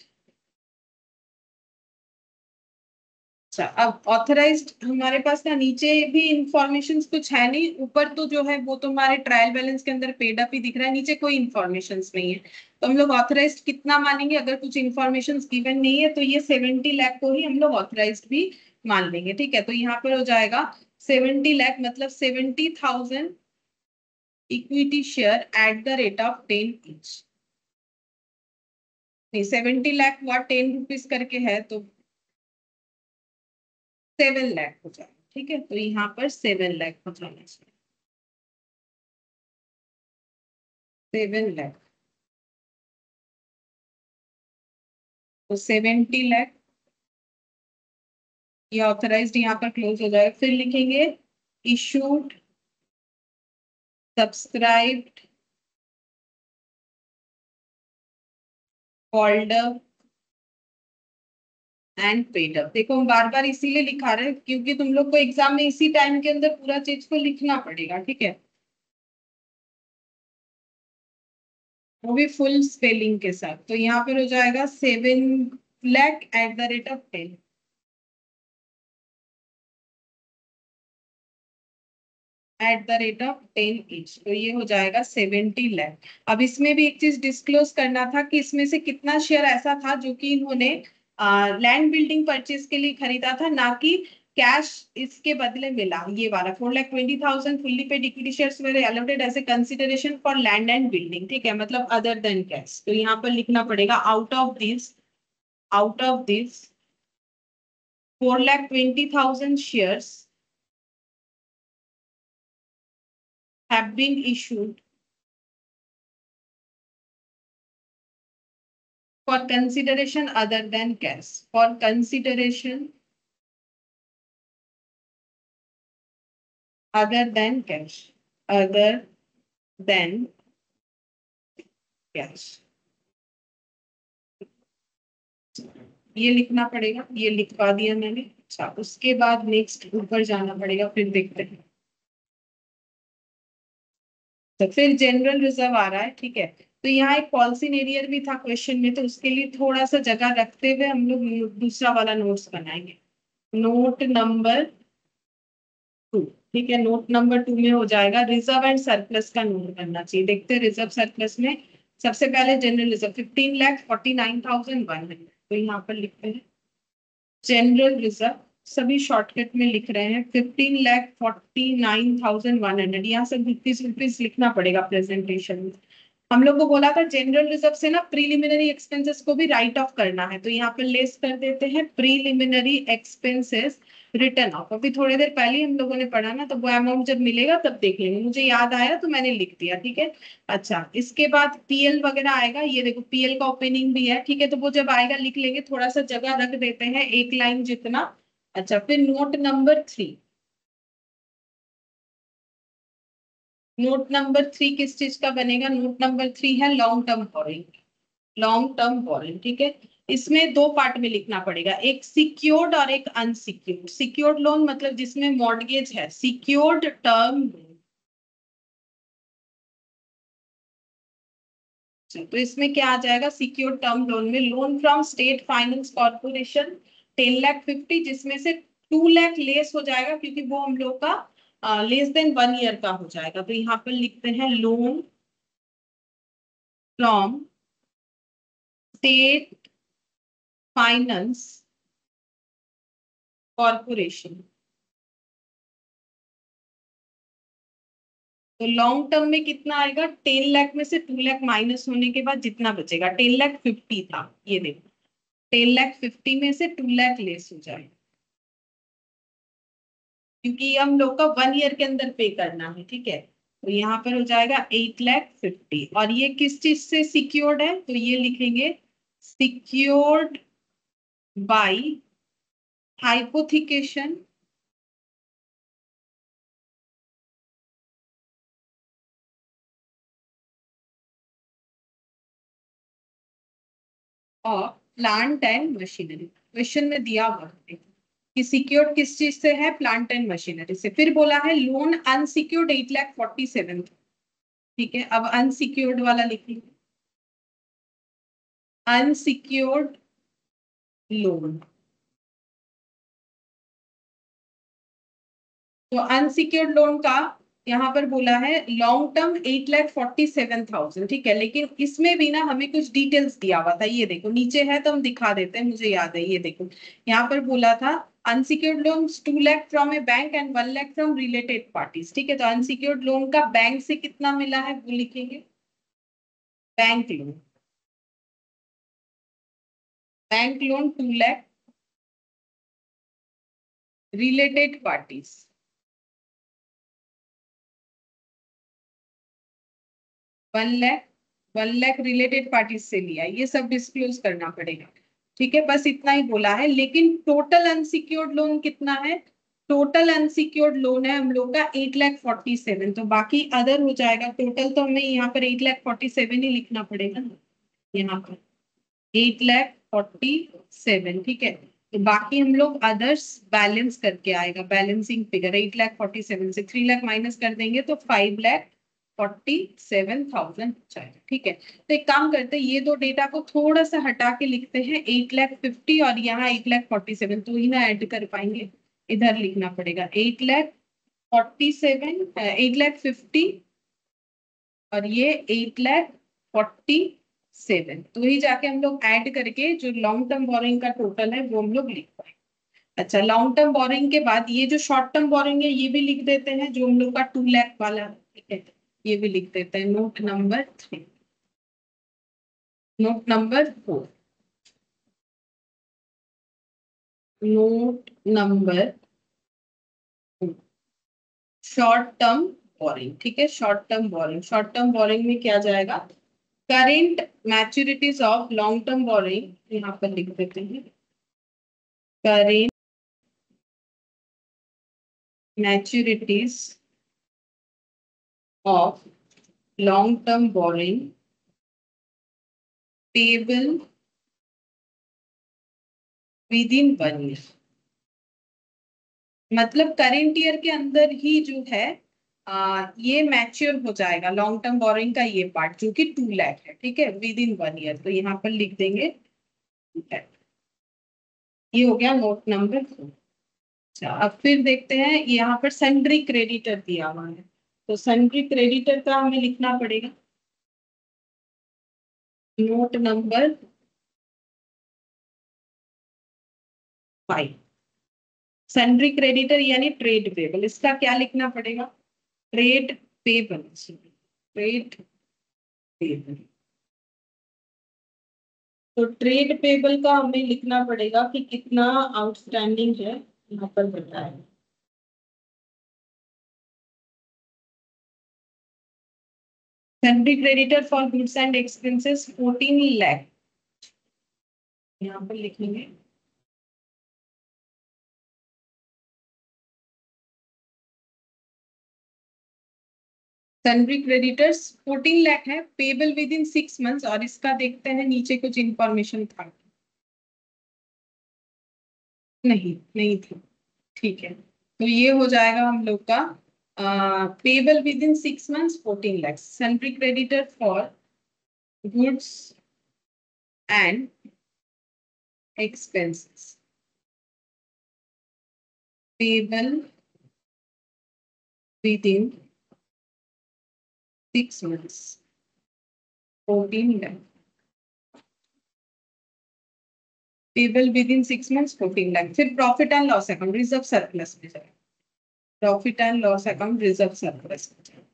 अच्छा, अब ऑथराइज्ड हमारे पास ना नीचे भी इंफॉर्मेशन कुछ है नहीं, ऊपर तो जो है वो तो हमारे ट्रायल बैलेंस के अंदर पेड अप ही दिख रहा है, नीचे कोई इंफॉर्मेशन नहीं है। तो हम लोग ऑथराइज्ड कितना मानेंगे, अगर कुछ इंफॉर्मेशन गिवन नहीं है तो ये सेवेंटी लाख को ही हम लोग ऑथराइज्ड भी मान लेंगे। ठीक है, तो यहाँ पर हो जाएगा सेवेंटी लाख, मतलब seventy thousand equity share at the rate of ten each. नहीं, सेवेंटी लाख हुआ, टेन रुपीज करके है, तो सेवन लाख हो जाएगा। ठीक है, तो यहाँ पर सेवन लाख हो जाना चाहिए। सेवन लाख, तो सेवेंटी लाख ये ऑथराइज्ड यहाँ पर क्लोज हो जाएगा। फिर लिखेंगे issued, subscribed, called up and paid up. देखो हम बार बार इसीलिए लिखा रहे हैं क्योंकि तुम लोग को एग्जाम में इसी टाइम के अंदर पूरा चीज को लिखना पड़ेगा, ठीक है, वो भी फुल स्पेलिंग के साथ। तो यहाँ पर हो जाएगा seven lakh at the rate of ten, at the rate of ten each, तो ये हो जाएगा सेवेंटी लैख। अब इसमें भी एक चीज डिस्क्लोज करना था कि इसमें से कितना शेयर ऐसा था जो कि इन्होंने लैंड बिल्डिंग परचेज के लिए खरीदा था, ना कि कैश इसके बदले मिला। ये वाला four lakh twenty thousand fully paid equity shares were allotted as a consideration for land and building, ठीक है, मतलब अदर देन कैश। तो यहाँ पर लिखना पड़ेगा out of this, out of this four lakh twenty thousand shares have been issued for consideration other than cash, for consideration other than cash, other than cash, ये लिखना पड़ेगा, ये लिखवा दिया मैंने। अच्छा, उसके बाद नेक्स्ट ऊपर जाना पड़ेगा, फिर देखते हैं। तो फिर जनरल रिजर्व आ रहा है, ठीक है, तो यहाँ एक पॉलिसी एरियर भी था क्वेश्चन में, तो उसके लिए थोड़ा सा जगह रखते हुए हम लोग दूसरा वाला नोट्स बनाएंगे। नोट नंबर टू, ठीक है, नोट नंबर टू में हो जाएगा रिजर्व एंड सरप्लस का नोट करना चाहिए। देखते हैं रिजर्व सरप्लस में सबसे पहले general reserve fifteen lakh forty nine thousand one hundred, तो यहाँ पर लिखते हैं जनरल रिजर्व, सभी शॉर्टकट में लिख रहे हैं fifteen lakh forty nine thousand one hundred, यहाँ से रुपीज रुपीज लिखना पड़ेगा प्रेजेंटेशन में। हम लोग को बोला था जनरल रिजर्व से ना प्रीलिमिनरी एक्सपेंसेस को भी राइट ऑफ करना है, तो यहाँ पे लेस कर देते हैं प्रीलिमिनरी एक्सपेंसेस रिटर्न ऑफ। अभी थोड़ी देर पहले हम लोगों ने पढ़ा ना, तो वो अमाउंट जब मिलेगा तब देख लेंगे, मुझे याद आया तो मैंने लिख दिया, ठीक है। अच्छा, इसके बाद पीएल वगैरह आएगा, ये देखो पीएल का ओपनिंग भी है, ठीक है, तो वो जब आएगा लिख लेंगे, थोड़ा सा जगह रख देते हैं एक लाइन जितना। अच्छा, फिर note number three, note number three किस चीज का बनेगा? नोट नंबर थ्री है long term borrowing, long term borrowing, ठीक है। इसमें दो पार्ट में लिखना पड़ेगा, एक सिक्योर्ड और एक अनसिक्योर्ड। सिक्योर्ड लोन मतलब जिसमें मॉर्गेज है, सिक्योर्ड टर्म लोन। तो इसमें क्या आ जाएगा? सिक्योर्ड टर्म लोन में loan from state finance corporation ten lakh fifty, जिसमें से टू लाख लेस हो जाएगा क्योंकि वो हम लोग का लेस देन वन ईयर का हो जाएगा। तो यहाँ पर लिखते हैं loan from state finance corporation. तो लॉन्ग टर्म में कितना आएगा? टेन लाख में से टू लाख माइनस होने के बाद जितना बचेगा, टेन लाख फिफ्टी था, ये देखो टेन लाख फिफ्टी में से टू लाख लेस हो जाएगा क्योंकि हम लोग का वन ईयर के अंदर पे करना है, ठीक है। तो यहाँ पर हो जाएगा एट लाख फिफ्टी, और ये किस चीज से सिक्योर्ड है? तो ये लिखेंगे सिक्योर्ड बाय हाइपोथिकेशन और प्लांट एंड मशीनरी। क्वेश्चन में दिया हुआ है कि सिक्योर्ड किस चीज से है? प्लांट एंड मशीनरी से। फिर बोला है loan unsecured eight lakh forty seven, ठीक है। अब अनसिक्योर्ड वाला लिखिए, अनसिक्योर्ड लोन। तो अनसिक्योर्ड लोन का यहाँ पर बोला है long term eight lakh forty seven thousand, ठीक है, लेकिन इसमें भी ना हमें कुछ डिटेल्स दिया हुआ था, ये देखो नीचे है तो हम दिखा देते हैं, मुझे याद है, ये देखो यहाँ पर बोला था unsecured loan two lakh from a bank and one lakh from related parties, ठीक है। तो अनसिक्योर्ड लोन का बैंक से कितना मिला है वो लिखेंगे, bank loan, bank loan two lakh, related parties, one lakh one lakh related party से लिया, ये सब डिस्क्लोज करना पड़ेगा। ठीक है, बस इतना ही बोला है। लेकिन टोटल अनसिक्योर्ड लोन कितना है? टोटल अनसिक्योर्ड लोन है हम लोग का एट लाख फोर्टी सेवन। तो बाकी अदर हो जाएगा, टोटल तो हमें यहाँ पर एट लाख फोर्टी सेवन ही लिखना पड़ेगा ना, यहाँ पर एट लाख फोर्टी सेवन। ठीक है, तो बाकी हम लोग अदर्स बैलेंस करके आएगा, balancing figure eight lakh forty seven से थ्री लाख माइनस कर देंगे तो five lakh forty seven thousand जाएगा। ठीक है, तो एक काम करते हैं, ये दो डेटा को थोड़ा सा हटा के लिखते हैं, एट लाख फिफ्टी और यहाँ एट लाख फोर्टी सेवन, तो ही ना ऐड कर पाएंगे, इधर लिखना पड़ेगा eight lakh forty seven, eight lakh fifty और ये एट लाख फोर्टी सेवन, तो ही जाके हम लोग ऐड करके जो लॉन्ग टर्म बोरिंग का टोटल है वो हम लोग लिख पाए। अच्छा, लॉन्ग टर्म बोरिंग के बाद ये जो शॉर्ट टर्म बोरिंग है ये भी लिख देते हैं, जो हम लोग का टू लाख वाला। ठीक है, ये भी लिख देते हैं, note number three. Note number four, note number short term borrowing. ठीक है, short term borrowing, short term borrowing में क्या जाएगा? Current maturities of long term borrowing, यहाँ पर लिख देते हैं current maturities of long term borrowing payable within one year. मतलब करेंट ईयर के अंदर ही जो है आ, ये मैच्योर हो जाएगा लॉन्ग टर्म बोरिंग का ये पार्ट, जो कि टू लाख है। ठीक है, विद इन वन ईयर, तो यहाँ पर लिख देंगे टू लाख। ये हो गया नोट नंबर फोर। अच्छा, अब फिर देखते हैं, यहाँ पर सन्ड्री क्रेडिटर दिया हुआ है, तो सन्ड्री क्रेडिटर का हमें लिखना पड़ेगा note number five. Sundry creditor यानी ट्रेड पेबल, इसका क्या लिखना पड़ेगा? Trade payable, trade payable. तो ट्रेड पेबल का हमें लिखना पड़ेगा कि कितना आउटस्टैंडिंग है, यहाँ पर बताएं। Sundry creditor for goods and expenses fourteen lakh, यहाँ पर लिखेंगे सन्ड्री क्रेडिटर्स फोर्टीन लाख है, payable within six months. और इसका देखते हैं नीचे कुछ इंफॉर्मेशन था, नहीं नहीं था। ठीक है, तो ये हो जाएगा हम लोग का payable within six months fourteen lakh. Sundry creditor for goods and expenses payable within six months fourteen lakh. Payable within six months fourteen lakh. फिर profit and loss account reserve surplus में जाएगा, profit and loss account reserve surplus में जाएगा,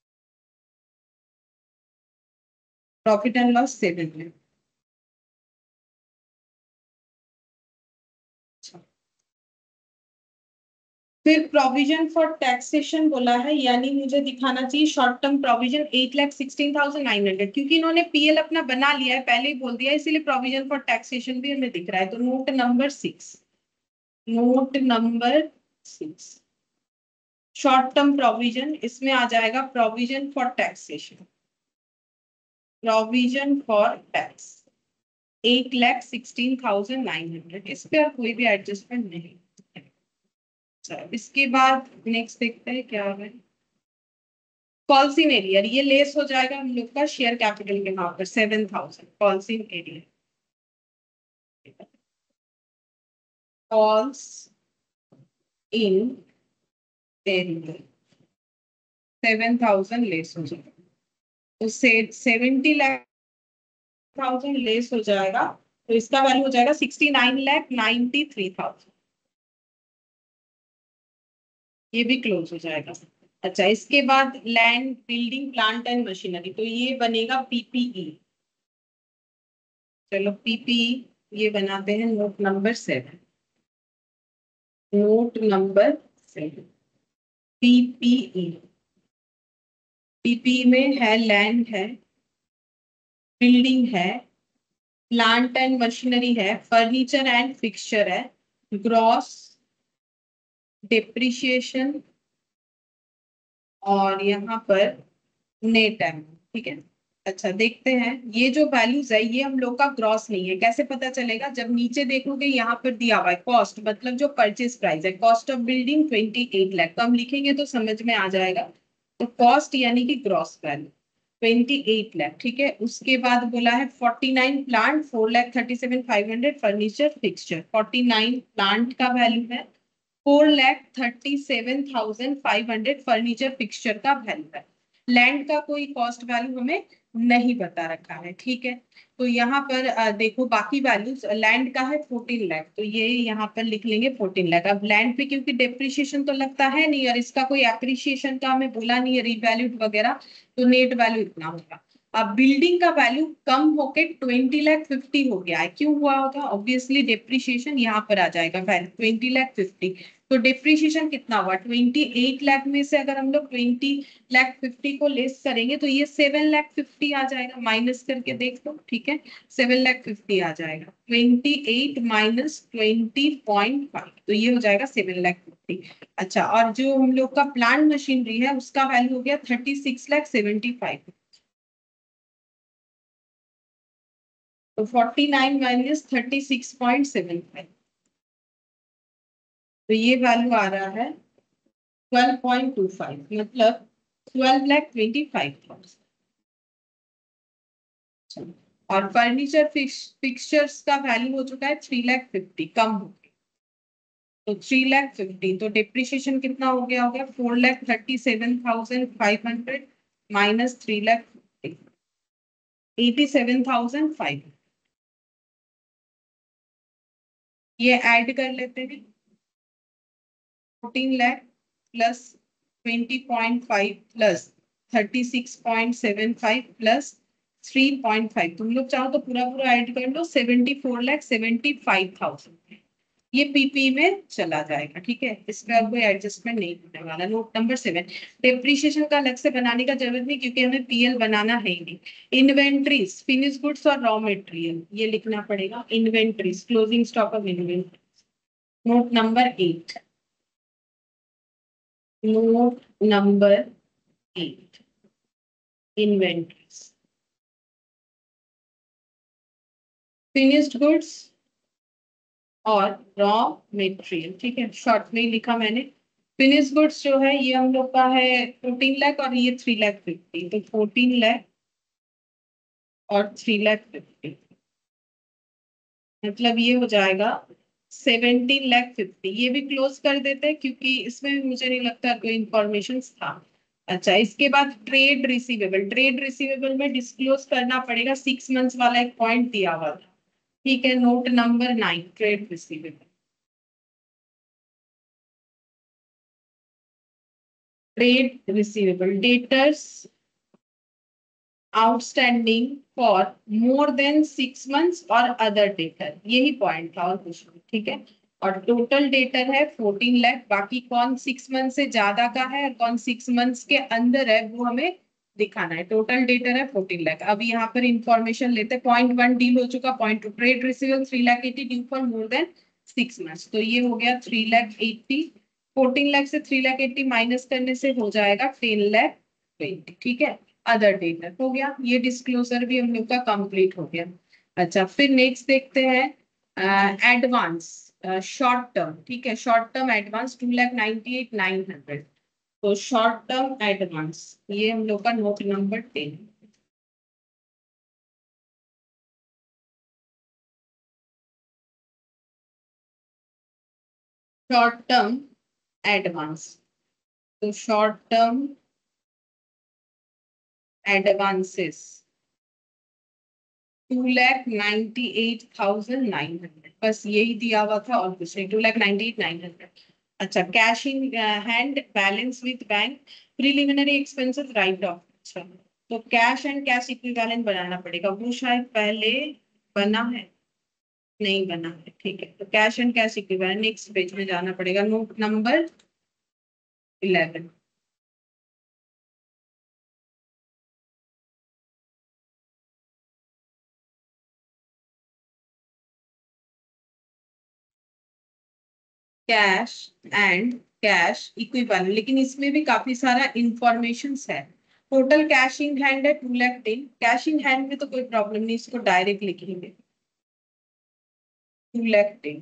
profit and loss seven में। फिर provision for taxation बोला है, यानी मुझे दिखाना चाहिए short term provision eight lakh sixteen thousand nine hundred, क्योंकि इन्होंने पीएल अपना बना लिया है, पहले ही बोल दिया, इसीलिए प्रोविजन फॉर टैक्सेशन भी हमें दिख रहा है। तो note number six, note number six short term provision, इसमें आ जाएगा provision for taxation, provision for tax eight lakh sixteen thousand nine hundred, इस पे कोई भी एडजस्टमेंट नहीं। इसके बाद नेक्स्ट देखते हैं क्या है, कॉल्सिन एरिया, ये लेस हो जाएगा हम लोग का शेयर कैपिटल के नाम पर seven thousand. Calls in arrear, calls in arrear seven thousand less हो जाएगा, तो से सेवेंटी लाख थाउजेंड लेस हो जाएगा, तो इसका वैल्यू हो जाएगा sixty nine lakh ninety three thousand, ये भी क्लोज हो जाएगा। अच्छा, इसके बाद land building plant and machinery, तो ये बनेगा पीपीई। चलो पीपीई ये बनाते हैं note number seven, note number seven PPE. PP में है लैंड है, बिल्डिंग है, प्लांट एंड मशीनरी है, फर्नीचर एंड फिक्सचर है, ग्रॉस डिप्रिशिएशन और यहाँ पर नेट है। ठीक है। अच्छा देखते हैं ये जो वैल्यूज है ये हम लोग का ग्रॉस नहीं है, कैसे पता चलेगा? जब नीचे देखोगे यहाँ पर दिया हुआ है कॉस्ट, मतलब जो परचेज प्राइस है, cost of building twenty eight lakh, तो हम लिखेंगे तो समझ में आ जाएगा। तो कॉस्ट यानी कि gross value twenty eight lakh. ठीक है। उसके बाद बोला है forty nine plant four lakh thirty seven five hundred furniture fixture. Forty nine plant का वैल्यू है, four lakh thirty seven thousand five hundred furniture fixture का वैल्यू है। लैंड का कोई कॉस्ट वैल्यू हमें नहीं बता रखा है। ठीक है। तो यहाँ पर अ, देखो बाकी वैल्यूज, लैंड का है फोर्टीन लाख, तो ये यहाँ पर लिख लेंगे फोर्टीन लाख। अब लैंड पे क्योंकि डेप्रिशिएशन तो लगता है नहीं और इसका कोई एप्रिशिएशन का हमें बोला नहीं है, रीवैल्यूड वगैरह, तो नेट वैल्यू इतना होगा। अब बिल्डिंग का वैल्यू कम होके ट्वेंटी लाख फिफ्टी हो गया है, क्यों हुआ होगा? ऑब्वियसली डेप्रिशिएशन यहाँ पर आ जाएगा वैल्यू ट्वेंटी लाख फिफ्टी। तो डेप्रिशिएशन कितना हुआ? ट्वेंटी एट लाख में से अगर हम लोग ट्वेंटी लाख फिफ्टी को लेस करेंगे तो ये सेवन लाख फिफ्टी आ जाएगा, माइनस करके देख लो। ठीक है। सेवन लाख फिफ्टी आ जाएगा, twenty eight minus twenty point five, तो ये हो जाएगा सेवन लाख फिफ्टी। अच्छा, और जो हम लोग का प्लांट मशीनरी है उसका वैल्यू हो गया thirty six lakh seventy five. तो forty nine minus thirty six point seven five, तो ये वैल्यू आ रहा है ट्वेल्व पॉइंट टू फाइव, मतलब twelve lakh twenty five thousand. और फर्नीचर फिक्सचर्स का वैल्यू हो चुका है थ्री लाख फिफ्टी, कम हो गया। तो थ्री लाख फिफ्टी, तो डिप्रिशिएशन कितना हो गया? हो गया four lakh thirty seven thousand five hundred minus three lakh fifty, eighty seven thousand five. ये ऐड कर लेते हैं, fourteen lakh plus twenty point five plus thirty six point seven five plus three point five, तुम लोग चाहो तो पूरा पूरा ऐड कर लो, seventy four lakh seventy five thousand. ये पीपी में चला जाएगा। ठीक है। इसका कोई एडजस्टमेंट नहीं होने वाला। नोट नंबर सेवन, डेप्रिशिएशन का अलग से बनाने का जरूरत नहीं क्योंकि हमें पीएल बनाना है ही नहीं। इन्वेंट्रीज, फिनिश गुड्स और रॉ मटेरियल, ये लिखना पड़ेगा। Inventories, closing stock of inventory. Note number eight, note number eight, inventories, finished goods और रॉ मटेरियल। ठीक है, शॉर्ट में ही लिखा मैंने। फिनिश गुड्स जो है ये हम लोग का है फोर्टीन लाख और ये थ्री लाख फिफ्टी, तो फोर्टीन लाख और थ्री लाख फिफ्टी, मतलब ये हो जाएगा सेवेंटीन लाख फिफ्टी। ये भी क्लोज कर देते हैं क्योंकि इसमें भी मुझे नहीं लगता कोई इंफॉर्मेशन था। अच्छा, इसके बाद ट्रेड रिसीवेबल, ट्रेड रिसीवेबल में डिस्क्लोज करना पड़ेगा, सिक्स मंथ्स वाला एक पॉइंट दिया हुआ था। ठीक है। Note number nine, trade receivable, trade receivable, debtors outstanding for more than six months और अदर डेटर, यही पॉइंट था और कुछ नहीं। ठीक है। और टोटल डेटर है फोर्टीन लाख, बाकी कौन सिक्स मंथ से ज्यादा का है और कौन सिक्स मंथ्स के अंदर है वो हमें दिखाना है। टोटल डेटर है फोर्टीन लाख। अब यहाँ पर इंफॉर्मेशन लेते हैं। पॉइंट वन डील हो चुका, point two trade receivable three lakh eighty due for more than six months, तो ये हो गया three lakh eighty. Fourteen lakh से थ्री लाख एट्टी माइनस करने से हो जाएगा टेन लाख ट्वेंटी। ठीक है। अदर डेटा हो गया, ये डिस्क्लोजर भी हम लोग का कंप्लीट हो गया। अच्छा, फिर नेक्स्ट देखते हैं एडवांस शॉर्ट टर्म। ठीक है, short term advance two lakh ninety eight nine hundred, तो शॉर्ट टर्म एडवांस ये हम लोग का note number ten. Short term advance, तो short term advances two lakh ninety eight thousand nine hundred, बस यही दिया हुआ था और कुछ नहीं, two lakh ninety eight nine hundred. अच्छा, cash in hand balance with bank, preliminary expenses write off. अच्छा, तो कैश एंड कैश इक्विवेलेंट बनाना पड़ेगा, वो शायद पहले बना है, नहीं बना है। ठीक है, तो cash and cash equivalent next page में जाना पड़ेगा। Note number eleven, cash and cash equivalent, लेकिन इसमें भी काफी सारा इंफॉर्मेशन है। टोटल कैश इन हैंड है two lakh ten, cash in hand में तो कोई प्रॉब्लम नहीं, इसको डायरेक्ट लिखेंगे टू लैख टेन।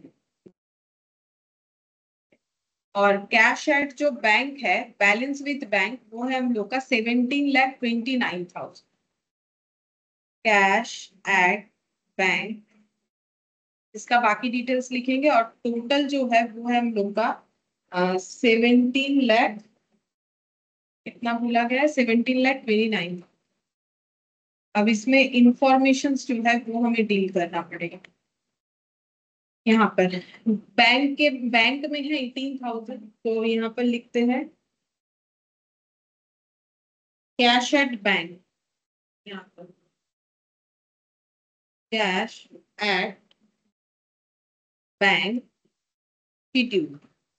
और कैश एट जो बैंक है, बैलेंस विद बैंक, वो है हम लोग का seventeen lakh twenty nine thousand. Cash at bank, इसका बाकी डिटेल्स लिखेंगे। और टोटल जो है वो है हम लोग का सेवनटीन लैख, कितना भूला गया है, सेवनटीन लैख ट्वेंटी नाइन। अब इसमें इंफॉर्मेशन जो है वो हमें डील करना पड़ेगा। यहाँ पर बैंक के बैंक में है एटीन थाउजेंड, तो यहाँ पर लिखते हैं कैश एट बैंक। यहाँ पर cash at bank schedule,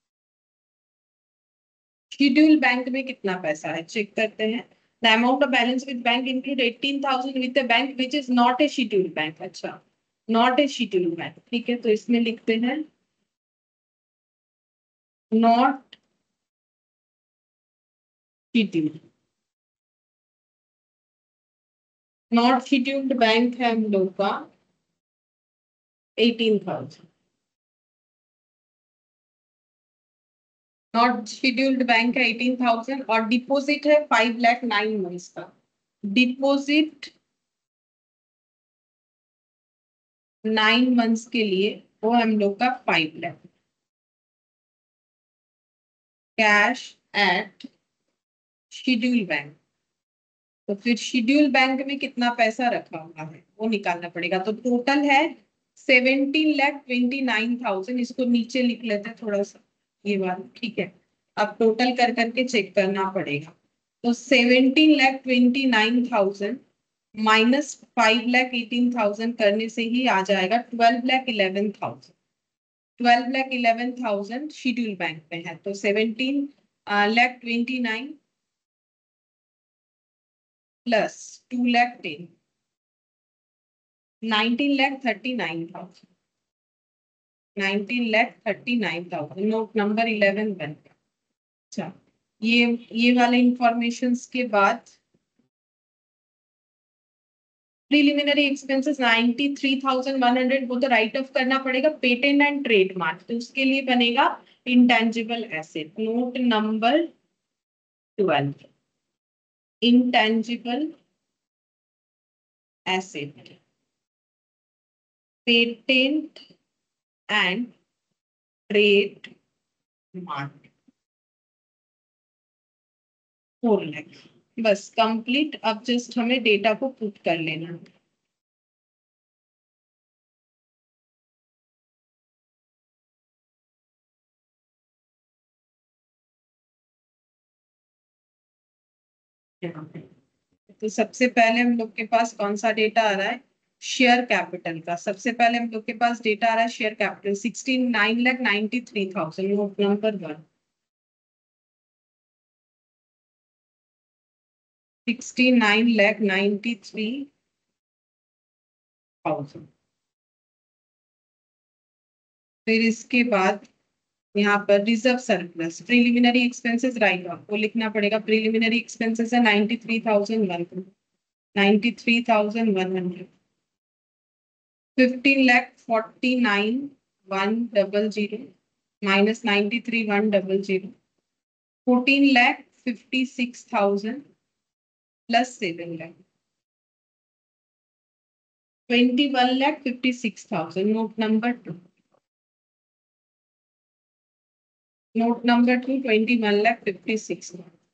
schedule bank में कितना पैसा है चेक करते हैं। The amount of balance with bank include eighteen thousand with the bank which is not a schedule bank. अच्छा, नॉट ए शेड्यूल बैंक, ठीक है, तो इसमें लिखते हैं not schedule. Not scheduled bank है हम लोग का eighteen thousand. Not scheduled bank है एटीन थाउजेंड, और डिपॉजिट है फाइव लाख नाइन मंथ्स का। डिपॉजिट नाइन मंथ्स के लिए वो हम लोग का five lakh. Cash at schedule bank, तो फिर शेड्यूल बैंक में कितना पैसा रखा हुआ है वो निकालना पड़ेगा। तो टोटल है seventeen lakh twenty nine thousand, इसको नीचे लिख लेते हैं थोड़ा सा ये बात, ठीक है। अब टोटल कर करके चेक करना पड़ेगा। तो seventeen lakh twenty nine thousand minus five lakh eighteen thousand करने से ही आ जाएगा twelve lakh eleven thousand. Twelve lakh eleven thousand schedule bank में है, तो seventeen lakh twenty nine plus two lakh ten, nineteen lakh thirty nine thousand. Nineteen lakh thirty nine thousand, note number eleven बन गया। अच्छा, ये ये वाले इंफॉर्मेशन के बाद preliminary expenses ninety three thousand one hundred, वो तो राइट ऑफ करना पड़ेगा पेटेंट एंड ट्रेडमार्क, तो उसके लिए बनेगा intangible asset. Note number twelve, intangible asset, patent and trademark, four lakh. बस कंप्लीट। अब जस्ट हमें डेटा को पुट कर लेना है। यहाँ पे तो सबसे पहले हम लोग के पास कौन सा डेटा आ रहा है, शेयर कैपिटल का। सबसे पहले हम लोग के पास डेटा आ रहा है share capital sixty nine lakh ninety three thousand, number one. Sixty nine lakh ninety three thousand. फिर इसके बाद यहाँ पर reserve surplus, preliminary expenses write off, वो लिखना पड़ेगा। प्रीलिमिनरी एक्सपेंसेस है ninety three thousand one, ninety three thousand one hundred. Fifteen lakh forty nine one double zero minus ninety three one double zero, fourteen lakh fifty six thousand plus seven lakh, twenty one lakh fifty six thousand. Note number two, note number two, twenty one lakh fifty six.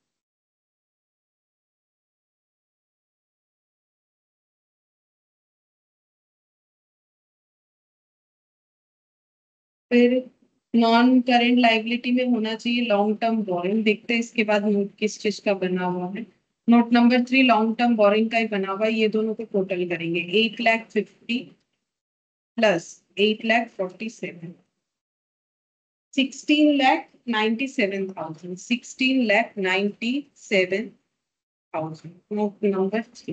फिर non current liability में होना चाहिए long term boring. देखते हैं इसके बाद note किस चीज का बना हुआ है। Note number three long term borrowing का ही बना हुआ है, ये दोनों को टोटल करेंगे। Eight lakh fifty plus eight lakh forty seven, sixteen lakh ninety seven thousand, sixteen lakh ninety seven thousand. Note number three,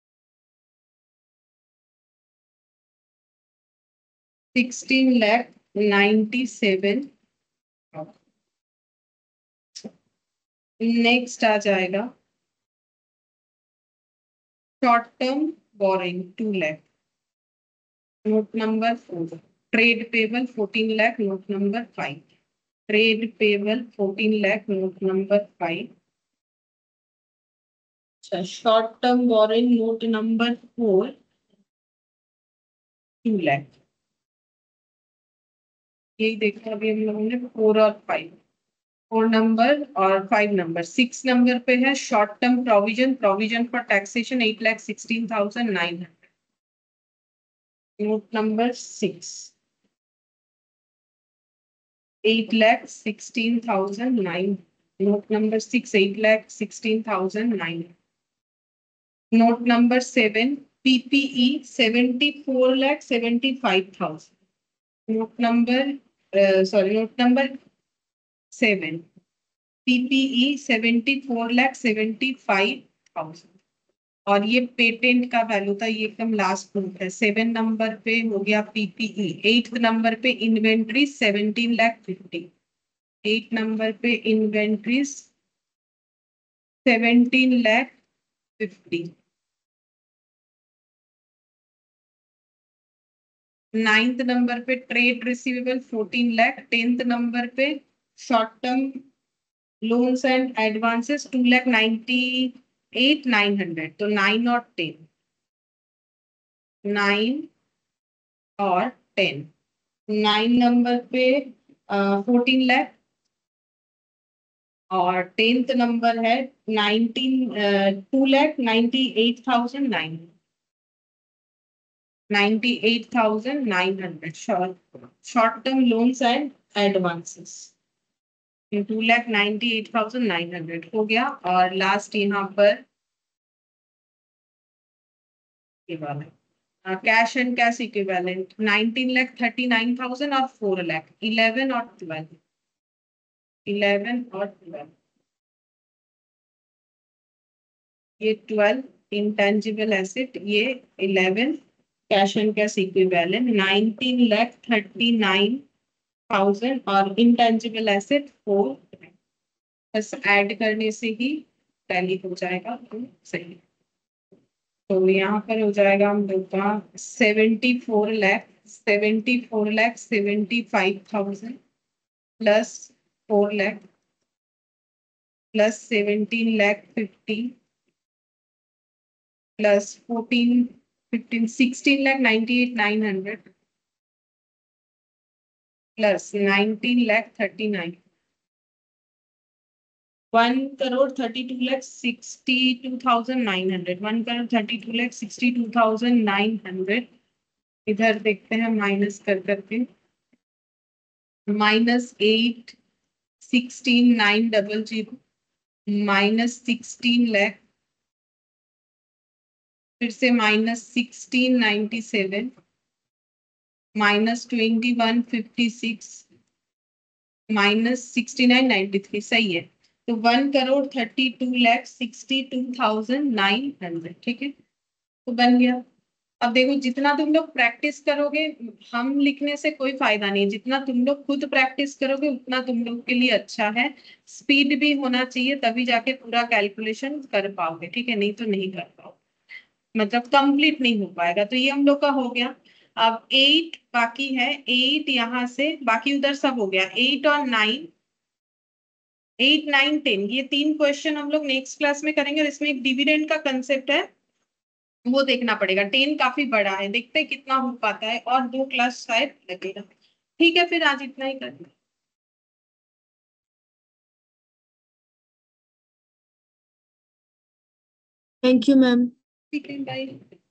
sixteen lakh ninety seven. Next आ जाएगा short term borrowing two lakh, note number four. Trade payable fourteen lakh, note number five. Trade payable fourteen lakh, note number five. अच्छा, short term borrowing note number four, two lakh. यही देखा अभी हम लोगों ने, four और फाइव। फोर नंबर और फाइव नंबर। सिक्स नंबर पे है short term provision, provision for taxation eight lakh sixteen thousand nine hundred, note number six. Eight lakh sixteen thousand nine, note number six, eight lakh sixteen thousand nine. Note number seven, P P E seventy-four lakh seventy-five thousand. Note number, uh, sorry, note number seven, P P E seventy-four lakh seventy-five thousand. और ये patent का value था, ये एकदम last proof है। Seven number पे हो गया पीपीई। एट्थ नंबर पे inventory seventeen lakh fifty. Eight number पे inventories seventeen lakh fifty. Ninth number पे trade receivable fourteen lakh. Tenth number पे short term loans and advances two lakh ninety eight nine hundred. तो nine और ten, nine और ten. Nine number पे fourteen lakh और tenth number है nineteen two lakh ninety eight thousand nine, ninety eight thousand nine hundred short term loans and advances, two lakh ninety eight thousand nine hundred हो गया। और last यहाँ पर ये वाला cash and cash equivalent nineteen lakh thirty nine thousand और four lakh, eleven और twelve, eleven और ट्वेल्व। ये ट्वेल्व इंटेंजिबल एसेट, ये eleven cash and cash equivalent, nineteen lakh thirty nine thousand और इंटेंजिबल एसेट फोर। बस ऐड करने से ही टैली हो जाएगा तो सही। तो यहाँ पर हो जाएगा हम लोग का seventy four lakh seventy four lakh seventy five thousand plus four lakh plus seventeen lakh fifty plus fourteen fifteen sixteen lakh ninety eight nine hundred plus nineteen lakh thirty nine, one crore thirty two lakh sixty two thousand nine hundred, one crore thirty two lakh sixty two thousand nine hundred. इधर देखते हैं minus कर करके, minus eight sixteen nine double zero, minus sixteen lakh, फिर से minus sixteen ninety seven, minus twenty one fifty six, minus sixty nine ninety three. सही है। तो one crore thirty two lakh sixty two thousand nine hundred. ठीक है, तो बन गया। अब देखो जितना तुम लोग प्रैक्टिस करोगे, हम लिखने से कोई फायदा नहीं, जितना तुम लोग खुद प्रैक्टिस करोगे उतना तुम लोग के लिए अच्छा है। स्पीड भी होना चाहिए, तभी जाके पूरा कैलकुलेशन कर पाओगे। ठीक है, नहीं तो नहीं कर पाओगे, मतलब कंप्लीट नहीं हो पाएगा। तो ये हम लोग का हो गया। अब एट बाकी है, एट यहाँ से बाकी उधर सब हो गया। एट और नाइन, एट नाइन टेन, ये तीन क्वेश्चन हम लोग नेक्स्ट क्लास में करेंगे। और इसमें एक डिविडेंड का कंसेप्ट है, वो देखना पड़ेगा। टेन काफी बड़ा है, देखते हैं कितना हो पाता है, और दो क्लास शायद लगेगा। ठीक है, फिर आज इतना ही करना। Thank you ma'am. ठीक है, बाय।